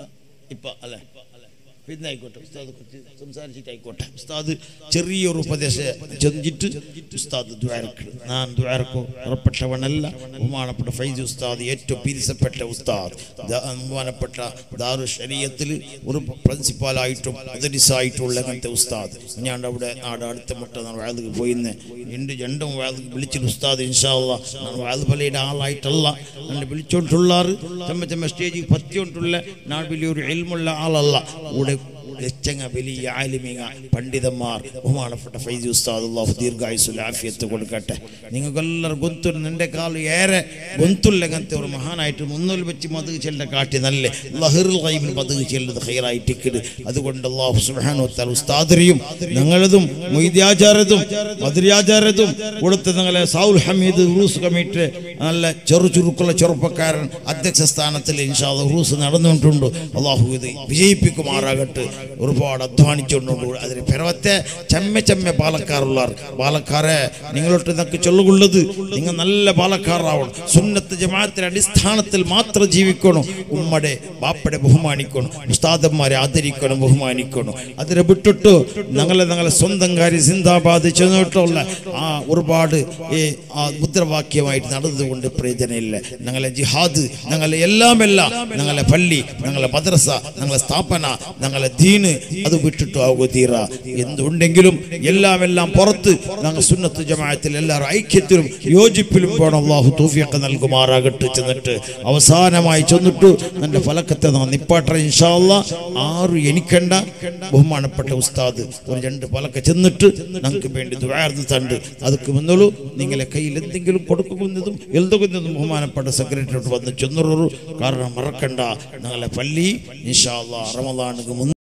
ഇപ്പൊ അല്ലെ പിന്നെ ആയിക്കോട്ടെ ഉസ്താദ് കുറച്ച് സംസാരിച്ചിട്ടായിക്കോട്ടെ. ഉസ്താദ് ചെറിയൊരു ഉപദേശം ചെന്നിട്ട് ഉസ്താദ് ദ്വാരക്കും. ഞാൻ ദ്വാരക്കും ഉറപ്പെട്ടവനല്ല. ബഹുമാനപ്പെട്ട ഫൈസി ഉസ്താദ് ഏറ്റവും പിരിസപ്പെട്ട ഉസ്താദ്, ബഹുമാനപ്പെട്ട ദാറു ശരീഅത്തിൽ ഒരു പ്രിൻസിപ്പാലായിട്ടും മുദരിസായിട്ടുള്ള അങ്ങനത്തെ ഉസ്താദ്. ഞാൻ അവിടെ നാട് അടുത്ത മുട്ട ഞാൻ വാതിക്ക് പോയിന്ന് രണ്ട് രണ്ടും വാതിക്ക് വിളിച്ചിട്ട് ഉസ്താദ് ഇൻഷാ അല്ലാഹ് ഞാൻ വാത് പള്ളിയുടെ ആളായിട്ടല്ല എന്നെ വിളിച്ചോണ്ടുള്ളാറ് ചെമ്മ ചെമ്മ സ്റ്റേജിൽ പറ്റിയോണ്ടുള്ള ഞാൻ വലിയൊരു ഇൽമുള്ള ആളല്ല. കൂടെ എച്ചങ്ങ വലിയ ആലിമിക പണ്ഡിതന്മാർ ബഹുമാനപ്പെട്ട ഫൈസി ഉസ്താദ് അല്ലാഹു ദീർഘായുസ്സുൽ ആഫിയത്ത് കൊടുക്കട്ടെ. നിങ്ങൾക്കെല്ലാവരും ഗൊന്തു എൻ്റെ കാലം ഏറെ ഗൊന്തുള്ളങ്ങനത്തെ ഒരു മഹാനായിട്ട് മുന്നൂൽ വെച്ച് മധു ചെല്ലെ കാട്ടി നല്ല ലഹറുൽ ഗൈബിൽ മധു ചെല്ലത് ഹൈറായിട്ടിക്കട്. അതുകൊണ്ട് അല്ലാഹു സുബ്ഹാനഹു വ തആല ഉസ്താദരെയും ഞങ്ങളതും മൊയ്ദിയാചാരതും മദ്രിയാചാരതും കൊടുത്ത് ഞങ്ങളെ സൗൽ ഹമീദ് ഉറൂസ് കമ്മിറ്റി നല്ല ചെറു ചുരുക്കുള്ള ചെറുപ്പക്കാരൻ അധ്യക്ഷ സ്ഥാനത്തിൽ ഇൻഷാ അല്ലാഹ് ഉറൂസ് നടന്നുകൊണ്ടുണ്ട്. അല്ലാഹു ഇത് വിജയിപ്പിക്കുമാറാകട്ടെ. ഒരുപാട് അധ്വാനിച്ചുകൊണ്ടുണ്ട്. അതിന് പിറവത്തെ ചെമ്മ ചെമ്മ പാലക്കാറുള്ളവർ പാലക്കാരെ നിങ്ങളോട്ട് ഇതൊക്കെ ചൊല്ലുകൊള്ളത് നിങ്ങൾ നല്ല പാലക്കാരാവണം. സുന്നത്ത് ജമാഅത്തിന്റെ അടിസ്ഥാനത്തിൽ മാത്രം ജീവിക്കണം. ഉമ്മടെ ബാപ്പടെ ബഹുമാനിക്കണം, ഉസ്താദന്മാരെ ആദരിക്കണം, ബഹുമാനിക്കണം. അതിനെ വിട്ടിട്ട് ഞങ്ങളെ ഞങ്ങളെ സ്വന്തം കാര്യം സിന്ദാബാദ് ചെന്നിട്ടുള്ള ആ ഒരുപാട് ഈ ആ മുദ്രാവാക്യമായിട്ട് നടന്നതുകൊണ്ട് പ്രയോജനമില്ല. ഞങ്ങളെ ജിഹാദ്, ഞങ്ങളെ എല്ലാം എല്ലാം ഞങ്ങളെ പള്ളി, ഞങ്ങളെ മദ്രസ, ഞങ്ങളെ സ്ഥാപന, ഞങ്ങളെ ദീന് അത് വിട്ടിട്ട് ആവുക തീറ. എന്തുണ്ടെങ്കിലും എല്ലാം എല്ലാം പുറത്ത് ഞങ്ങൾ സുന്നത്ത് ജമാഅത്തിൽ എല്ലാവരും ഐക്യത്തിലും യോജിപ്പിലും പോകണം. അല്ലാഹു തൗഫീഖ് നൽകുമാറാകട്ടെ. ചെന്നിട്ട് അവസാനമായി ചെന്നിട്ട് എൻ്റെ ഫലക്കത്തെ നിപ്പാട്ട ഇൻഷാ അല്ലാഹ് ആറ് എനിക്കണ്ട ബഹുമാനപ്പെട്ട ഉസ്താദ് ഒരു രണ്ട് ഫലക്ക ചെന്നിട്ട് ഞങ്ങൾക്ക് വേണ്ടി ദുആ തണ്ട് അതൊക്കെ വന്നോളൂ. നിങ്ങളെ കയ്യിൽ എന്തെങ്കിലും കൊടുക്കുന്നതും എഴുതുന്നതും ബഹുമാനപ്പെട്ട സെക്രട്ടറിയോട്ട് വന്ന് ചെന്നോളൂ. കാരണം മറക്കണ്ട ഞങ്ങളെ പള്ളി ഇൻഷാ അല്ലാഹ് റമളാനിക്ക്